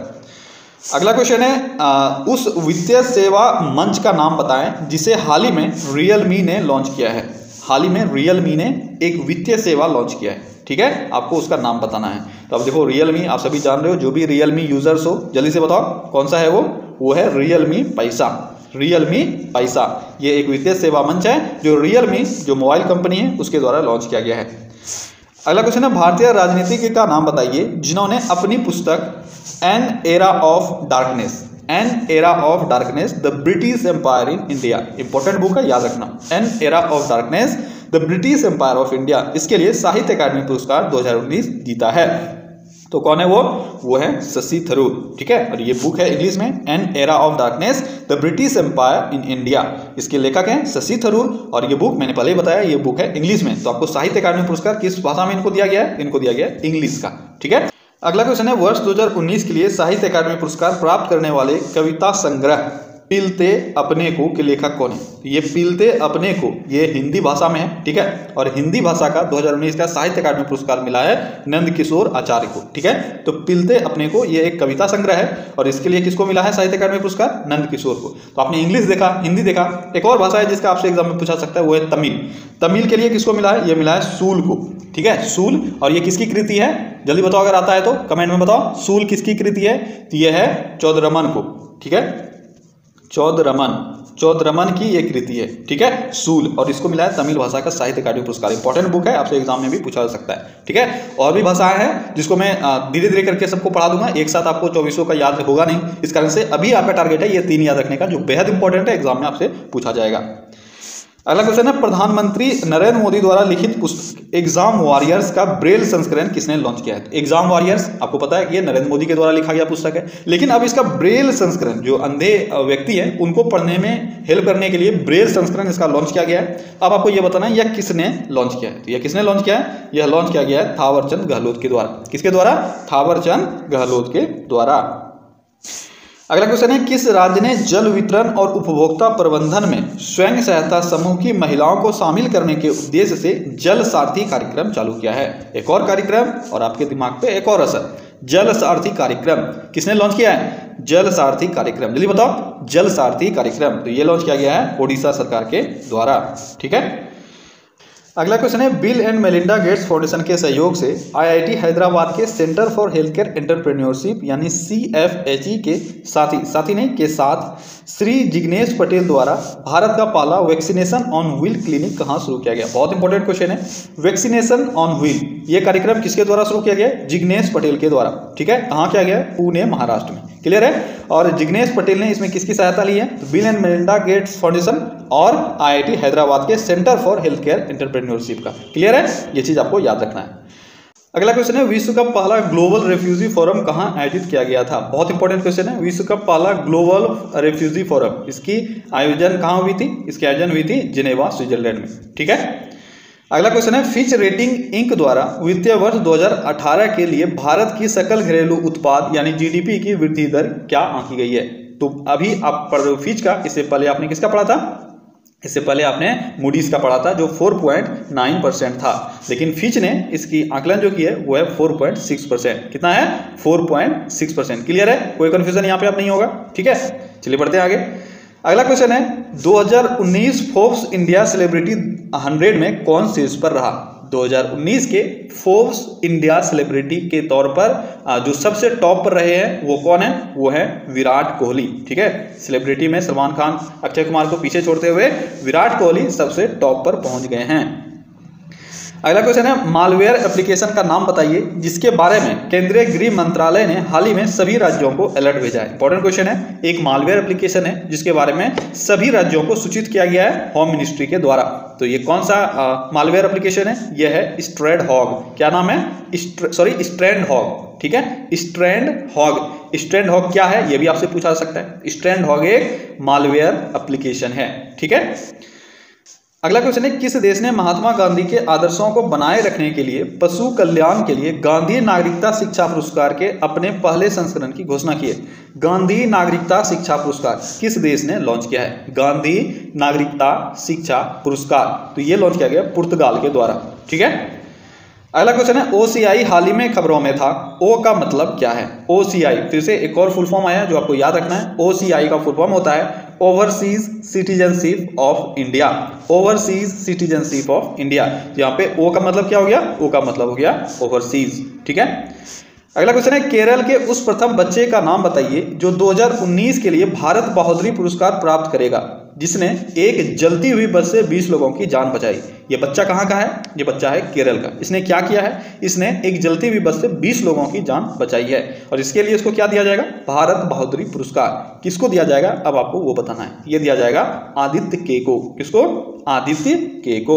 अगला क्वेश्चन है, आ, उस वित्तीय सेवा मंच का नाम बताएं जिसे हाल ही में रियलमी ने लॉन्च किया है। हाल ही में रियलमी ने एक वित्तीय सेवा लॉन्च किया है, ठीक है, आपको उसका नाम बताना है। तो अब देखो रियलमी आप सभी जान रहे हो, जो भी रियलमी यूजर्स हो जल्दी से बताओ कौन सा है वो वो है रियलमी पैसा। रियलमी पैसा ये एक वित्तीय सेवा मंच है जो रियलमी जो मोबाइल कंपनी है उसके द्वारा लॉन्च किया गया है। अगला क्वेश्चन है, भारतीय राजनीति का नाम बताइए जिन्होंने अपनी पुस्तक an era of darkness an era of darkness the British Empire in India, important book है, याद रखना, an era of darkness the British Empire of India, इसके लिए साहित्य अकादमी पुरस्कार दो हज़ार उन्नीस जीता है। तो कौन है वो वो है शशि थरूर, ठीक है, और ये बुक है इंग्लिश में an era of darkness the British Empire in India, इसके लेखक हैं शशि थरूर, और ये बुक मैंने पहले ही बताया ये बुक है इंग्लिश में। तो आपको साहित्य अकादमी पुरस्कार किस भाषा में इनको दिया गया है, इनको दिया गया है इंग्लिश का, ठीक है। अगला क्वेश्चन है, वर्ष दो हज़ार उन्नीस के लिए साहित्य अकादमी पुरस्कार प्राप्त करने वाले कविता संग्रह पीलते अपने को के लेखक कौन है। ये पीलते अपने को ये हिंदी भाषा में है, ठीक है, और हिंदी भाषा का दो हज़ार उन्नीस का साहित्य अकादमी पुरस्कार मिला है नंद किशोर आचार्य को, ठीक है। तो पीलते अपने को ये एक कविता संग्रह है और इसके लिए किसको मिला है साहित्य अकादमी पुरस्कार, नंद किशोर को। तो आपने इंग्लिश देखा, हिंदी देखा, एक और भाषा है जिसका आपसे एग्जाम में पूछा सकता है वो है तमिल। तमिल के लिए किसको मिला है, ये मिला है सूल को, ठीक है, सूल, और ये किसकी कृति है, जल्दी बताओ अगर आता है तो कमेंट में बताओ, सूल किसकी कृति है। तो ये है चौधरमन को, ठीक है, चौधरमन चौधरमन की ये कृति है, ठीक है, सूल, और इसको मिला है तमिल भाषा का साहित्य अकादमी पुरस्कार। इंपॉर्टेंट बुक है, आपसे एग्जाम में भी पूछा जा सकता है, ठीक है। और भी भाषाएं हैं जिसको मैं धीरे धीरे करके सबको पढ़ा दूंगा, एक साथ आपको चौबीसों का याद होगा नहीं, इस कारण से अभी आपका टारगेट है ये तीन याद रखने का जो बेहद इंपॉर्टेंट है, एग्जाम में आपसे पूछा जाएगा। अगला क्वेश्चन है, प्रधानमंत्री नरेंद्र मोदी द्वारा लिखित पुस्तक एग्जाम वॉरियर्स का ब्रेल संस्करण किसने लॉन्च किया है। एग्जाम वॉरियर्स आपको पता है कि ये नरेंद्र मोदी के द्वारा लिखा गया पुस्तक है, लेकिन अब इसका ब्रेल संस्करण जो अंधे व्यक्ति हैं उनको पढ़ने में हेल्प करने के लिए ब्रेल संस्करण इसका लॉन्च किया गया है। अब आपको यह बताना है यह किसने लॉन्च किया है। तो यह किसने लॉन्च किया है, यह लॉन्च किया गया है थावरचंद गहलोत के द्वारा। किसके द्वारा, थावरचंद गहलोत के द्वारा। अगला क्वेश्चन है, किस राज्य ने जल वितरण और उपभोक्ता प्रबंधन में स्वयं सहायता समूह की महिलाओं को शामिल करने के उद्देश्य से जल सारथी कार्यक्रम चालू किया है। एक और कार्यक्रम और आपके दिमाग पे एक और असर, जल सारथी कार्यक्रम किसने लॉन्च किया है, जल सारथी कार्यक्रम, जल्दी बताओ, जल सारथी कार्यक्रम। तो ये लॉन्च किया गया है ओडिशा सरकार के द्वारा, ठीक है। अगला क्वेश्चन है, Bill and Melinda Gates Foundation के सहयोग से आईआईटी हैदराबाद के centre for health care entrepreneurship यानी सी एफ एच ई के साथी साथी नहीं के साथ श्री जिग्नेश पटेल द्वारा भारत का पहला वैक्सीनेशन ऑन व्हील क्लिनिक कहाँ शुरू किया गया। बहुत इंपॉर्टेंट क्वेश्चन है। वैक्सीनेशन ऑन व्हील ये कार्यक्रम किसके द्वारा शुरू किया गया? जिग्नेश पटेल के द्वारा। ठीक है, कहाँ किया गया? पुणे महाराष्ट्र में। क्लियर है। और जिग्नेश पटेल ने इसमें किसकी सहायता ली है? तो Bill and Melinda Gates Foundation और आईआईटी हैदराबाद के centre for health care entrepreneurship का। क्लियर है, ये चीज आपको याद रखना है। अगला क्वेश्चन है, विश्व का पहला ग्लोबल रेफ्यूजी फोरम कहाँ आयोजित किया गया था? बहुत इंपॉर्टेंट क्वेश्चन है। विश्व का पहला ग्लोबल रेफ्यूजी फोरम, इसकी आयोजन कहाँ हुई थी? इसकी आयोजन हुई थी जिनेवा, स्विट्जरलैंड में। ठीक है। अगला क्वेश्चन है, फिच रेटिंग इंक द्वारा वित्तीय वर्ष दो हज़ार अठारह के लिए भारत की सकल घरेलू उत्पाद यानी जीडीपी की वृद्धि दर क्या आंकी गई है? तो अभी आप पढ़ रहे हो फिच का, इससे पहले आपने किसका पढ़ा था? इससे पहले आपने मूडीज का पढ़ा था जो चार पॉइंट नौ परसेंट था, लेकिन फिच ने इसकी आकलन जो की है वो है चार पॉइंट छह परसेंट। कितना है? चार पॉइंट छह परसेंट। क्लियर है, कोई कंफ्यूजन यहाँ पे आप नहीं होगा। ठीक है, चलिए बढ़ते हैं आगे। अगला क्वेश्चन है, दो हज़ार उन्नीस फोर्ब्स इंडिया सेलिब्रिटी हंड्रेड में कौन शीर्ष पर रहा? दो हज़ार उन्नीस के फोर्ब्स इंडिया सेलिब्रिटी के तौर पर जो सबसे टॉप पर रहे हैं वो कौन है? वो है विराट कोहली। ठीक है, सेलिब्रिटी में सलमान खान, अक्षय कुमार को पीछे छोड़ते हुए विराट कोहली सबसे टॉप पर पहुंच गए हैं। अगला क्वेश्चन है, मालवेयर एप्लीकेशन का नाम बताइए जिसके बारे में केंद्रीय गृह मंत्रालय ने हाल ही में सभी राज्यों को अलर्ट भेजा है। इंपॉर्टेंट क्वेश्चन है। एक मालवेयर एप्लीकेशन है जिसके बारे में सभी राज्यों को सूचित किया गया है होम मिनिस्ट्री के द्वारा। तो ये कौन सा मालवेयर एप्लीकेशन है? यह है स्ट्रेंड हॉग। क्या नाम है? Sorry StrandHogg. ठीक है, स्ट्रेंड हॉग। स्ट्रेंड हॉग क्या है ये भी आपसे पूछा जा सकता है। स्ट्रेंड हॉग एक मालवेयर एप्लीकेशन है। ठीक है। अगला क्वेश्चन है, किस देश ने महात्मा गांधी के आदर्शों को बनाए रखने के लिए पशु कल्याण के लिए गांधी नागरिकता शिक्षा पुरस्कार के अपने पहले संस्करण की घोषणा की है? गांधी नागरिकता शिक्षा पुरस्कार किस देश ने लॉन्च किया है? गांधी नागरिकता शिक्षा पुरस्कार, तो ये लॉन्च किया गया पुर्तगाल के द्वारा। ठीक है। अगला क्वेश्चन है, ओसीआई हाल ही में खबरों में था, ओ का मतलब क्या है? ओसीआई फिर से एक और फुल फॉर्म आया जो आपको याद रखना है। ओसीआई का फुल फॉर्म होता है Overseas Citizenship of India. Overseas Citizenship of India. यहाँ पे ओ का मतलब क्या हो गया? ओ का मतलब हो गया ओवरसीज। ठीक है। अगला क्वेश्चन है, केरल के उस प्रथम बच्चे का नाम बताइए जो दो हज़ार उन्नीस के लिए भारत बहादुरी पुरस्कार प्राप्त करेगा, जिसने एक जलती हुई बस से बीस लोगों की जान बचाई। ये बच्चा कहाँ का है? ये बच्चा है केरल का। इसने क्या किया है? इसने एक जलती हुई बस से बीस लोगों की जान बचाई है और इसके लिए इसको क्या दिया जाएगा? भारत बहादुरी पुरस्कार। किसको दिया जाएगा अब आपको वो बताना है। ये दिया जाएगा आदित्य के को। किसको? आदित्य के को।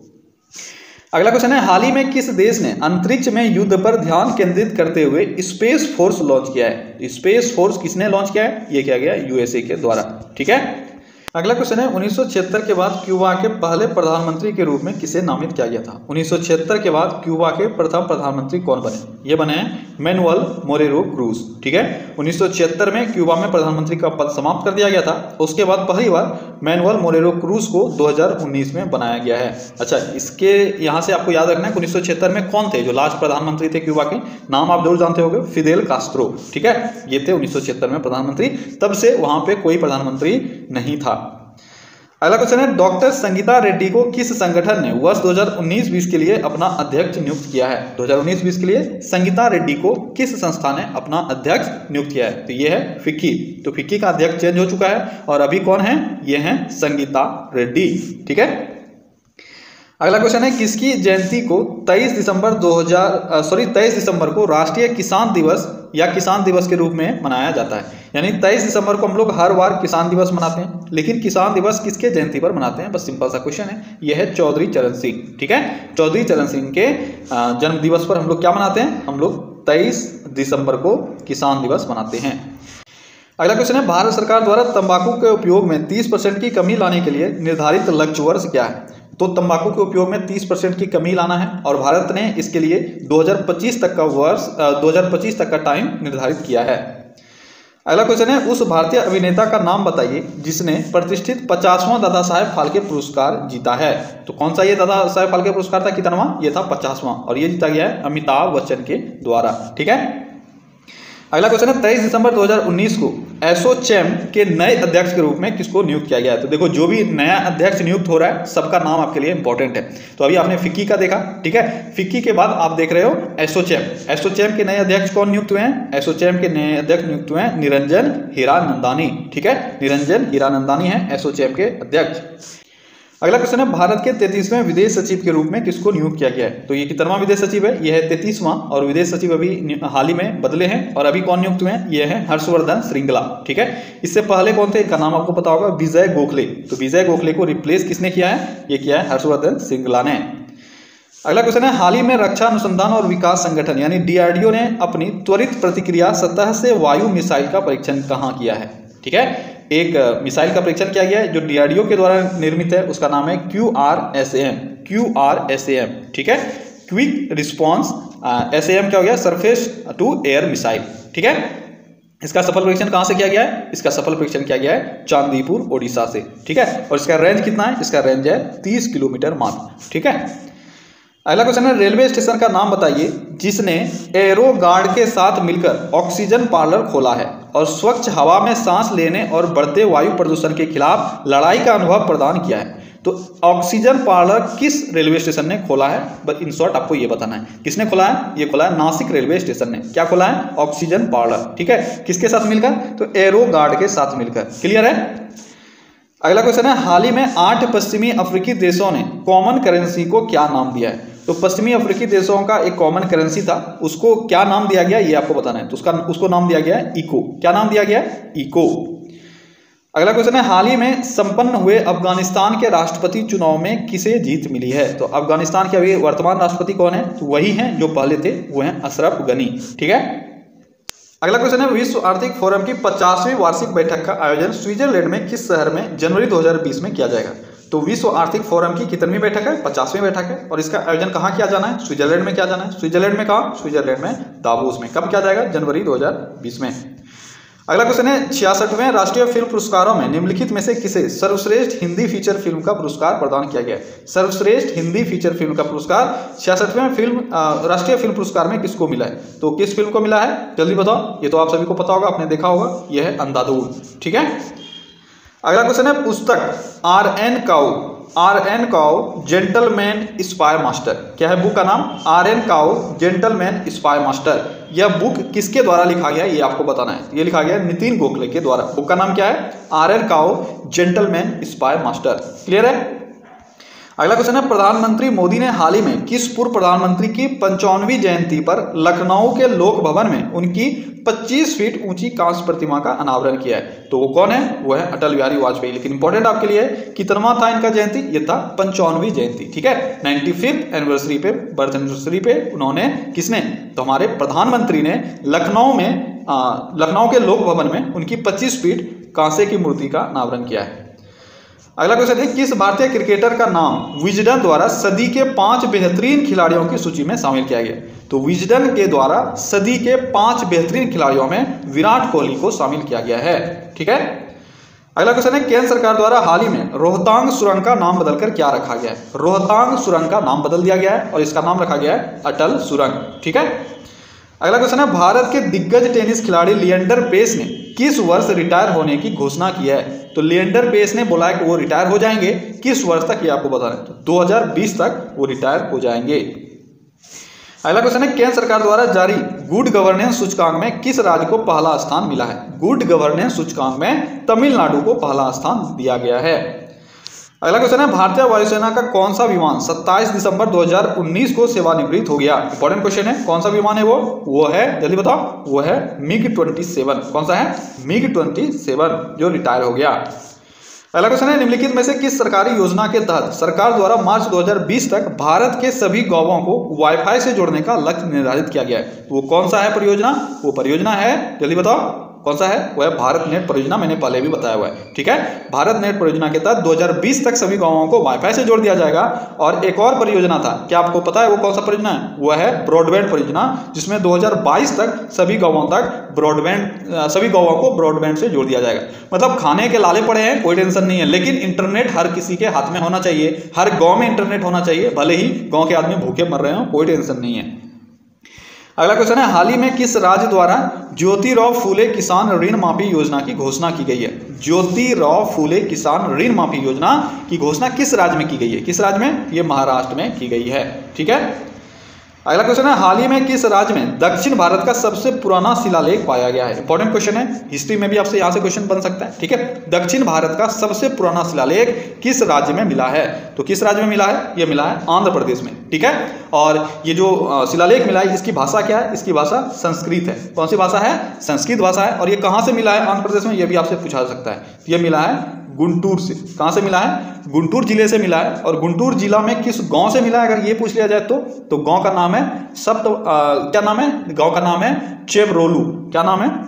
अगला क्वेश्चन है, हाल ही में किस देश ने अंतरिक्ष में युद्ध पर ध्यान केंद्रित करते हुए स्पेस फोर्स लॉन्च किया है? स्पेस फोर्स किसने लॉन्च किया है? ये किया गया यूएसए के द्वारा। ठीक है। अगला क्वेश्चन है, उन्नीस सौ छिहत्तर के बाद क्यूबा के पहले प्रधानमंत्री के रूप में किसे नामित किया गया था? उन्नीस सौ छिहत्तर के बाद क्यूबा के प्रथम प्रधानमंत्री कौन बने? ये बने हैं मैनुअल मोरेरो क्रूज। ठीक है। उन्नीस सौ छिहत्तर में क्यूबा में प्रधानमंत्री का पद समाप्त कर दिया गया था। उसके बाद पहली बार मैनुअल मोरेरो क्रूज को दो हज़ार उन्नीस में बनाया गया है। अच्छा, इसके यहाँ से आपको याद रखना है उन्नीस सौ छिहत्तर में कौन थे जो लास्ट प्रधानमंत्री थे क्यूबा के? नाम आप जरूर जानते होंगे, फिदेल कास्ट्रो। ठीक है, ये थे उन्नीस सौ छिहत्तर में प्रधानमंत्री। तब से वहां पे कोई प्रधानमंत्री नहीं था। अगला क्वेश्चन है, डॉक्टर संगीता रेड्डी को किस संगठन ने वर्ष दो हज़ार उन्नीस बीस के लिए अपना अध्यक्ष नियुक्त किया है? दो हज़ार उन्नीस बीस के लिए संगीता रेड्डी को किस संस्था ने अपना अध्यक्ष नियुक्त किया है? तो ये है फिक्की। तो फिक्की का अध्यक्ष चेंज हो चुका है और अभी कौन है? ये है संगीता रेड्डी। ठीक है। अगला क्वेश्चन है, किसकी जयंती को तेईस दिसंबर दो हज़ार सॉरी तेईस दिसंबर को राष्ट्रीय किसान दिवस या किसान दिवस के रूप में मनाया जाता है? यानी तेईस दिसंबर को हम लोग हर बार किसान दिवस मनाते हैं, लेकिन किसान दिवस किसके जयंती पर मनाते हैं? बस सिंपल सा क्वेश्चन है। यह है चौधरी चरण सिंह। ठीक है, चौधरी चरण सिंह के जन्म दिवस पर हम लोग क्या मनाते हैं? हम लोग तेईस दिसंबर को किसान दिवस मनाते हैं। अगला क्वेश्चन है, भारत सरकार द्वारा तंबाकू के उपयोग में तीस परसेंट की कमी लाने के लिए निर्धारित लक्ष्य वर्ष क्या है? तो तंबाकू के उपयोग में तीस परसेंट की कमी लाना है और भारत ने इसके लिए दो हज़ार पच्चीस तक का वर्ष दो हज़ार पच्चीस तक का टाइम निर्धारित किया है। अगला क्वेश्चन है, उस भारतीय अभिनेता का नाम बताइए जिसने प्रतिष्ठित पचासवां दादा साहेब फाल्के पुरस्कार जीता है? तो कौन सा ये दादा साहेब फाल्के पुरस्कार था? कितनवां? ये था पचासवां और ये जीता गया है अमिताभ बच्चन के द्वारा। ठीक है। अगला क्वेश्चन है तेईस दिसंबर दो हज़ार उन्नीस को एसोचैम के नए अध्यक्ष के रूप में किसको नियुक्त किया गया है। तो देखो जो भी नया अध्यक्ष नियुक्त हो रहा है सबका नाम आपके लिए इंपॉर्टेंट है। तो अभी आपने फिक्की का देखा, ठीक है, फिक्की के बाद आप देख रहे हो एसोचैम। एसोचैम के नए अध्यक्ष कौन नियुक्त हुए हैं? एसोचैम के नए अध्यक्ष नियुक्त हुए हैं निरंजन हीरानंदानी, ठीक है, निरंजन हीरानंदानी है एसोचैम के अध्यक्ष। अगला क्वेश्चन है भारत के तैंतीसवें विदेश सचिव के रूप में किसको नियुक्त किया गया है। तो ये कितनवां विदेश सचिव है? ये है तैंतीसवां, और विदेश सचिव अभी हाल ही में बदले हैं। और अभी कौन नियुक्त हुए हैं? ये है हर्षवर्धन श्रृंगला, ठीक है। इससे पहले कौन थे? इनका नाम आपको पता होगा, विजय गोखले। तो विजय गोखले को रिप्लेस किसने किया है? ये किया है हर्षवर्धन श्रृंगला ने। अगला क्वेश्चन है हाल ही में रक्षा अनुसंधान और विकास संगठन यानी डीआरडीओ ने अपनी त्वरित प्रतिक्रिया सतह से वायु मिसाइल का परीक्षण कहाँ किया है, ठीक है। एक मिसाइल का परीक्षण किया गया है जो डीआरडीओ के द्वारा निर्मित है, उसका नाम है Q R S A M, Q R S A M, ठीक है, quick response S A M क्या हो गया? सरफेस टू एयर मिसाइल, ठीक है। इसका सफल परीक्षण कहाँ से किया गया है? इसका सफल परीक्षण किया गया है चांदीपुर ओडिशा से, ठीक है। और इसका रेंज कितना है? इसका रेंज है तीस किलोमीटर मात्र, ठीक है। अगला क्वेश्चन है रेलवे स्टेशन का नाम बताइए जिसने एरो गार्ड के साथ मिलकर ऑक्सीजन पार्लर खोला है और स्वच्छ हवा में सांस लेने और बढ़ते वायु प्रदूषण के खिलाफ लड़ाई का अनुभव प्रदान किया है। तो ऑक्सीजन पार्लर किस रेलवे स्टेशन ने खोला है? बस इन शॉर्ट आपको ये बताना है किसने खोला है। ये खोला है नासिक रेलवे स्टेशन ने। क्या खोला है? ऑक्सीजन पार्लर, ठीक है। किसके साथ मिलकर? तो एरो गार्ड के साथ मिलकर। क्लियर है। अगला क्वेश्चन है हाल ही में आठ पश्चिमी अफ्रीकी देशों ने कॉमन करेंसी को क्या नाम दिया है। तो पश्चिमी अफ्रीकी देशों का एक कॉमन करेंसी था, उसको क्या नाम दिया गया ये आपको बताना है। तो उसका उसको नाम दिया गया है इको। क्या नाम दिया गया है? इको। अगला क्वेश्चन है हाल ही में संपन्न हुए अफगानिस्तान के राष्ट्रपति चुनाव में किसे जीत मिली है। तो अफगानिस्तान के अभी वर्तमान राष्ट्रपति कौन है? तो वही हैं जो पहले थे, वो हैं अशरफ गनी, ठीक है। अगला क्वेश्चन है विश्व आर्थिक फोरम की पचासवीं वार्षिक बैठक का आयोजन स्विट्जरलैंड में किस शहर में जनवरी दो हज़ार बीस में किया जाएगा। तो विश्व आर्थिक फोरम की कितनी बैठक है? पचासवीं बैठक है। और इसका आयोजन कहाँ किया जाना है? स्विट्जरलैंड में किया जाना है। स्विट्जरलैंड में कहाँ? स्विट्जरलैंड में दावोस में। कब किया जाएगा? जनवरी दो हज़ार बीस में। अगला क्वेश्चन है छियासठवें राष्ट्रीय फिल्म पुरस्कारों में निम्नलिखित में से किसे सर्वश्रेष्ठ हिंदी फीचर फिल्म का पुरस्कार प्रदान किया गया है। सर्वश्रेष्ठ हिंदी फीचर फिल्म का पुरस्कार छियासठवें फिल्म राष्ट्रीय फिल्म पुरस्कार में किसको मिला है? तो किस फिल्म को मिला है? जल्दी बताओ। ये तो आप सभी को पता होगा, आपने देखा होगा, यह है अंधाधुन, ठीक है। अगला क्वेश्चन है पुस्तक R N Kao R N Kao gentleman spy master. क्या है बुक का नाम? R N Kao gentleman spy master. यह बुक किसके द्वारा लिखा गया है ये आपको बताना है। ये लिखा गया है नितिन गोखले के द्वारा। बुक का नाम क्या है? R N Kao gentleman spy master. Clear है। अगला क्वेश्चन है प्रधानमंत्री मोदी ने हाल ही में किस पूर्व प्रधानमंत्री की पंचावनवीं जयंती पर लखनऊ के लोक भवन में उनकी पच्चीस फीट ऊंची कांस्य प्रतिमा का अनावरण किया है। तो वो कौन है? वो है अटल बिहारी वाजपेयी। लेकिन इंपॉर्टेंट आपके लिए कितनवां था इनका जयंती? ये था पंचावनवीं जयंती, ठीक है। नाइन्टी फिफ्थ एनिवर्सरी पे, बर्थ एनिवर्सरी पे उन्होंने किसने? तो हमारे प्रधानमंत्री ने लखनऊ में लखनऊ के लोक भवन में उनकी पच्चीस फीट कांसे की मूर्ति का अनावरण किया है। अगला क्वेश्चन है किस भारतीय क्रिकेटर का नाम विजडन द्वारा सदी के पांच बेहतरीन खिलाड़ियों की सूची में शामिल किया गया। तो विजडन के द्वारा सदी के पांच बेहतरीन खिलाड़ियों में विराट कोहली को शामिल किया गया है, ठीक है। अगला क्वेश्चन है केंद्र सरकार द्वारा हाल ही में रोहतांग सुरंग का नाम बदलकर क्या रखा गया है। रोहतांग सुरंग का नाम बदल दिया गया है और इसका नाम रखा गया है अटल सुरंग, ठीक है। अगला क्वेश्चन है भारत के दिग्गज टेनिस खिलाड़ी लिएंडर पेस ने किस वर्ष रिटायर होने की घोषणा की है। तो लिएंडर पेस ने बोला है कि वो रिटायर हो जाएंगे। किस वर्ष तक ये आपको बताना है? तो दो हज़ार बीस तक वो रिटायर हो जाएंगे। अगला क्वेश्चन है केंद्र सरकार द्वारा जारी गुड गवर्नेंस सूचकांक में किस राज्य को पहला स्थान मिला है। गुड गवर्नेंस सूचकांक में तमिलनाडु को पहला स्थान दिया गया है। अगला क्वेश्चन है भारतीय वायुसेना का कौन सा विमान सत्ताईस दिसंबर दो हज़ार उन्नीस को सेवानिवृत्त हो गया। इंपॉर्टेंट क्वेश्चन है। कौन सा विमान है वो? वो है, जल्दी बताओ, वो है मिग सत्ताईस। कौन सा है? मिग सत्ताईस जो रिटायर हो गया। अगला क्वेश्चन है निम्नलिखित में से किस सरकारी योजना के तहत सरकार द्वारा मार्च दो हज़ार बीस तक भारत के सभी गांवों को वाईफाई से जोड़ने का लक्ष्य निर्धारित किया गया है। वो कौन सा है परियोजना? वो परियोजना है, जल्दी बताओ कौन सा है? वो है भारत नेट परियोजना। मैंने पहले भी बताया हुआ है, ठीक है। भारत नेट परियोजना के तहत दो हज़ार बीस तक सभी गांवों को वाईफाई से जोड़ दिया जाएगा। और एक और परियोजना था, क्या आपको पता है वो कौन सा परियोजना है? वो है ब्रॉडबैंड परियोजना, जिसमें दो हज़ार बाईस तक सभी गांवों तक ब्रॉडबैंड सभी गांवों को ब्रॉडबैंड से जोड़ दिया जाएगा। मतलब खाने के लाले पड़े हैं, कोई टेंशन नहीं है, लेकिन इंटरनेट हर किसी के हाथ में होना चाहिए। हर गाँव में इंटरनेट होना चाहिए, भले ही गाँव के आदमी भूखे मर रहे हो, कोई टेंशन नहीं है। अगला क्वेश्चन है, हाल ही में किस राज्य द्वारा ज्योतिराव फूले किसान ऋण माफी योजना की घोषणा की गई है? ज्योतिराव फूले किसान ऋण माफी योजना की घोषणा किस राज्य में की गई है? किस राज्य में? ये महाराष्ट्र में की गई है। ठीक है। अगला क्वेश्चन है, हाल ही में किस राज्य में दक्षिण भारत का सबसे पुराना शिलालेख पाया गया है? इंपॉर्टेंट क्वेश्चन है, हिस्ट्री में भी आपसे यहाँ से क्वेश्चन बन सकता है। ठीक है। दक्षिण भारत का सबसे पुराना शिलालेख किस राज्य में मिला है? तो किस राज्य में मिला है? ये मिला है आंध्र प्रदेश में। ठीक है। और ये जो शिलालेख मिला है, इसकी भाषा क्या है? इसकी भाषा संस्कृत है। कौन सी भाषा है? संस्कृत भाषा है। और ये कहाँ से मिला है आंध्र प्रदेश में? ये भी आपसे पूछा जा सकता है। ये मिला है गुंटूर से। कहाँ से मिला है? गुंटूर जिले से मिला है। और गुंटूर जिला में किस गांव से मिला है अगर ये पूछ लिया जाए तो तो गांव का नाम है सप्त आ, क्या नाम है? गांव का नाम है चेवरोलू। क्या नाम है?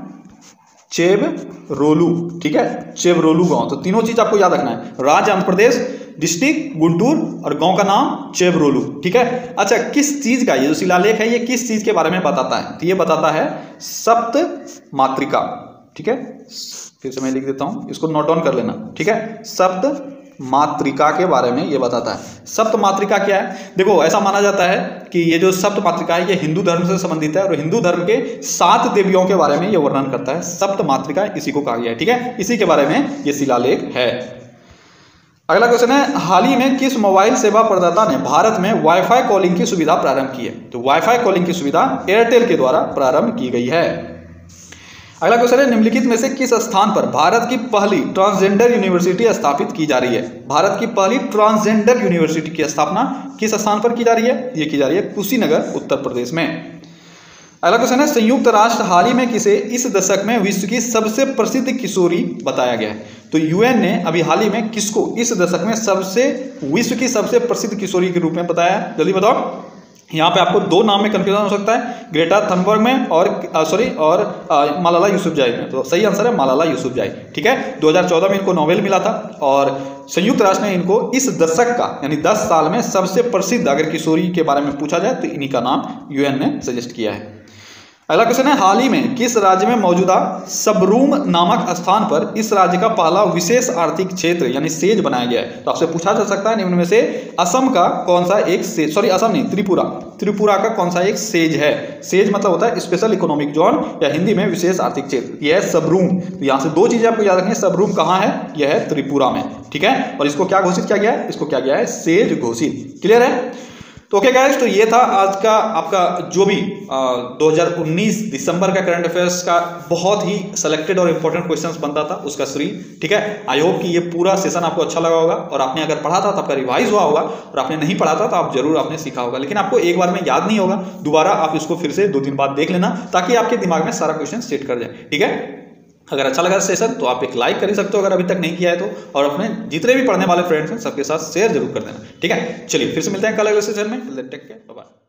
चेवरोलू। ठीक है, चेवरोलू गांव। तो तीनों चीज आपको याद रखना है, राज्य आंध्र प्रदेश, डिस्ट्रिक्ट गुंटूर और गांव का नाम चेवरोलू। ठीक है। अच्छा, किस चीज का ये जो शिलालेख है ये किस चीज के बारे में बताता है? तो ये बताता है सप्त मातृका। ठीक है, फिर से मैं लिख देता हूं, इसको नोट डाउन कर लेना। ठीक है, सप्त मातृका के बारे में ये बताता है। सप्त मातृका क्या है? देखो, ऐसा माना जाता है कि ये जो सप्त मातृका है ये हिंदू धर्म से संबंधित है और हिंदू धर्म के सात देवियों के बारे में ये वर्णन करता है। सप्त मातृका इसी को कहा गया है। ठीक है, इसी के बारे में ये शिलालेख है। अगला क्वेश्चन है, हाल ही में किस मोबाइल सेवा प्रदाता ने भारत में वाईफाई कॉलिंग की सुविधा प्रारंभ की है? तो वाईफाई कॉलिंग की सुविधा एयरटेल के द्वारा प्रारंभ की गई है। अगला क्वेश्चन है, निम्नलिखित में से किस स्थान पर भारत की पहली ट्रांसजेंडर यूनिवर्सिटी स्थापित की जा रही है? भारत की पहली ट्रांसजेंडर यूनिवर्सिटी की स्थापना किस स्थान पर की जा रही है? ये की जा रही है कुशीनगर, उत्तर प्रदेश में। अगला क्वेश्चन है, संयुक्त राष्ट्र हाल ही में किसे इस दशक में विश्व की सबसे प्रसिद्ध किशोरी बताया गया है? तो यूएन ने अभी हाल ही में किसको इस दशक में सबसे विश्व की सबसे प्रसिद्ध किशोरी के रूप में बताया है? जल्दी बताओ। यहाँ पे आपको दो नाम में कंफ्यूजन हो सकता है, ग्रेटा थनबर्ग में और सॉरी और आ, मालाला यूसुफजाई में। तो सही आंसर है मालाला यूसुफजाई। ठीक है, दो हज़ार चौदह में इनको नोबेल मिला था और संयुक्त राष्ट्र ने इनको इस दशक का यानी दस साल में सबसे प्रसिद्ध अगर किशोरी के बारे में पूछा जाए तो इन्हीं का नाम यूएन ने सजेस्ट किया है। अगला क्वेश्चन है, हाल ही में किस राज्य में मौजूदा सबरूम नामक स्थान पर इस राज्य का पहला विशेष आर्थिक क्षेत्र यानी सेज बनाया गया है? तो आपसे पूछा जा सकता है निम्न में से असम का कौन सा एक सेज, सॉरी असम नहीं त्रिपुरा, त्रिपुरा का कौन सा एक सेज है? सेज मतलब होता है स्पेशल इकोनॉमिक जोन या हिंदी में विशेष आर्थिक क्षेत्र। यह है सबरूम। तो यहाँ से दो चीजें आपको याद रखनी है, सबरूम कहाँ है? यह है त्रिपुरा में। ठीक है, और इसको क्या घोषित किया गया है? इसको क्या गया है? सेज घोषित। क्लियर है? तो ओके गाइस, तो ये था आज का आपका जो भी आ, दो हज़ार उन्नीस दिसंबर का करंट अफेयर्स का बहुत ही सिलेक्टेड और इंपॉर्टेंट क्वेश्चंस बनता था उसका श्री। ठीक है, आई होप कि ये पूरा सेशन आपको अच्छा लगा होगा और आपने अगर पढ़ा था तो आपका रिवाइज हुआ होगा और आपने नहीं पढ़ा था तो आप जरूर आपने सीखा होगा, लेकिन आपको एक बार में याद नहीं होगा। दोबारा आप इसको फिर से दो दिन बाद देख लेना ताकि आपके दिमाग में सारा क्वेश्चन सेट कर जाए। ठीक है, अगर अच्छा लगा सेशन तो आप एक लाइक कर ही सकते हो अगर अभी तक नहीं किया है तो, और अपने जितने भी पढ़ने वाले फ्रेंड्स हैं सबके साथ शेयर जरूर कर देना। ठीक है, चलिए फिर से मिलते हैं कल अगले सेशन में। Take care, bye bye.